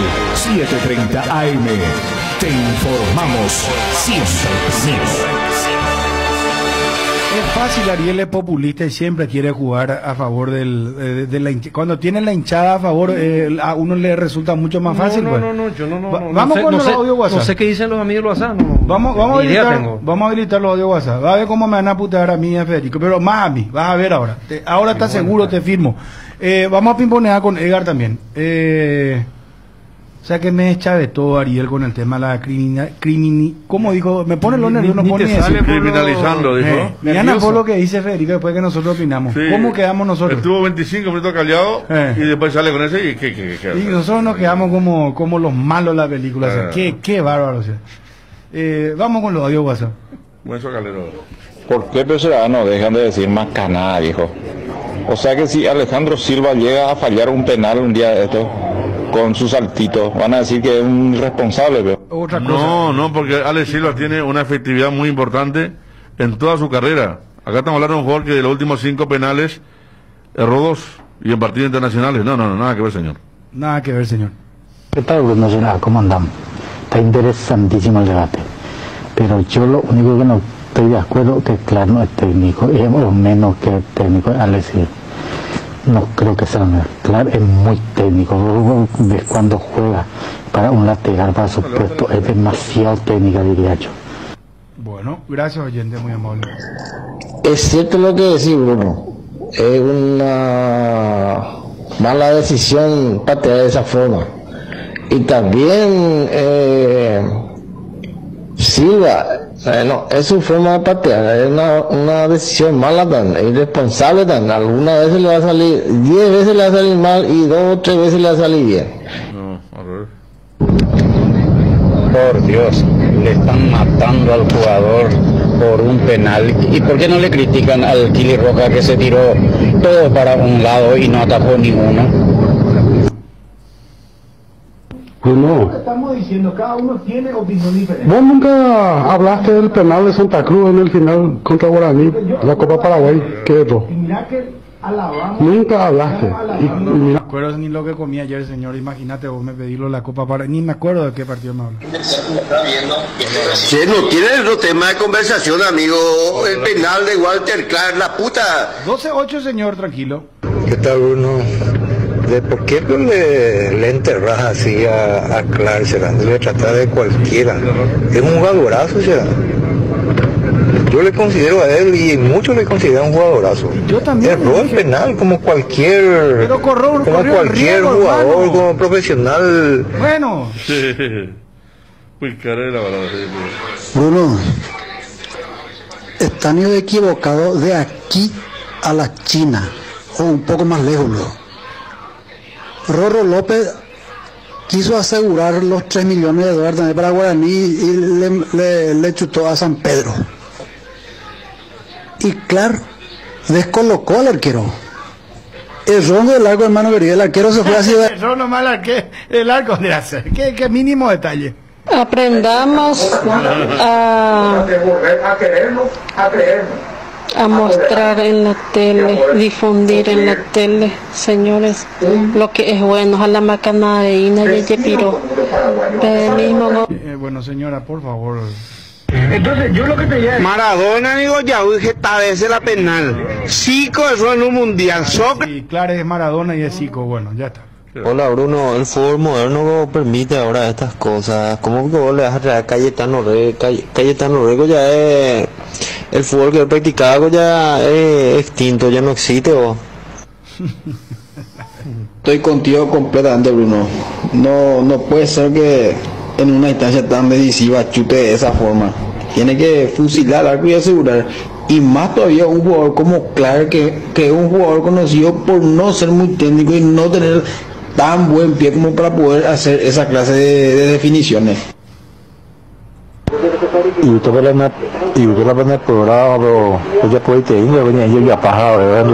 7:30 AM. Te informamos siempre. fácil, Ariel es populista y siempre quiere jugar a favor de la hinchada. Cuando tiene la hinchada a favor, a uno le resulta mucho más fácil. Vamos con los audios WhatsApp. No sé qué dicen los amigos de WhatsApp. Vamos a habilitar los audios WhatsApp. Va a ver cómo me van a putear a mí y a Federico, pero más a mí. Vas a ver ahora. Ahora estás seguro, te firmo. Vamos a pimponear con Edgar también. O sea que me echa de todo Ariel con el tema de la ¿cómo dijo? Me pone los nervios, no pone eso. Criminalizando, dijo. Mirá por lo que dice Federico después que nosotros opinamos. Sí. ¿Cómo quedamos nosotros? Estuvo 25 minutos callado y después sale con ese y ¿qué? Y nosotros nos quedamos como los malos de la película. O sea, qué bárbaro. O sea. Vamos con los audios WhatsApp. Buen Calero. ¿Por qué Pesera no dejan de decir más canada, viejo? O sea que si Alejandro Silva llega a fallar un penal un día de esto con su saltito, van a decir que es un irresponsable, pero... No, porque Alex Silva tiene una efectividad muy importante en toda su carrera. Acá estamos hablando de un jugador que de los últimos 5 penales erró 2 y en partidos internacionales. No, nada que ver, señor. Nada que ver, señor. ¿Qué tal, Bruno? ¿Cómo andamos? Está interesantísimo el debate, pero yo lo único que no estoy de acuerdo que claro no es técnico, y es menos que técnico, Alex Silva. No creo que sea claro, es muy técnico. Ves cuando juega para un lateral, para su puesto, es demasiado técnica, diría yo. Bueno, gracias, oyente, muy amable. Es cierto lo que decís, Bruno. Es una mala decisión patear de esa forma. Y también Silva, no, es su forma de patear, es una decisión mala, irresponsable, algunas veces le va a salir, 10 veces le va a salir mal y 2 o 3 veces le va a salir bien. Por Dios, le están matando al jugador por un penal. ¿Y por qué no le critican al Kili Roca que se tiró todo para un lado y no atajó ninguno? Bruno, estamos diciendo, cada uno tiene opinión diferente. vos nunca hablaste del penal de Santa Cruz en el final contra Guaraní, la Copa Paraguay, ¿qué es eso? Nunca hablaste. No me acuerdo ni lo que comí ayer, señor. Imagínate, vos me pedí la Copa Paraguay, ni me acuerdo de qué partido me habló. Che, no tiene otro tema de conversación, amigo. El penal de Walter Clark, la puta. 12-8, señor, tranquilo. ¿Qué tal, Bruno? ¿Por qué le enterras así a Clark? Le tratas de cualquiera. Es un jugadorazo, será. Yo le considero a él y muchos le consideran un jugadorazo. Yo también. Erró el penal como cualquier jugador, hermano. Como profesional. Bueno. Uy, cara de la balada. Bruno, están equivocados de aquí a la China, o un poco más lejos luego. Rorro López quiso asegurar los 3 millones de dólares también para Guaraní y le chutó a San Pedro. Y claro, descolocó al arquero. El ronco del arco, hermano querido, el arquero se fue así. Erró nomás el arco de hacer. ¿Qué mínimo detalle? Aprendamos a mostrar en la tele, difundir en la tele, señores, lo que es bueno. A la macanadeína y ella piro. Bueno, señora, por favor. Entonces, yo lo que te diría es... Maradona, digo, ya dije, esta vez es la penal. Zico eso en un mundial. Sí, claro, es Maradona y es Zico. Bueno, ya está. Hola Bruno, el fútbol moderno permite ahora estas cosas. ¿Cómo que vos le vas a traer a Cayetano Rego? Ya es... El fútbol que él practicaba ya es extinto, ya no existe vos. Estoy contigo completamente, Bruno. No puede ser que en una instancia tan decisiva chute de esa forma. Tiene que fusilar al arco y asegurar. Y más todavía un jugador como Clark, que es un jugador conocido por no ser muy técnico y no tener tan buen pie como para poder hacer esa clase de definiciones. Y usted la pena programa, pero ya puede ir, venía yo ya pasado,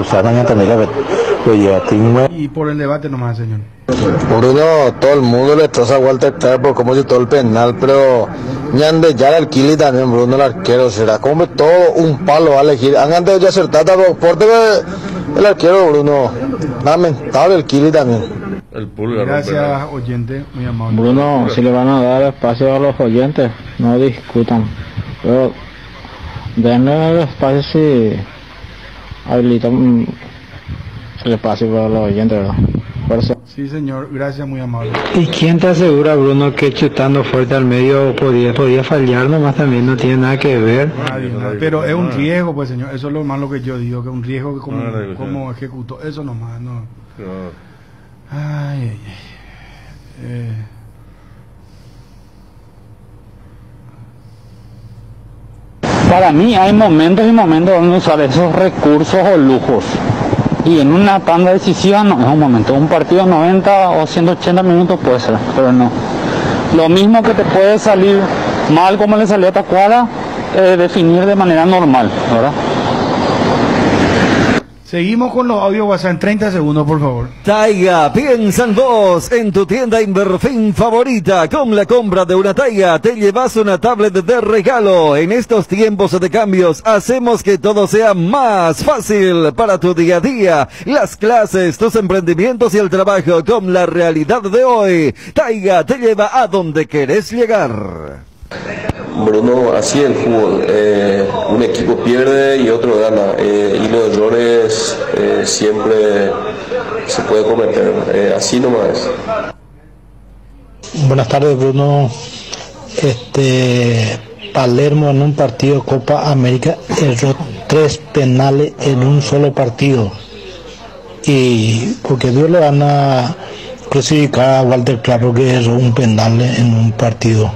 y por el debate nomás, señor. Bruno, todo el mundo le troza a Walter Clark por cómo hizo todo el penal, pero ñande ya el Kili también, Bruno, el arquero, será como todo un palo va a elegir. Antes de ya acertar, por el arquero, Bruno, lamentable el Kili también. Gracias, oyente, muy amable. Bruno, si le van a dar espacio a los oyentes, no discutan. Pero denle espacio si habilita el espacio para los oyentes, ¿verdad? Por eso. Sí, señor, gracias, muy amable. ¿Y quién te asegura, Bruno, que chutando fuerte al medio podía fallar nomás también? No tiene nada que ver. Nadie, pero es un riesgo, pues, señor. Eso es lo más lo que yo digo, que es un riesgo que como ejecutó. Eso nomás, no. Ay, Para mí hay momentos y momentos donde usar esos recursos o lujos. Y en una tanda decisiva no es un momento. Un partido 90 o 180 minutos puede ser, pero no. Lo mismo que te puede salir mal como le salió a Tacuara, definir de manera normal, ¿verdad? Seguimos con los audios WhatsApp en 30 segundos, por favor. Taiga, piensa en vos, en tu tienda Inverfin favorita. Con la compra de una Taiga te llevas una tablet de regalo. En estos tiempos de cambios hacemos que todo sea más fácil para tu día a día. Las clases, tus emprendimientos y el trabajo con la realidad de hoy. Taiga te lleva a donde querés llegar. Bruno, así el fútbol, un equipo pierde y otro gana, y los errores siempre se puede cometer, así nomás. Buenas tardes, Bruno. Palermo en un partido de Copa América erró 3 penales en un solo partido, y porque Dios le van a crucificar a Walter Clark porque erró un penal en un partido.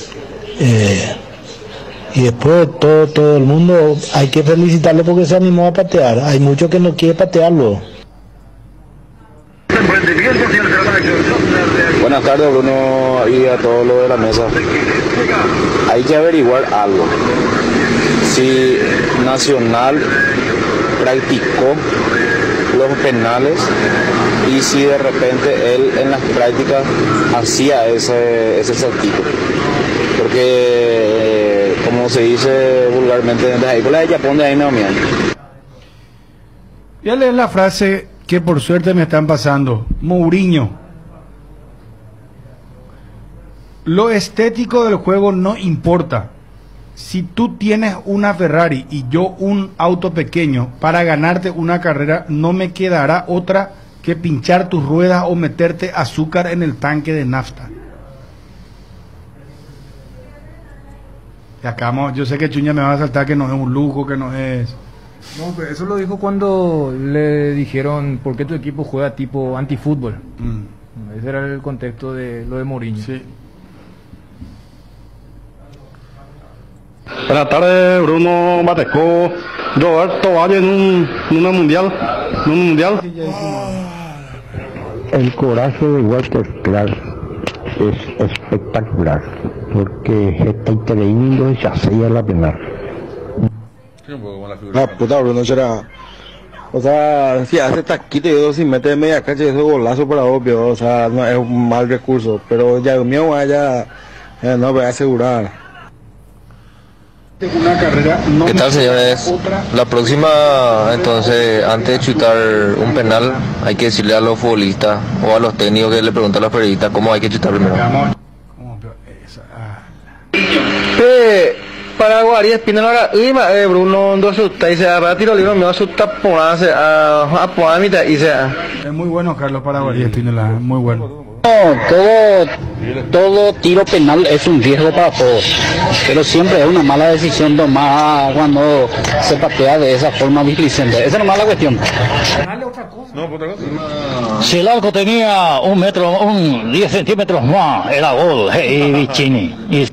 Y después todo el mundo hay que felicitarle porque se animó a patear. Hay muchos que no quieren patearlo. Buenas tardes, Bruno, y a todos los de la mesa. Hay que averiguar algo. Si Nacional practicó los penales y si de repente él en las prácticas hacía ese saltito. Porque, como se dice vulgarmente, ahí con la de Japón de ahí me miran. Voy a leer la frase que por suerte me están pasando. Mourinho. Lo estético del juego no importa. Si tú tienes una Ferrari y yo un auto pequeño, para ganarte una carrera no me quedará otra que pinchar tus ruedas o meterte azúcar en el tanque de nafta. Y acá, yo sé que Chuña me va a saltar que no es un lujo, que no es... No, pero eso lo dijo cuando le dijeron por qué tu equipo juega tipo antifútbol. Ese era el contexto de lo de Mourinho. Sí. Buenas tardes, Bruno Matecó. Roberto Valle en un mundial. El coraje de Walter Clark es espectacular, porque está interviniendo y ya se la penal. La puta, Bruno, será. O sea, si hace taquito y si mete media cancha, ese golazo para obvio. O sea, no es un mal recurso, pero ya el mío vaya, no voy a asegurar. Una carrera no. ¿Qué tal, señores? La próxima, entonces, antes de chutar un penal, hay que decirle a los futbolistas o a los técnicos que le preguntan a los periodistas cómo hay que chutar primero. Paraguay Espina ahora Bruno no chuta y se va a tiro libre me va a chutar por a por mitad y se es muy bueno Carlos Paraguay Espina, muy bueno. Todo tiro penal es un riesgo para todos, pero siempre es una mala decisión tomada cuando se patea de esa forma displicente. Esa no es la cuestión. Si el arco tenía 10 centímetros más, era gol, Vicini.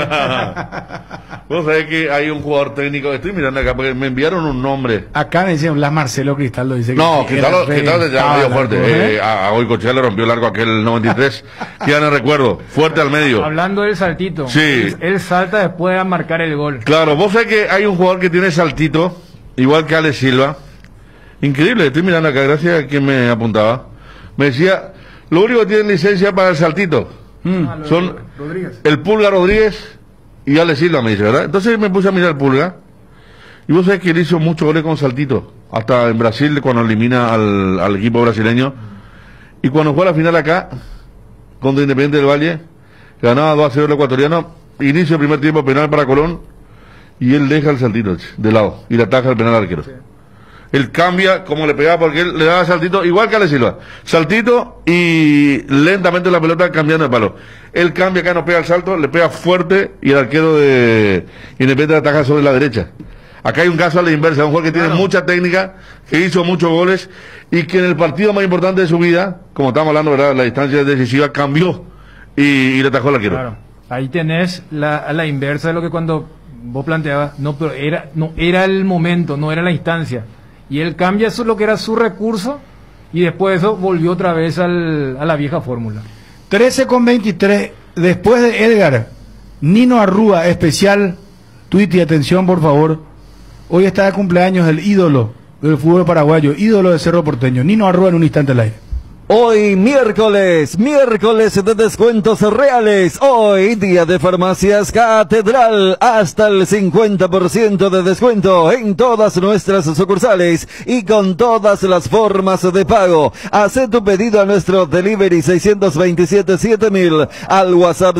Vos sabés que hay un jugador técnico, estoy mirando acá porque me enviaron un nombre. Acá me dicen Blas Marcelo Cristaldo, dice que no, Cristaldo ya medio fuerte. A Goicoechea le rompió el arco aquel 93. Que ya no recuerdo, fuerte al medio. Hablando del saltito, sí. Él salta después de marcar el gol. Claro, vos sabés que hay un jugador que tiene saltito, igual que Ale Silva. Increíble, estoy mirando acá, gracias a quien me apuntaba. Me decía, lo único que tienen licencia para el saltito son Rodríguez. El Pulga Rodríguez y Ale Silva, me dice, ¿verdad? Entonces me puse a mirar el Pulga y vos sabés que él hizo muchos goles con saltito, hasta en Brasil cuando elimina al equipo brasileño, y cuando fue a la final acá contra Independiente del Valle, ganaba 2-0 el ecuatoriano, inicio del primer tiempo penal para Colón, y él deja el saltito de lado y le ataja el penal al arquero. Sí. Él cambia como le pegaba porque él le daba saltito, igual que Ale Silva. Saltito y lentamente la pelota cambiando de palo. Él cambia acá, no pega el salto, le pega fuerte y el arquero de Independiente ataja sobre la derecha. Acá hay un caso a la inversa, un jugador que tiene mucha técnica, que hizo muchos goles y que en el partido más importante de su vida, como estamos hablando, ¿verdad? La distancia decisiva cambió y le atajó al arquero. Claro. Ahí tenés a la inversa de lo que cuando vos planteabas, pero no era el momento, no era la instancia. Y él cambia eso, lo que era su recurso, y después de eso volvió otra vez a la vieja fórmula. 13:23, después de Edgar, Nino Arrúa, especial, tuit y atención por favor. Hoy está de cumpleaños el ídolo del fútbol paraguayo, ídolo de Cerro Porteño, Nino Arrúa, en un instante al aire. Hoy miércoles de descuentos reales. Hoy día de Farmacias Catedral, hasta el 50% de descuento en todas nuestras sucursales y con todas las formas de pago. Haz tu pedido a nuestro delivery 627-7000 al WhatsApp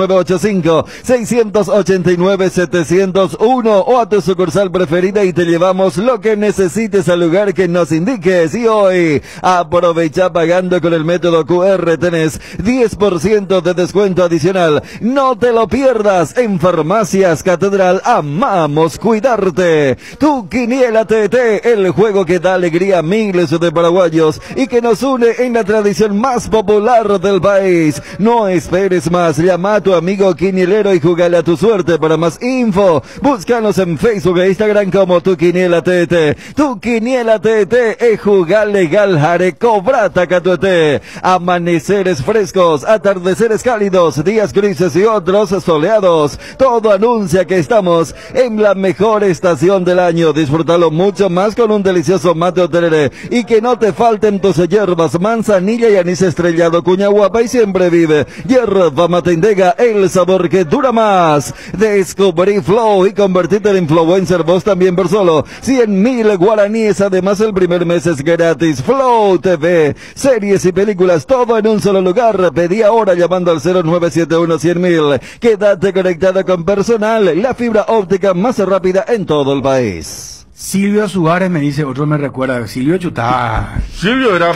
0985-689-701 o a tu sucursal preferida y te llevamos lo que necesites al lugar que nos indiques. Y hoy aprovecha pagando con el método QR, tenés 10% de descuento adicional. No te lo pierdas. En Farmacias Catedral amamos cuidarte. Tu Quiniela TT, el juego que da alegría a miles de paraguayos y que nos une en la tradición más popular del país. No esperes más, llama a tu amigo quinielero y jugale a tu suerte. Para más info, búscanos en Facebook e Instagram como Tu Quiniela TT. Tu Quiniela TT es jugar legal, jare, cobrata catuete. Amaneceres frescos, atardeceres cálidos, días grises y otros soleados. Todo anuncia que estamos en la mejor estación del año. Disfrútalo mucho más con un delicioso mate o tereré. Y que no te falten tus hierbas, manzanilla y anís estrellado, cuña guapa y siempre vive. Hierba mate Indega, el sabor que dura más. Descubrí Flow y convertirte en influencer vos también por solo 100.000 guaraníes. Además el primer mes es gratis. Flow TV, series y películas, todo en un solo lugar. Pedí ahora llamando al 0971-100.000. Quédate conectado con Personal, la fibra óptica más rápida en todo el país. Silvio Suárez me dice, otro me recuerda, Silvio chutaba. Silvio era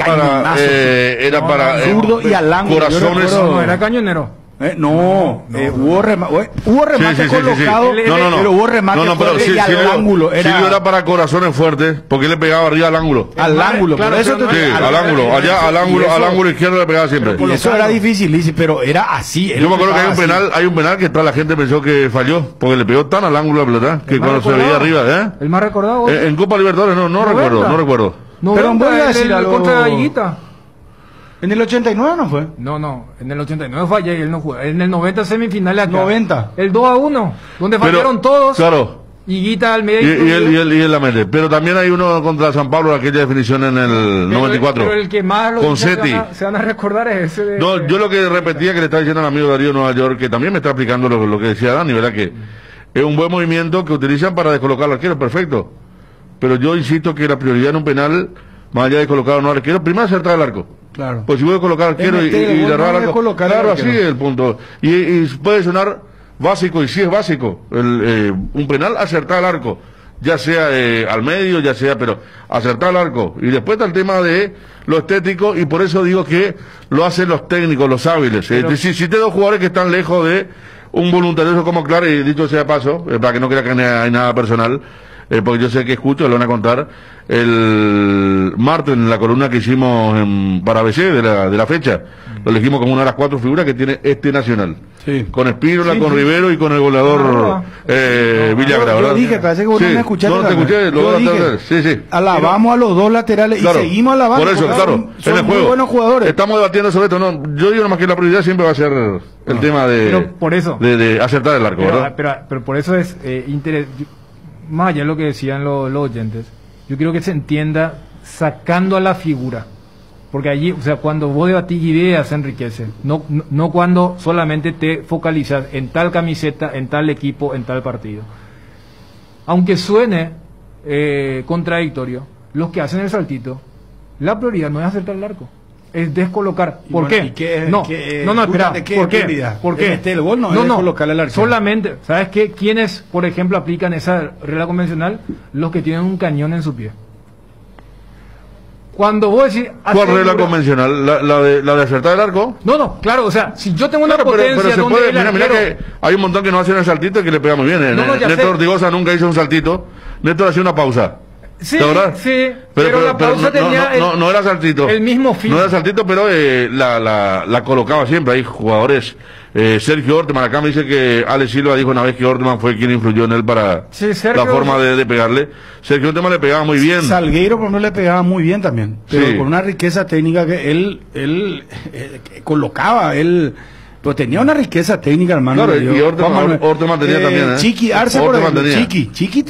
para zurdo y al ángulo. Corazones. No, era cañonero. Hubo remate colocado, pero hubo remate fuerte y al ángulo. Silvio era para corazones fuertes, porque él le pegaba arriba al ángulo. Al ángulo, claro, por eso al ángulo, allá al ángulo izquierdo le pegaba siempre. Y eso era difícil, pero era así. Yo me acuerdo que hay un penal que toda la gente pensó que falló, porque le pegó tan al ángulo la pelota, que cuando se veía arriba, el más recordado. En Copa Libertadores no recuerdo. Pero voy a decir algo contra Higuita. ¿En el 89 no fue? No, en el 89 fallé y él no jugó. En el 90 semifinales acá. 90. El 2-1, donde fallaron todos. Claro. Y Guita al medio. Y él la mete. Pero también hay uno contra San Pablo, aquella definición en el 94. Pero el que más se van a recordar es ese. Yo lo que repetía que le estaba diciendo al amigo Darío de Nueva York, que también me está explicando lo que decía Dani, ¿verdad? Que es un buen movimiento que utilizan para descolocar al arquero, perfecto. Pero yo insisto que la prioridad en un penal, más allá de colocar o no al arquero, primero acertar el arco. Claro. Pues si voy a colocar arquero y derrar al arco, claro, así es el punto. Y puede sonar básico, y sí es básico, un penal, acertar al arco, ya sea al medio, ya sea, pero acertar al arco. Y después está el tema de lo estético, y por eso digo que lo hacen los técnicos, los hábiles. Si te dos jugadores que están lejos de un voluntarioso como claro, y dicho sea paso, para que no crea que hay nada personal, porque yo sé que escucho, lo van a contar el martes en la columna que hicimos para ABC de la fecha. Lo elegimos como una de las 4 figuras que tiene este Nacional. Sí. Con Espínola, con Rivero y con el goleador Villagra, ¿verdad? Yo dije, parece que vos no me escuchaste. No te escuché, yo dije, sí. alabamos a los dos laterales y seguimos alabando. Por eso, claro, son en el muy juego. buenos jugadores. Estamos debatiendo sobre esto. Yo digo nomás que la prioridad siempre va a ser el tema de acertar el arco, ¿verdad? Pero por eso es más allá de lo que decían los oyentes, yo quiero que se entienda sacando a la figura, porque allí, o sea, cuando vos debatís ideas se enriquece, no cuando solamente te focalizas en tal camiseta, en tal equipo, en tal partido. Aunque suene contradictorio, los que hacen el saltito, la prioridad no es acertar el arco. es descolocar. Y ¿Por bueno, qué? ¿y No, espera. ¿de qué ¿Por qué? utilidad? ¿Por qué? El gol no es descolocarle al arquero. Solamente, ¿sabes qué? ¿Quiénes, por ejemplo, aplican esa regla convencional? Los que tienen un cañón en su pie. Cuando vos decís... ¿Cuál regla convencional? ¿La de acertar el arco? No, claro, o sea, si yo tengo una Claro, potencia pero se donde puede, el mira arquero... que hay un montón que no hacen el saltito y que le pega muy bien. Ya Néstor sé. Ortigosa nunca hizo un saltito. Néstor hacía una pausa. Sí, ¿De verdad? sí, pero la pausa tenía no era saltito. el mismo fin. No era saltito, pero la colocaba siempre. Hay jugadores. Sergio Orteman, acá me dice que Alex Silva dijo una vez que Orteman fue quien influyó en él para la forma de pegarle. Sergio Orteman le pegaba muy bien. Salgueiro, por ejemplo, le pegaba muy bien también. Pero Sí. con una riqueza técnica que él colocaba, pues tenía una riqueza técnica, hermano. Claro, y Orteman tenía también, ¿eh? Chiqui Arce, por Orteman ejemplo. tenía.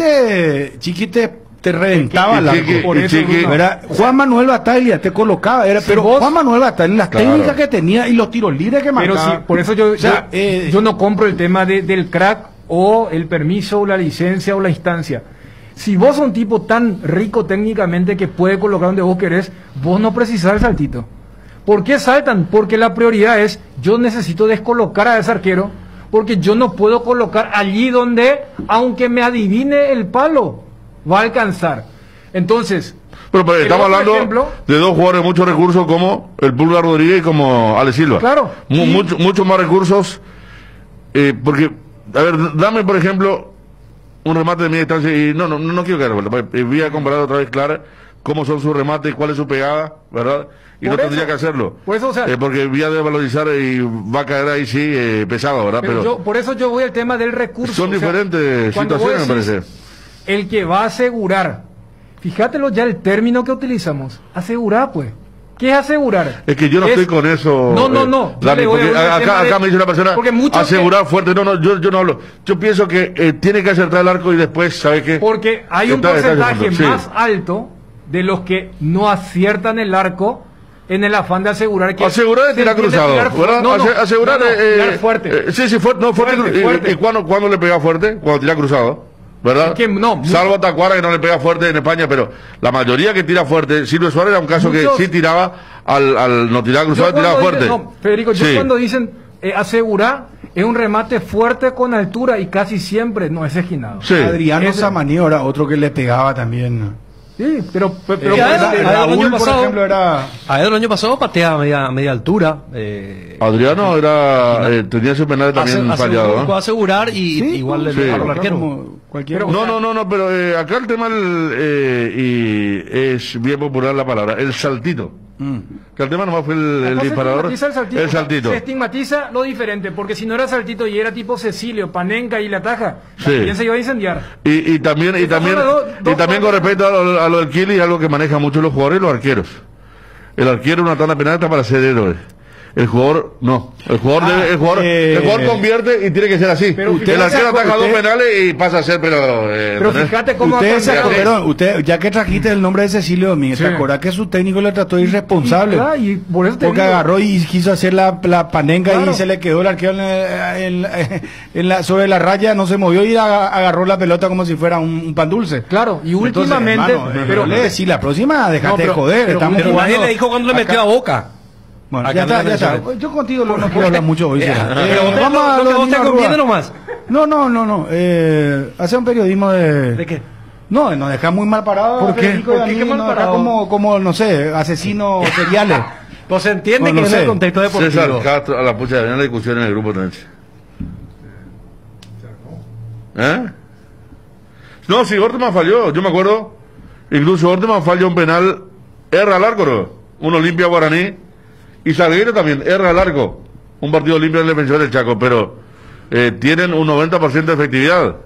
Chiqui te reventaba la por eso, Chiqui. era Juan Manuel Bataglia te colocaba, pero Juan Manuel Bataglia, las Claro. técnicas que tenía y los tiros libres que Pero marcaba. sí, por eso yo no compro el tema del crack o el permiso o la licencia o la instancia. Si vos sos un tipo tan rico técnicamente que puede colocar donde vos querés, vos no precisás el saltito. ¿Por qué saltan? Porque la prioridad es, yo necesito descolocar a ese arquero, porque yo no puedo colocar allí donde, aunque me adivine el palo, va a alcanzar. Entonces, Pero estamos otro hablando ejemplo- de dos jugadores de muchos recursos como el Pulgar Rodríguez y como Alex Silva. Claro. Muchos más recursos. Porque, a ver, dame por ejemplo un remate de media distancia y no quiero que voy a comparar otra vez Clara cómo son sus remates, cuál es su pegada, ¿verdad? Y Por no tendría eso- que hacerlo. por eso, o sea- porque voy a desvalorizar y va a caer ahí sí pesado, ¿verdad? pero por eso yo voy al tema del recurso. son O sea, diferentes cuando vos situaciones, me decís, parece. el que va a asegurar, fíjatelo ya el término que utilizamos, asegurar pues. ¿Qué es asegurar? Es que yo no estoy con eso. No. Yo Dani, le voy a porque hablar del tema acá de- me dice una persona porque muchos asegurar fuerte. Yo no hablo. Yo pienso que tiene que acertar el arco y después, ¿sabe qué? Porque hay un Está porcentaje sí. más alto de los que no aciertan el arco en el afán de asegurar que... Asegurar es se tirar entiende cruzado, tirar ¿verdad? Asegurar tirar fuerte. sí, fuerte. Fuerte. ¿Y cuándo le pega fuerte? Cuando tira cruzado, ¿verdad? Es que no, Salvo Tacuara que no le pega fuerte en España, pero la mayoría que tira fuerte, Silvio Suárez era un caso Muchos- que sí tiraba al no tirar cruzado, Yo tiraba cuando fuerte. dicen- no, Federico, yo Sí. cuando dicen asegurar, es un remate fuerte con altura y casi siempre no es esquinado. Adriano Ese- Samaniego era otro que le pegaba también. Sí, pero Y Aedo, Raúl, por ejemplo, era... Aedo el año pasado patea a media altura. Adriano tenía su penal también fallado, ¿no? Puede asegurar y igual le Sí. deja al arquero. No, pero acá el tema y es bien popular la palabra, el saltito. Que el tema nomás fue el Acá se disparador. estigmatiza El saltito. Se estigmatiza lo diferente, porque si no era saltito y era tipo Cecilio, Panenka y la taja, Sí. también se iba a incendiar. Y también con respecto a lo del Kili, algo que manejan mucho los jugadores y los arqueros. El arquero en una tanda penal está para ser héroe. El jugador no. El jugador convierte y tiene que ser así. Pero El arquero ataca dos penales y pasa a ser, pero Pero fíjate cómo usted, ya que trajiste el nombre de Cecilio Domínguez, ¿te acordás que su técnico le trató de irresponsable? Y por eso te porque digo. agarró y quiso hacer la panenca Claro. y se le quedó el arquero sobre la raya, no se movió y agarró la pelota como si fuera un pan dulce. Claro, y últimamente, pero le decís, la próxima dejate de joder, Pero estamos jugando. nadie le dijo cuando le metió a Boca. Bueno, Acá ya está. Yo contigo no quiero hablar mucho hoy. Vamos a lo que vos te conviene nomás. No. Hacer un periodismo de... ¿De qué? No, nos deja muy mal parados. ¿Por qué? Federico, y ¿Por a qué mí qué mal nos deja parado? como, no sé, asesinos seriales. Pues se entiende No que sé. es el contexto deportivo. César Castro, a la pucha, venía la discusión en el grupo también. No, si Orteman falló, yo me acuerdo. Incluso Orteman falló un penal, erra al arco, ¿no? Un Olimpia Guaraní. Y Salgueiro también, erra al arco. Un partido limpio del defensor del Chaco, pero tienen un 90% de efectividad.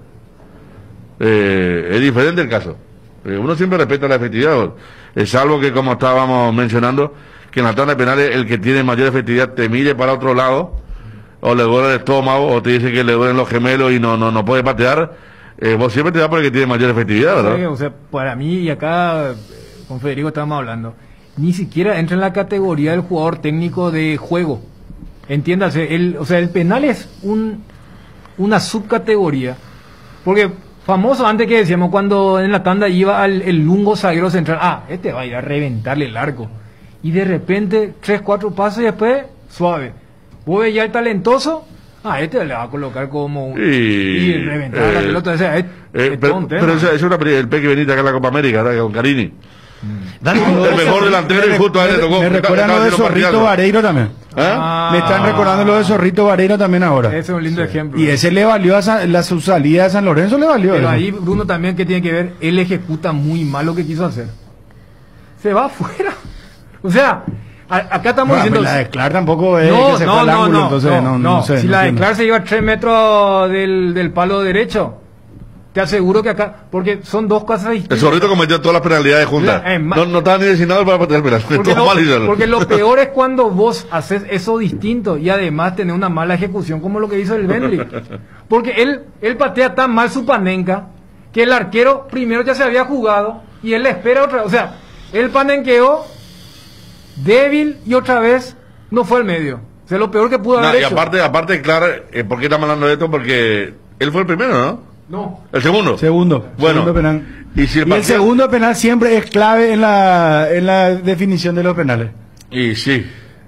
Es diferente el caso. Uno siempre respeta la efectividad, salvo que, como estábamos mencionando, que en la tanda de penales el que tiene mayor efectividad te mire para otro lado, o le duele el estómago, o te dice que le duelen los gemelos y no puede patear. Vos siempre te das por el que tiene mayor efectividad, ¿verdad? Sí, o sea, para mí, y acá con Federico estábamos hablando, ni siquiera entra en la categoría del jugador técnico de juego. Entiéndase, el penal es una subcategoría. Porque famoso antes que decíamos, cuando en la tanda iba el lungo zaguero central, este va a ir a reventarle el arco. y de repente 3, 4 pasos y después suave. Vos ves ya el talentoso, este le va a colocar como y reventar la pelota. O sea, pero esa es una el Peque Benítez acá en la Copa América, ¿verdad? Con Carini. El mejor delantero y justo a él le tocó. Me recuerdan lo de Zorrito Vareiro también. Me están recordando lo de Zorrito Vareiro también ahora. Ese es un lindo ejemplo. Y ese le valió a su salida de San Lorenzo, le valió. Pero ahí Bruno también, que tiene que ver, él ejecuta muy mal lo que quiso hacer. Se va afuera. O sea, acá estamos diciendo. La de Clark tampoco es que se fue al ángulo, entonces no sé. Si la de Clark se lleva 3 metros del palo derecho, te aseguro que acá, porque son dos cosas distintas. El Zorrito cometió todas las penalidades juntas. No estaba ni designado para patear penal. Porque lo peor es cuando vos haces eso distinto y además tenés una mala ejecución como lo que hizo el Bendrick. Porque él patea tan mal su panenca que el arquero primero ya se había jugado y él le espera otra. O sea, él panenqueó débil y otra vez no fue al medio. O sea, lo peor que pudo haber hecho. Y aparte, claro, ¿por qué estamos hablando de esto? Porque él fue el primero, ¿no? No. ¿El segundo? Bueno. Segundo penal. Y el segundo penal siempre es clave en la definición de los penales. Y sí.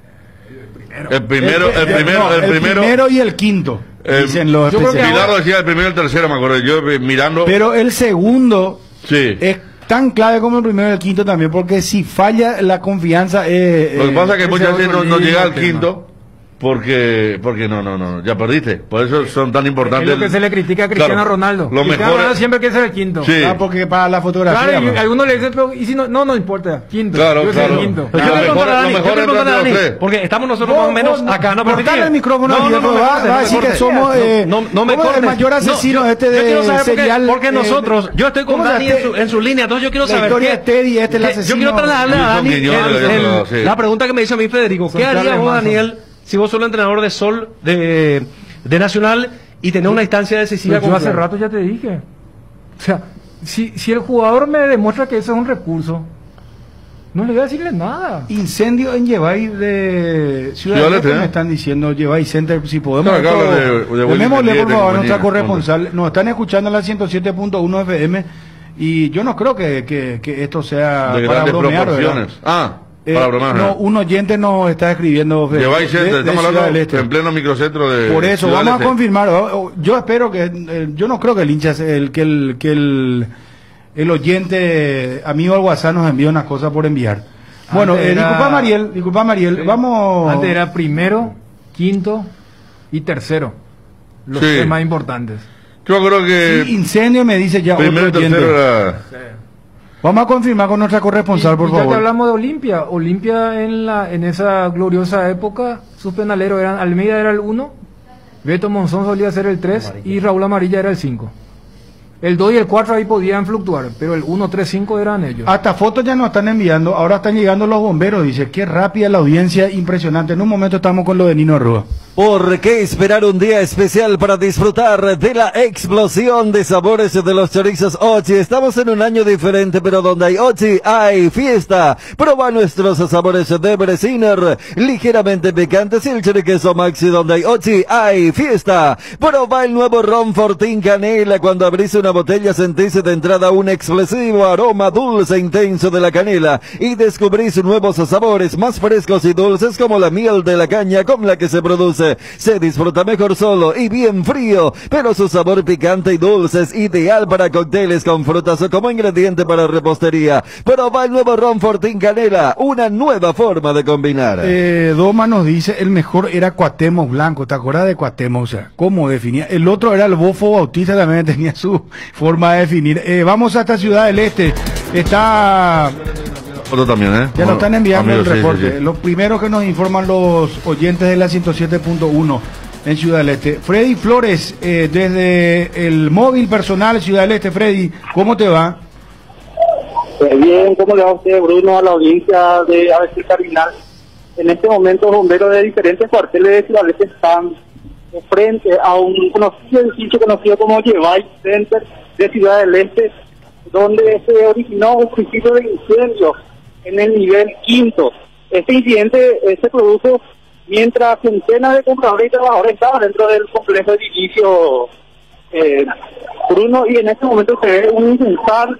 El primero y el quinto. Dicen los especialistas. Pilardo decía el primero y el tercero, me acuerdo. Yo mirando. Pero el segundo es tan clave como el primero y el quinto también, porque si falla la confianza. Lo que pasa es que muchas veces no llega al quinto. Porque no, ya perdiste. Por eso son tan importantes. Es lo que se le critica a Cristiano Ronaldo. Lo Cristiano mejor Ronaldo siempre quiere ser el quinto. Sí. Porque para la fotografía. Claro, y algunos le dicen, pero y si no importa. Quinto. Claro. El quinto. Yo quiero preguntar a Dani, porque estamos nosotros más o menos acá. No, cortarle el micrófono va a decir que somos no me cortes. El mayor asesino yo quiero saber serial. porque nosotros, yo estoy con Dani en su línea, entonces yo quiero saber. La historia es Teddy, este es el asesino. Yo quiero trasladarle a Dani la pregunta que me hizo a mí Federico. ¿Qué haría vos, Daniel, si vos sos el entrenador de Sol de Nacional y tenés una instancia decisiva? Yo hace rato ya te dije. O sea, si el jugador me demuestra que eso es un recurso, no le voy a decirle nada. Incendio en Llevay de Ciudad del Este, me están diciendo Llevay Center, si podemos. Démosle por favor a nuestra corresponsal. Nos están escuchando en la 107.1 FM y yo no creo que esto sea de para bromear, ¿verdad? Para bromear. No, un oyente nos está escribiendo Llevay Center, estamos hablando en pleno microcentro de. Por eso, Ciudad vamos a confirmar. Yo espero que. Yo no creo que el hincha, el oyente amigo al WhatsApp nos envíe unas cosas por enviar. Bueno, disculpa Mariel, sí. Vamos. Antes era primero, quinto y tercero. Los tres más importantes. Yo creo que. Sí, incendio me dice ya primero otro y tercero era. Sí. Vamos a confirmar con nuestra corresponsal, por favor. Ya que hablamos de Olimpia. Olimpia en esa gloriosa época, sus penaleros eran Almeida era el 1, Beto Monzón solía ser el 3 y Raúl Amarilla era el 5. El 2 y el 4 ahí podían fluctuar, pero el 1, 3, 5 eran ellos. Hasta fotos ya nos están enviando, ahora están llegando los bomberos, dice, qué rápida la audiencia, impresionante. En un momento estamos con lo de Nino Arrua. ¿Por qué esperar un día especial para disfrutar de la explosión de sabores de los chorizos Ochi? Estamos en un año diferente, pero donde hay Ochi hay fiesta. Proba nuestros sabores de Bresiner, ligeramente picantes, y el choriqueso Maxi. Donde hay Ochi hay fiesta. Proba el nuevo Ron Fortín Canela. Cuando abrís una botella sentís de entrada un explosivo aroma dulce intenso de la canela y descubrís nuevos sabores más frescos y dulces como la miel de la caña con la que se produce. Se disfruta mejor solo y bien frío, pero su sabor picante y dulce es ideal para cócteles con frutas o como ingrediente para repostería. Proba el nuevo Ron Fortín Canela, una nueva forma de combinar. Doma nos dice, el mejor era Cuauhtémoc Blanco, ¿te acuerdas de Cuauhtémoc? O sea, ¿cómo definía? El otro era el Bofo Bautista, también tenía su forma de definir. Vamos hasta Ciudad del Este, está... Otro también, Ya nos están enviando el reporte. Sí. Los primeros que nos informan los oyentes de la 107.1 en Ciudad del Este. Freddy Flores, desde el móvil personal Ciudad del Este. Freddy, ¿cómo te va? Bien, ¿cómo le va a usted, Bruno, a la audiencia de ABC Cardinal? En este momento, bomberos de diferentes cuarteles de Ciudad del Este están frente a un edificio conocido como Llevay Center de Ciudad del Este, donde se originó un principio de incendio en el nivel 5. Este incidente se produjo mientras centenas de compradores y trabajadores estaban dentro del complejo edificio Bruno, y en este momento se ve un instante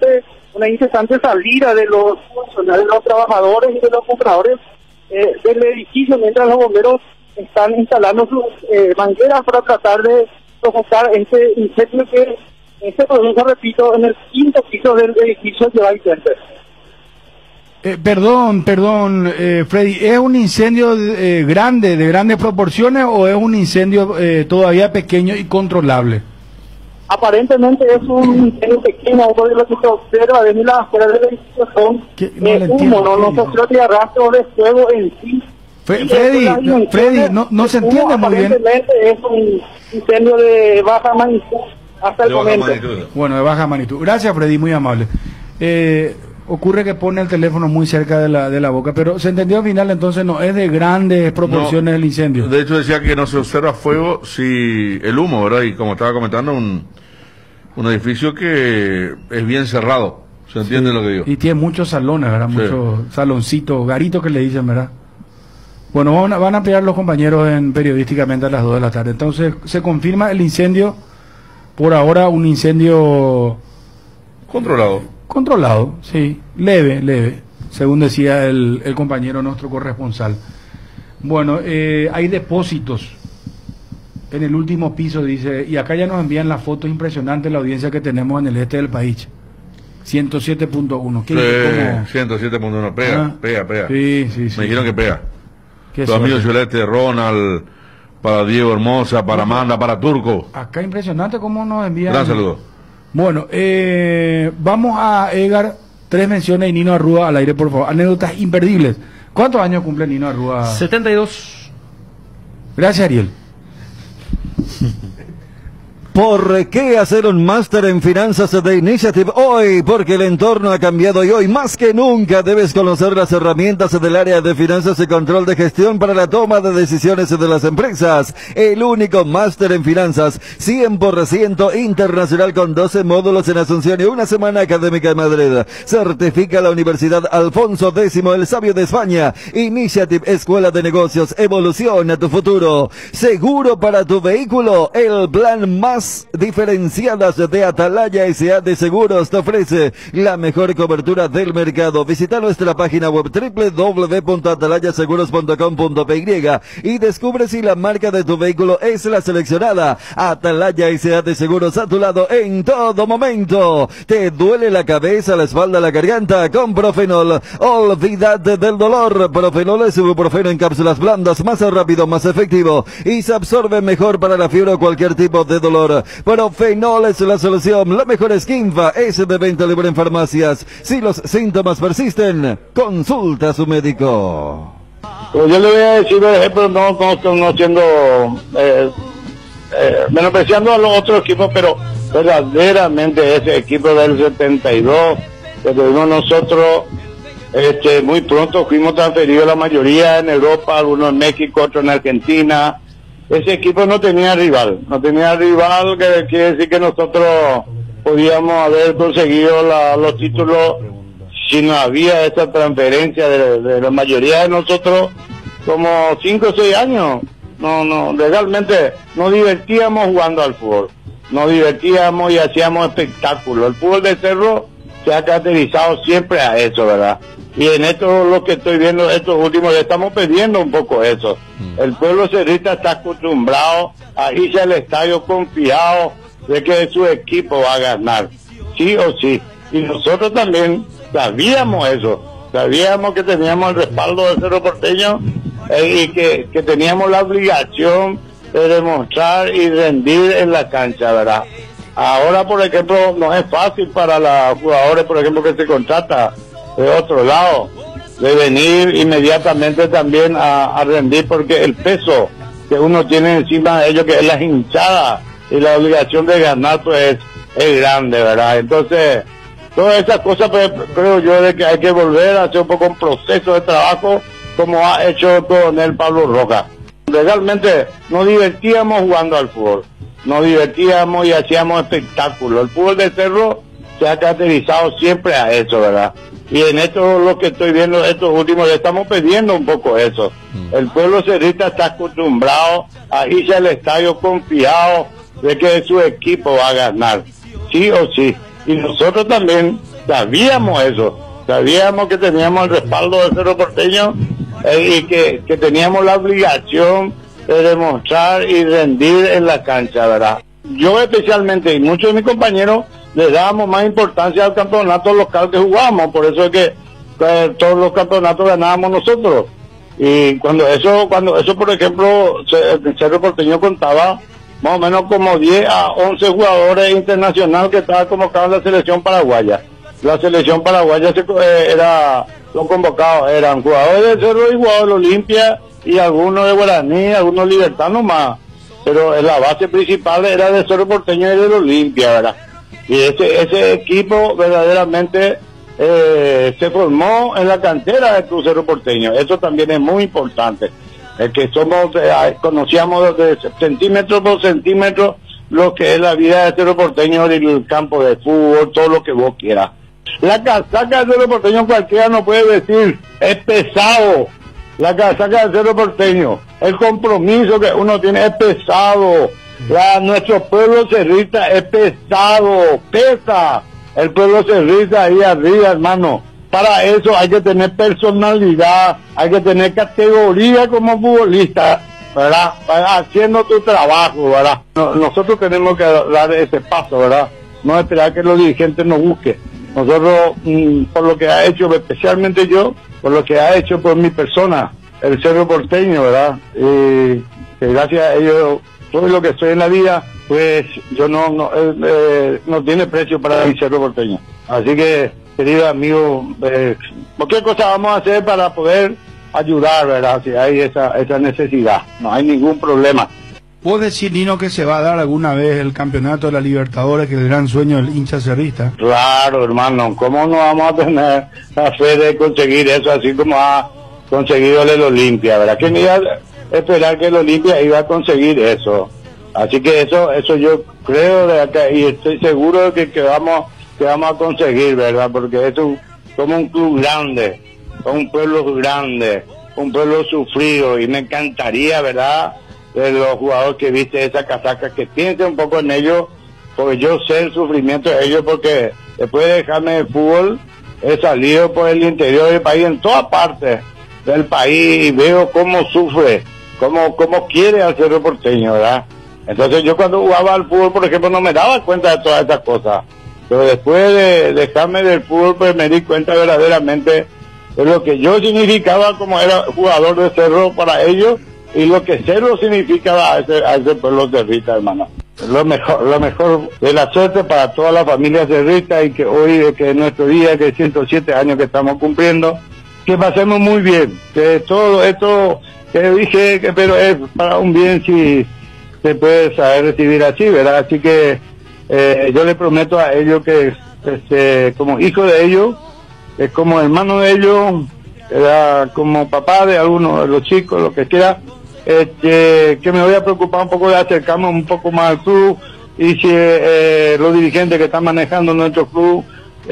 una incesante salida de los funcionarios, de los trabajadores y de los compradores del edificio, mientras los bomberos están instalando sus mangueras para tratar de sofocar este incendio que se produce, repito, en el 5º piso del edificio de Bay Center. Perdón, Freddy, ¿es un incendio grande, de grandes proporciones, o es un incendio todavía pequeño y controlable? Aparentemente es un incendio pequeño, porque lo que se observa desde las afueras del edificio son humo, no se trata de rastro de fuego en sí. Freddy, no se entiende muy bien. Aparentemente es un incendio de baja magnitud hasta el momento. Bueno, de baja magnitud. Gracias, Freddy, muy amable. Ocurre que pone el teléfono muy cerca de la boca, pero se entendió al final, entonces no es de grandes proporciones el incendio. De hecho decía que no se observa fuego, si el humo, ¿verdad? Y como estaba comentando, un edificio que es bien cerrado, ¿se entiende lo que digo? Y tiene muchos salones, ¿verdad? Sí. Muchos saloncitos, garitos que le dicen, ¿verdad? Bueno, van a ampliar los compañeros periodísticamente a las 2 de la tarde. Entonces, se confirma el incendio, por ahora un incendio... Controlado, sí, leve, según decía el compañero, nuestro corresponsal. Bueno, hay depósitos en el último piso, dice, y acá ya nos envían las fotos impresionantes, la audiencia que tenemos en el este del país. 107.1. Sí, 107.1, pega. Sí. Me dijeron que pega. Los amigos Violete, Ronald, para Diego Hermosa, para Amanda, para Turco. Acá impresionante cómo nos envían. Gran saludo. Bueno, vamos a Edgar, 3 menciones y Nino Arrúa al aire, por favor. Anécdotas imperdibles. ¿Cuántos años cumple Nino Arrúa? 72. Gracias, Ariel. ¿Por qué hacer un máster en finanzas de Initiative hoy? Porque el entorno ha cambiado y hoy más que nunca debes conocer las herramientas del área de finanzas y control de gestión para la toma de decisiones de las empresas. El único máster en finanzas 100% internacional con 12 módulos en Asunción y una semana académica en Madrid. Certifica la Universidad Alfonso X, el Sabio de España. Initiative, Escuela de Negocios, evoluciona tu futuro. Seguro para tu vehículo, el plan más diferenciadas de Atalaya S.A. de Seguros te ofrece la mejor cobertura del mercado. Visita nuestra página web www.atalayaseguros.com.py y descubre si la marca de tu vehículo es la seleccionada. Atalaya S.A. de Seguros, a tu lado en todo momento. ¿Te duele la cabeza, la espalda, la garganta? Con Profenol, olvídate del dolor. Profenol es ibuprofeno en cápsulas blandas, más rápido, más efectivo y se absorbe mejor para la fiebre o cualquier tipo de dolor. Profenol es la solución. La mejor Skinfa es de venta libre en farmacias. Si los síntomas persisten, consulta a su médico. Pues yo le voy a decir, por ejemplo, no siendo menospreciando a los otros equipos, pero verdaderamente ese equipo del 72 que tuvimos nosotros, muy pronto fuimos transferidos la mayoría en Europa, algunos en México, otros en Argentina. Ese equipo no tenía rival, que quiere decir que nosotros podíamos haber conseguido los títulos si no había esa transferencia de la mayoría de nosotros, como 5 o 6 años. No, legalmente nos divertíamos jugando al fútbol, nos divertíamos y hacíamos espectáculos. El fútbol de Cerro se ha caracterizado siempre a eso, ¿verdad? Y en esto lo que estoy viendo estos últimos, estamos perdiendo un poco eso. El pueblo cerrista está acostumbrado a irse al estadio confiado de que su equipo va a ganar, sí o sí. Y nosotros también sabíamos eso, sabíamos que teníamos el respaldo del Cerro Porteño y que teníamos la obligación de demostrar y rendir en la cancha, ¿verdad? Ahora, por ejemplo, no es fácil para los jugadores, por ejemplo, que se contrata de otro lado, de venir inmediatamente también a rendir, porque el peso que uno tiene encima de ellos, que es la hinchada y la obligación de ganar, pues es grande, ¿verdad? Entonces, todas esas cosas, pues, creo yo de que hay que volver a hacer un poco un proceso de trabajo como ha hecho el coronel Pablo Roca. Legalmente nos divertíamos jugando al fútbol, nos divertíamos y hacíamos espectáculos. El fútbol de Cerro se ha caracterizado siempre a eso, ¿verdad? Y en esto lo que estoy viendo estos últimos, estamos perdiendo un poco eso. El pueblo cerrista está acostumbrado a irse al estadio confiado de que su equipo va a ganar, sí o sí. Y nosotros también sabíamos eso, sabíamos que teníamos el respaldo de Cerro Porteño y que teníamos la obligación de demostrar y rendir en la cancha, ¿verdad? Yo especialmente y muchos de mis compañeros le dábamos más importancia al campeonato local que jugábamos, por eso es que todos los campeonatos ganábamos nosotros. Y cuando eso por ejemplo, el Cerro Porteño contaba más o menos como 10 a 11 jugadores internacionales que estaban convocados en la selección paraguaya. La selección paraguaya los convocados eran jugadores de Cerro y jugadores de Olimpia y algunos de Guaraní, algunos de Libertad nomás. Pero la base principal era de Cerro Porteño y de Olimpia, ¿verdad? Y ese equipo verdaderamente se formó en la cantera del Club Cerro Porteño. Eso también es muy importante. El que conocíamos de centímetro por centímetro lo que es la vida de Cerro Porteño, el campo de fútbol, todo lo que vos quieras. La casaca de Cerro Porteño cualquiera no puede decir, es pesado. La casaca de Cerro Porteño, el compromiso que uno tiene es pesado. Nuestro pueblo cerrita es pesado, pesa. El pueblo cerrita ahí arriba, hermano. Para eso hay que tener personalidad, hay que tener categoría como futbolista, ¿verdad? Haciendo tu trabajo, ¿verdad? Nosotros tenemos que dar ese paso, ¿verdad? No esperar que los dirigentes nos busquen. Nosotros, por lo que ha hecho, especialmente yo, por lo que ha hecho por mi persona, el Cerro Porteño, ¿verdad? Y gracias a ellos, todo lo que soy en la vida, pues yo no tiene precio para el Cerro Porteño. Así que, querido amigo, cualquier cosa vamos a hacer para poder ayudar, ¿verdad? Si hay esa necesidad, no hay ningún problema. ¿Vos decís, Nino, que se va a dar alguna vez el campeonato de la Libertadores, que es el gran sueño del hincha cerrista? Claro, hermano, ¿cómo no vamos a tener la fe de conseguir eso así como ha conseguido el Olimpia, ¿verdad? ¿Quién iba a esperar que el Olimpia iba a conseguir eso? Así que eso yo creo y estoy seguro de que vamos a conseguir, ¿verdad? Porque es como un club grande, un pueblo grande, un pueblo sufrido, y me encantaría, ¿verdad?, de los jugadores que viste esa casaca, que piensen un poco en ellos, porque yo sé el sufrimiento de ellos, porque después de dejarme el fútbol he salido por el interior del país, en todas partes del país, y veo cómo sufre, cómo quiere al Cerro Porteño, ¿verdad? Entonces yo cuando jugaba al fútbol, por ejemplo, no me daba cuenta de todas esas cosas, pero después de dejarme del fútbol, pues me di cuenta verdaderamente de lo que yo significaba como era jugador de Cerro para ellos, y lo que Cerro significaba a ese pueblo cerrita, hermano. Lo mejor de la suerte para toda la familia cerrita, y que hoy, que es nuestro día, que es 107 años que estamos cumpliendo, que pasemos muy bien, que todo esto que dije, pero es para un bien si se puede saber recibir así, ¿verdad? Así que yo le prometo a ellos que como hijo de ellos, como hermano de ellos, como papá de algunos de los chicos, lo que quiera, que me voy a preocupar un poco de acercarme un poco más al club, y si los dirigentes que están manejando nuestro club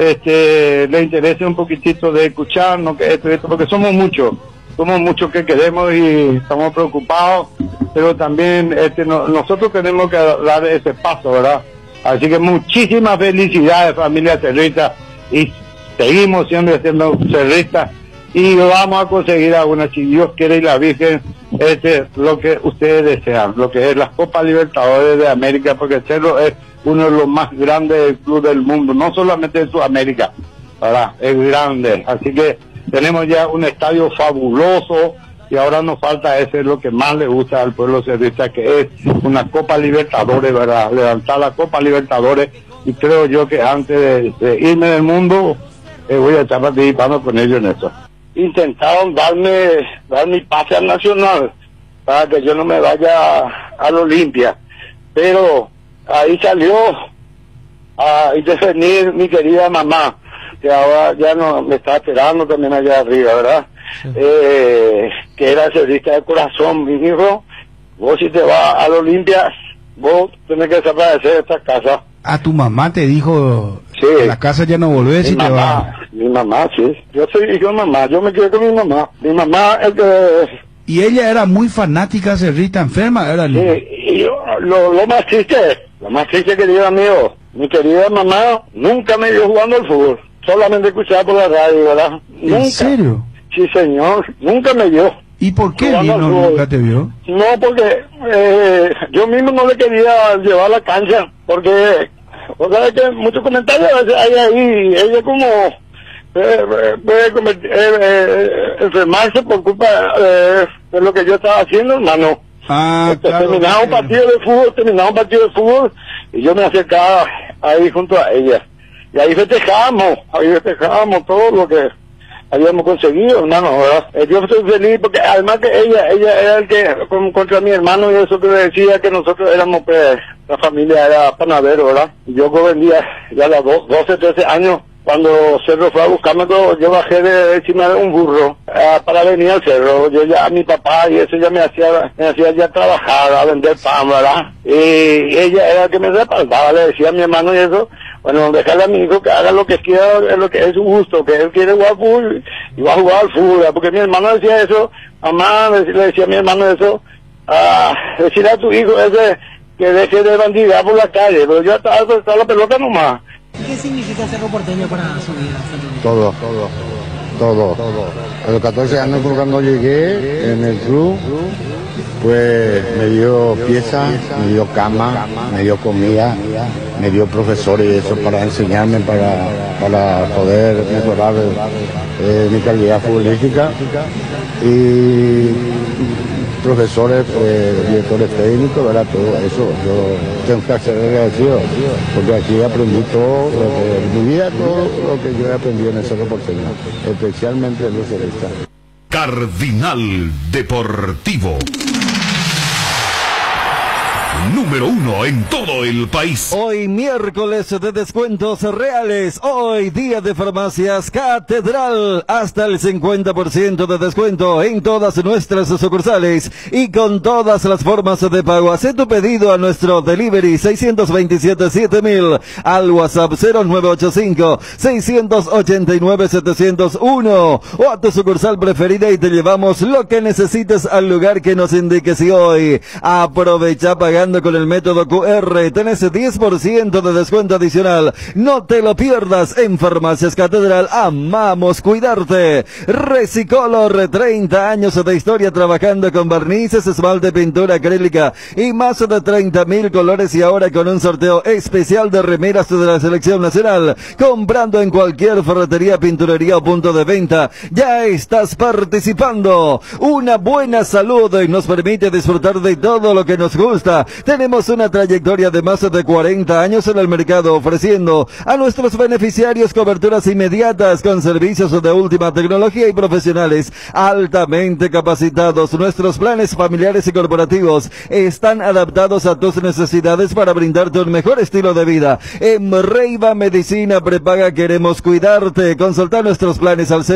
le interese un poquitito de escucharnos, que esto, porque somos muchos que queremos y estamos preocupados, pero también nosotros tenemos que dar ese paso, ¿verdad? Así que muchísimas felicidades, familia cerrista, y seguimos siendo cerristas, y vamos a conseguir alguna, si Dios quiere y la Virgen, lo que ustedes desean, lo que es las Copas Libertadores de América, porque Cerro es uno de los más grandes clubes del mundo, no solamente de Sudamérica, ¿verdad? Es grande, así que tenemos ya un estadio fabuloso, y ahora nos falta lo que más le gusta al pueblo cerrista, que es una Copa Libertadores, ¿verdad? Levantar la Copa Libertadores, y creo yo que antes de irme del mundo, voy a estar participando con ellos en eso. Intentaron darme pase al Nacional para que yo no me vaya al Olimpia, pero ahí salió a intervenir mi querida mamá, que ahora ya no me está esperando también allá arriba, ¿verdad? Sí. Que era cerrista de corazón. Mi hijo, vos si te vas al Olimpia, vos tenés que desaparecer de esta casa. ¿A tu mamá te dijo, sí, a la casa ya no volvés si te vas? Mi mamá, sí. Yo soy hijo de mamá, yo me quedé con mi mamá. Mi mamá es que... ¿Y ella era muy fanática cerrista, enferma? Era sí, y yo, lo más triste, querido amigo, mi querida mamá nunca me vio jugando al fútbol. solamente escuchaba por la radio, ¿verdad? ¿En serio? Sí, señor, nunca me vio. ¿Y por qué Lino nunca te vio? No, porque yo mismo no le quería llevar a la cancha, porque, o sea, que muchos comentarios a veces hay ahí, ella como puede enfermarse por culpa de lo que yo estaba haciendo, hermano. Claro, terminaba un partido de fútbol, y yo me acercaba ahí junto a ella. Y ahí festejábamos todo lo que habíamos conseguido, hermano, ¿verdad? Yo estoy feliz porque además que ella era el que, contra mi hermano y eso que me decía que nosotros éramos, pues, la familia era panadero, ¿verdad? Y yo vendía ya a los 12, 13 años, cuando Cerro fue a buscarme, yo bajé de encima de un burro para venir al Cerro. Yo ya, mi papá y eso ya me hacía ya trabajar, a vender pan, ¿verdad? Y ella era el que me respaldaba, le decía a mi hermano y eso. Bueno, dejarle a mi hijo que haga lo que quiera, es lo que es su gusto, que él quiere jugar fútbol y va a jugar al fútbol, porque mi hermano decía eso, mamá, le decía a mi hermano eso, decirle a tu hijo ese que deje de bandigar por la calle, pero yo estaba la pelota nomás. ¿Qué significa Cerro Porteño para su vida? Todo. A los 14 años cuando llegué en el club, pues me dio pieza, me dio cama, me dio comida, me dio profesores y eso para enseñarme, para poder mejorar mi calidad futbolística. Y profesores, directores técnicos, ¿verdad? Todo eso, yo tengo que ser agradecido, porque aquí aprendí todo, mi vida, todo lo que yo he aprendido en el Cerro Porteño, especialmente en los celestas. Cardinal Deportivo. Número 1 en todo el país. Hoy miércoles de descuentos reales. Hoy día de farmacias Catedral. Hasta el 50% de descuento en todas nuestras sucursales y con todas las formas de pago. Haz tu pedido a nuestro delivery 627-7000 al WhatsApp 0985-689-701 o a tu sucursal preferida y te llevamos lo que necesites al lugar que nos indiques. Y hoy aprovecha pagando con el método QR, tenés 10% de descuento adicional. No te lo pierdas en Farmacias Catedral. Amamos cuidarte. Recicolor, 30 años de historia trabajando con barnices, esmalte, pintura acrílica y más de 30,000 colores, y ahora con un sorteo especial de remeras de la selección nacional. Comprando en cualquier ferretería, pinturería o punto de venta, ya estás participando. Una buena salud nos permite disfrutar de todo lo que nos gusta. Tenemos una trayectoria de más de 40 años en el mercado, ofreciendo a nuestros beneficiarios coberturas inmediatas con servicios de última tecnología y profesionales altamente capacitados. Nuestros planes familiares y corporativos están adaptados a tus necesidades para brindarte un mejor estilo de vida. En Reiva Medicina Prepaga queremos cuidarte. Consulta nuestros planes al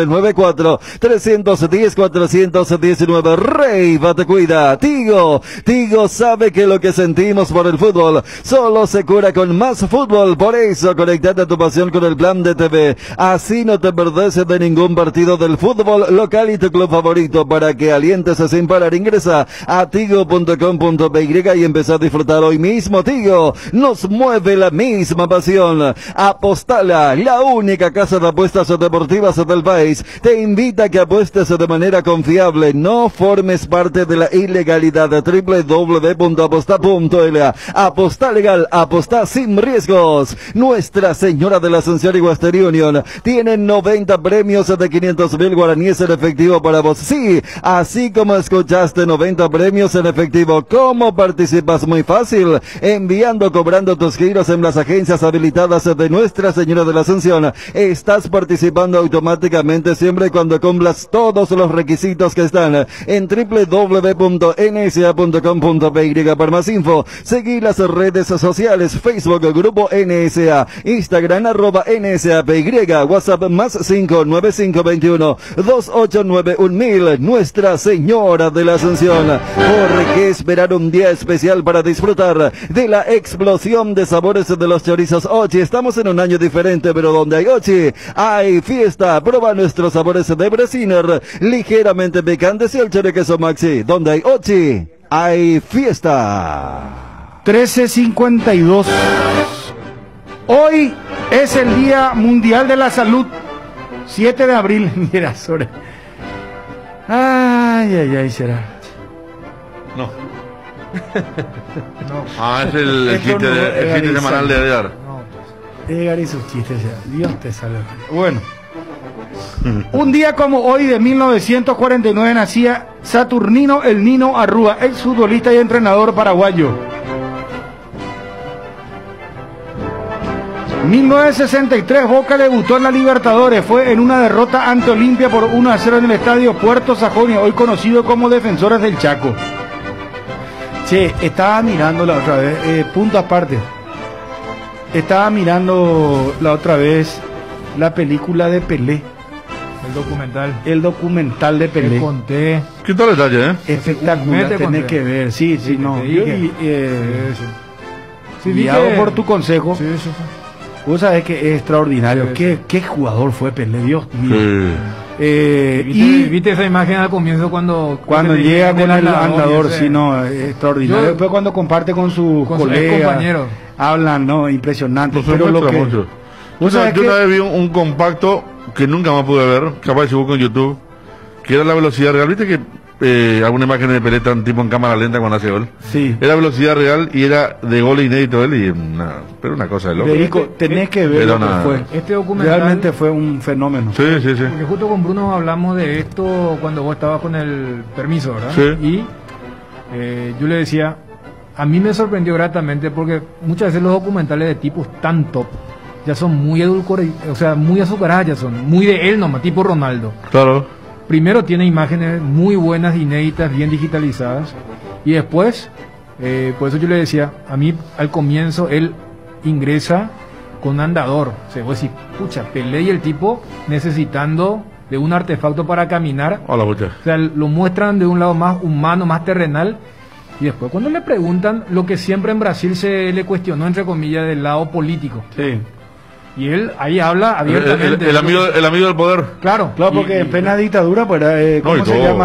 0994-310-419. Reiva te cuida. Tigo sabe que lo que sentimos por el fútbol solo se cura con más fútbol. Por eso conectate a tu pasión con el plan de TV. Así no te perdés de ningún partido del fútbol local y tu club favorito. Para que alientes sin parar, ingresa a tigo.com.py y empieza a disfrutar hoy mismo. Tigo, nos mueve la misma pasión. Apostala, la única casa de apuestas deportivas del país, te invita a que apuestes de manera confiable. No formes parte de la ilegalidad. www.aposta.la. Aposta legal, aposta sin riesgos. Nuestra Señora de la Asunción y Western Union tiene 90 premios de 500,000 guaraníes en efectivo para vos. Sí, así como escuchaste, 90 premios en efectivo. ¿Cómo participas? Muy fácil, enviando, cobrando tus giros en las agencias habilitadas de Nuestra Señora de la Asunción. Estás participando automáticamente siempre y cuando cumplas todos los requisitos que están en www.nsa.com.py. Para más info, seguí las redes sociales: Facebook, Grupo NSA, Instagram, @NSAPY, WhatsApp más 59521-289-1000. Nuestra Señora de la Asunción. ¿Por qué esperar un día especial para disfrutar de la explosión de sabores de los chorizos Ochi? Estamos en un año diferente, pero donde hay Ochi, hay fiesta. Prueba nuestros sabores de Bresiner, ligeramente picantes, y el chorizo queso Maxi. Donde hay Ochi, hay fiesta. 13:52. Hoy es el Día Mundial de la Salud. 7 de abril. Mira, sobre. Ay, será. No. Ah, es el chiste semanal de Edgar. Edgar y sus chistes, ya. Dios te salve. Bueno. Un día como hoy de 1949 nacía Saturnino El Nino Arrúa, exfutbolista y entrenador paraguayo. 1963 Boca debutó en la Libertadores, fue en una derrota ante Olimpia por 1-0 en el estadio Puerto Sajonia, hoy conocido como Defensores del Chaco. Che, estaba mirando la otra vez, punto aparte, estaba mirando la otra vez la película de Pelé. El documental de Pelé. Te conté. ¿Qué tal detalle, Espectacular, tenés que ver. Sí, no. Guiado por tu consejo. Vos sabés que es extraordinario. ¿Qué jugador fue Pelé? Dios mío. ¿Viste esa imagen al comienzo cuando llega con el andador? Sí, no, extraordinario. Después cuando comparte con sus colegas, hablan, no, impresionante. Pero lo que yo una vez vi un compacto que nunca más pude ver, capaz se busca en YouTube, que era la velocidad real. ¿Viste que alguna imagen de Pelé tan tipo en cámara lenta cuando hace gol? Sí. Era velocidad real y era de gol inédito él, y pero una cosa de loco. Federico, tenés que ver lo que fue. Este documental realmente fue un fenómeno. Sí. Porque justo con Bruno hablamos de esto cuando vos estabas con el permiso, ¿verdad? Sí. Y yo le decía, a mí me sorprendió gratamente porque muchas veces los documentales de tipos tan top ya son muy edulcorados, o sea, muy azucarados, ya son muy de él nomás, tipo Ronaldo. Claro. Primero tiene imágenes muy buenas, inéditas, bien digitalizadas, y después, por eso yo le decía, a mí al comienzo él ingresa con andador, o sea, vos decís, pucha, Pelé y el tipo necesitando de un artefacto para caminar. Hola, pucha. O sea, lo muestran de un lado más humano, más terrenal. Y después cuando le preguntan lo que siempre en Brasil se le cuestionó, entre comillas, del lado político. Sí. Y él ahí habla abiertamente. El amigo del poder. Claro. Claro, porque en plena dictadura, pues, ¿cómo se llama?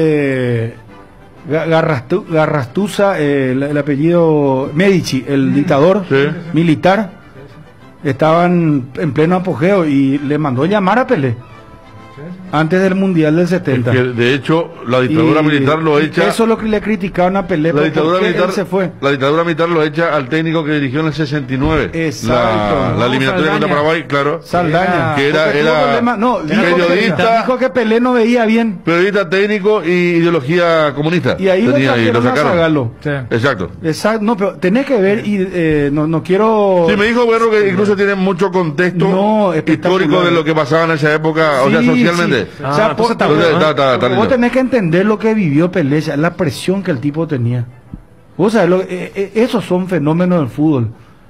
Garrastuza, el apellido Medici, el dictador militar, estaban en pleno apogeo y le mandó llamar a Pelé. Antes del Mundial del 70. De hecho, la dictadura militar lo echa. Eso es lo que le criticaban a Pelé. La dictadura militar se fue. La dictadura militar lo echa al técnico que dirigió en el 69. Exacto. La eliminatoria contra Paraguay, claro. Saldaña. Que era periodista. Dijo que Pelé no veía bien. Periodista técnico y ideología comunista. Y ahí lo sacaron. Sí. Exacto. No, pero tenés que ver y no quiero. Sí, me dijo Berro que incluso tiene mucho contexto histórico de lo que pasaba en esa época, o sea, socialmente. O sea, vos tenés que entender lo que vivió Pelé, la presión que el tipo tenía. Vos sabés, esos son fenómenos del fútbol.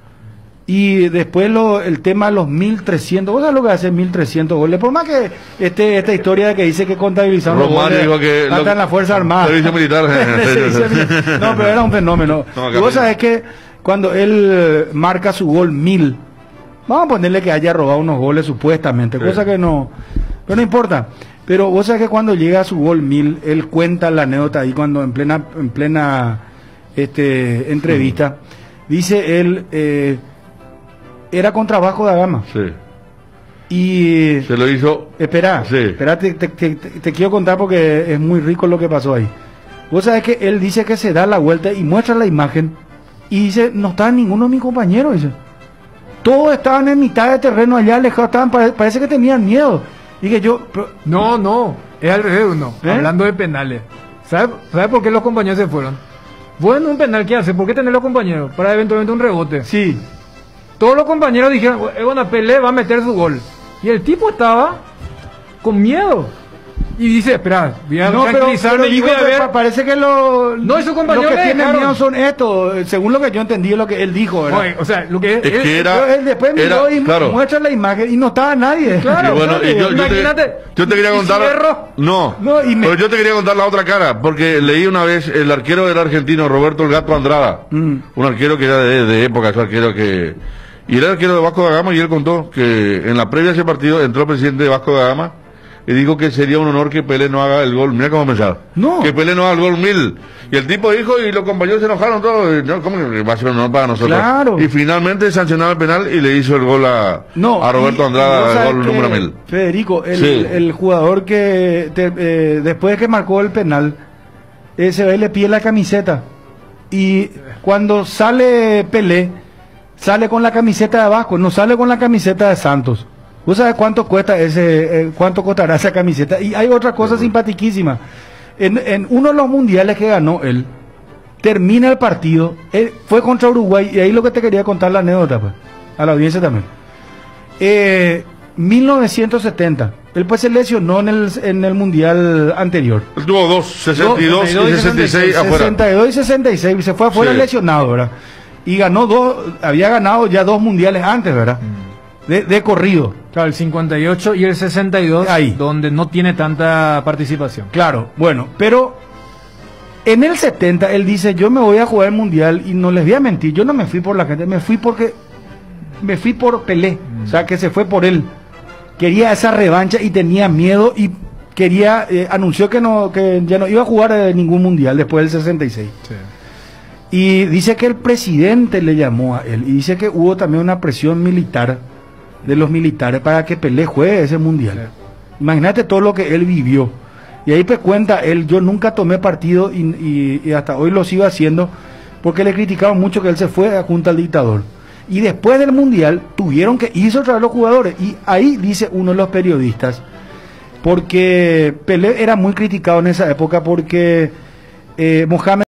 Y después el tema de los 1300, vos sabés lo que hace 1300 goles. Por más que esta historia de que dice que contabilizaron los goles hasta en la Fuerza Armada. Servicio militar. No, pero era un fenómeno. Y vos sabés que cuando él marca su gol 1000, vamos a ponerle que haya robado unos goles supuestamente, cosa que no. Pero no importa. Pero vos sabés que cuando llega a su gol 1000, él cuenta la anécdota ahí cuando en plena entrevista, dice él, era contra Vasco da Gama. Sí. Y se lo hizo. Espera, te quiero contar porque es muy rico lo que pasó ahí. Vos sabés que él dice que se da la vuelta y muestra la imagen y dice, no estaba ninguno de mis compañeros, dice. Todos estaban en mitad de terreno allá alejados, parece que tenían miedo. Y que yo... No, es al revés, uno. Hablando de penales. ¿Sabe por qué los compañeros se fueron? Bueno, un penal, ¿qué hace? ¿Por qué tener los compañeros? Para eventualmente un rebote. Sí. Todos los compañeros dijeron, bueno, Pelé va a meter su gol. Y el tipo estaba con miedo. Y dice, espera, voy a tranquilizarme y voy a ver. Parece que no, y su compañero lo que tienen miedo son estos, según lo que yo entendí, lo que él dijo, ¿verdad? Oye, o sea, lo que él después miró y muestra la imagen y no estaba nadie. Claro, imagínate. Yo te quería contar. Pero yo te quería contar la otra cara, porque leí una vez el arquero del argentino Roberto el Gato Andrada, un arquero que era de época, un arquero que. Y era arquero de Vasco da Gama, y él contó que en la previa de ese partido entró el presidente de Vasco da Gama y dijo que sería un honor que Pelé no haga el gol. Mira cómo pensaba. No. Que Pelé no haga el gol 1000. Y el tipo dijo, y los compañeros se enojaron todos. No, ¿cómo que va a ser un honor para nosotros? Claro. Y finalmente sancionaba el penal y le hizo el gol a Roberto Andrada, el gol número 1000. Federico, Sí. el jugador que después de que marcó el penal, se ve y le pide la camiseta. Y cuando sale Pelé, sale con la camiseta de abajo, no sale con la camiseta de Santos. ¿Vos sabés cuánto cuesta cuánto costará esa camiseta? Y hay otra cosa simpaticísima. En uno de los mundiales que ganó él, termina el partido, fue contra Uruguay, y ahí lo que te quería contar la anécdota, pues, a la audiencia también. 1970, él pues se lesionó en el mundial anterior. Él tuvo dos, 62 y 66 afuera. 62 y 66, y se fue afuera lesionado, ¿verdad? Y había ganado ya 2 mundiales antes, ¿verdad? De corrido. Claro, el 58 y el 62, ahí, donde no tiene tanta participación. Claro, bueno, pero en el 70 él dice, yo me voy a jugar el mundial, y no les voy a mentir, yo no me fui por la gente, me fui por Pelé, o sea, que se fue por él. Quería esa revancha y tenía miedo, y anunció que ya no iba a jugar ningún mundial después del 66. Sí. Y dice que el presidente le llamó a él, y dice que hubo también una presión militar de los militares para que Pelé juegue ese mundial. Sí. Imagínate todo lo que él vivió. Y ahí pues cuenta él, yo nunca tomé partido y hasta hoy lo sigo haciendo, porque le criticaban mucho que él se fue junto al dictador. Y después del mundial tuvieron que irse otra vez los jugadores. Y ahí dice uno de los periodistas, porque Pelé era muy criticado en esa época, porque Mohamed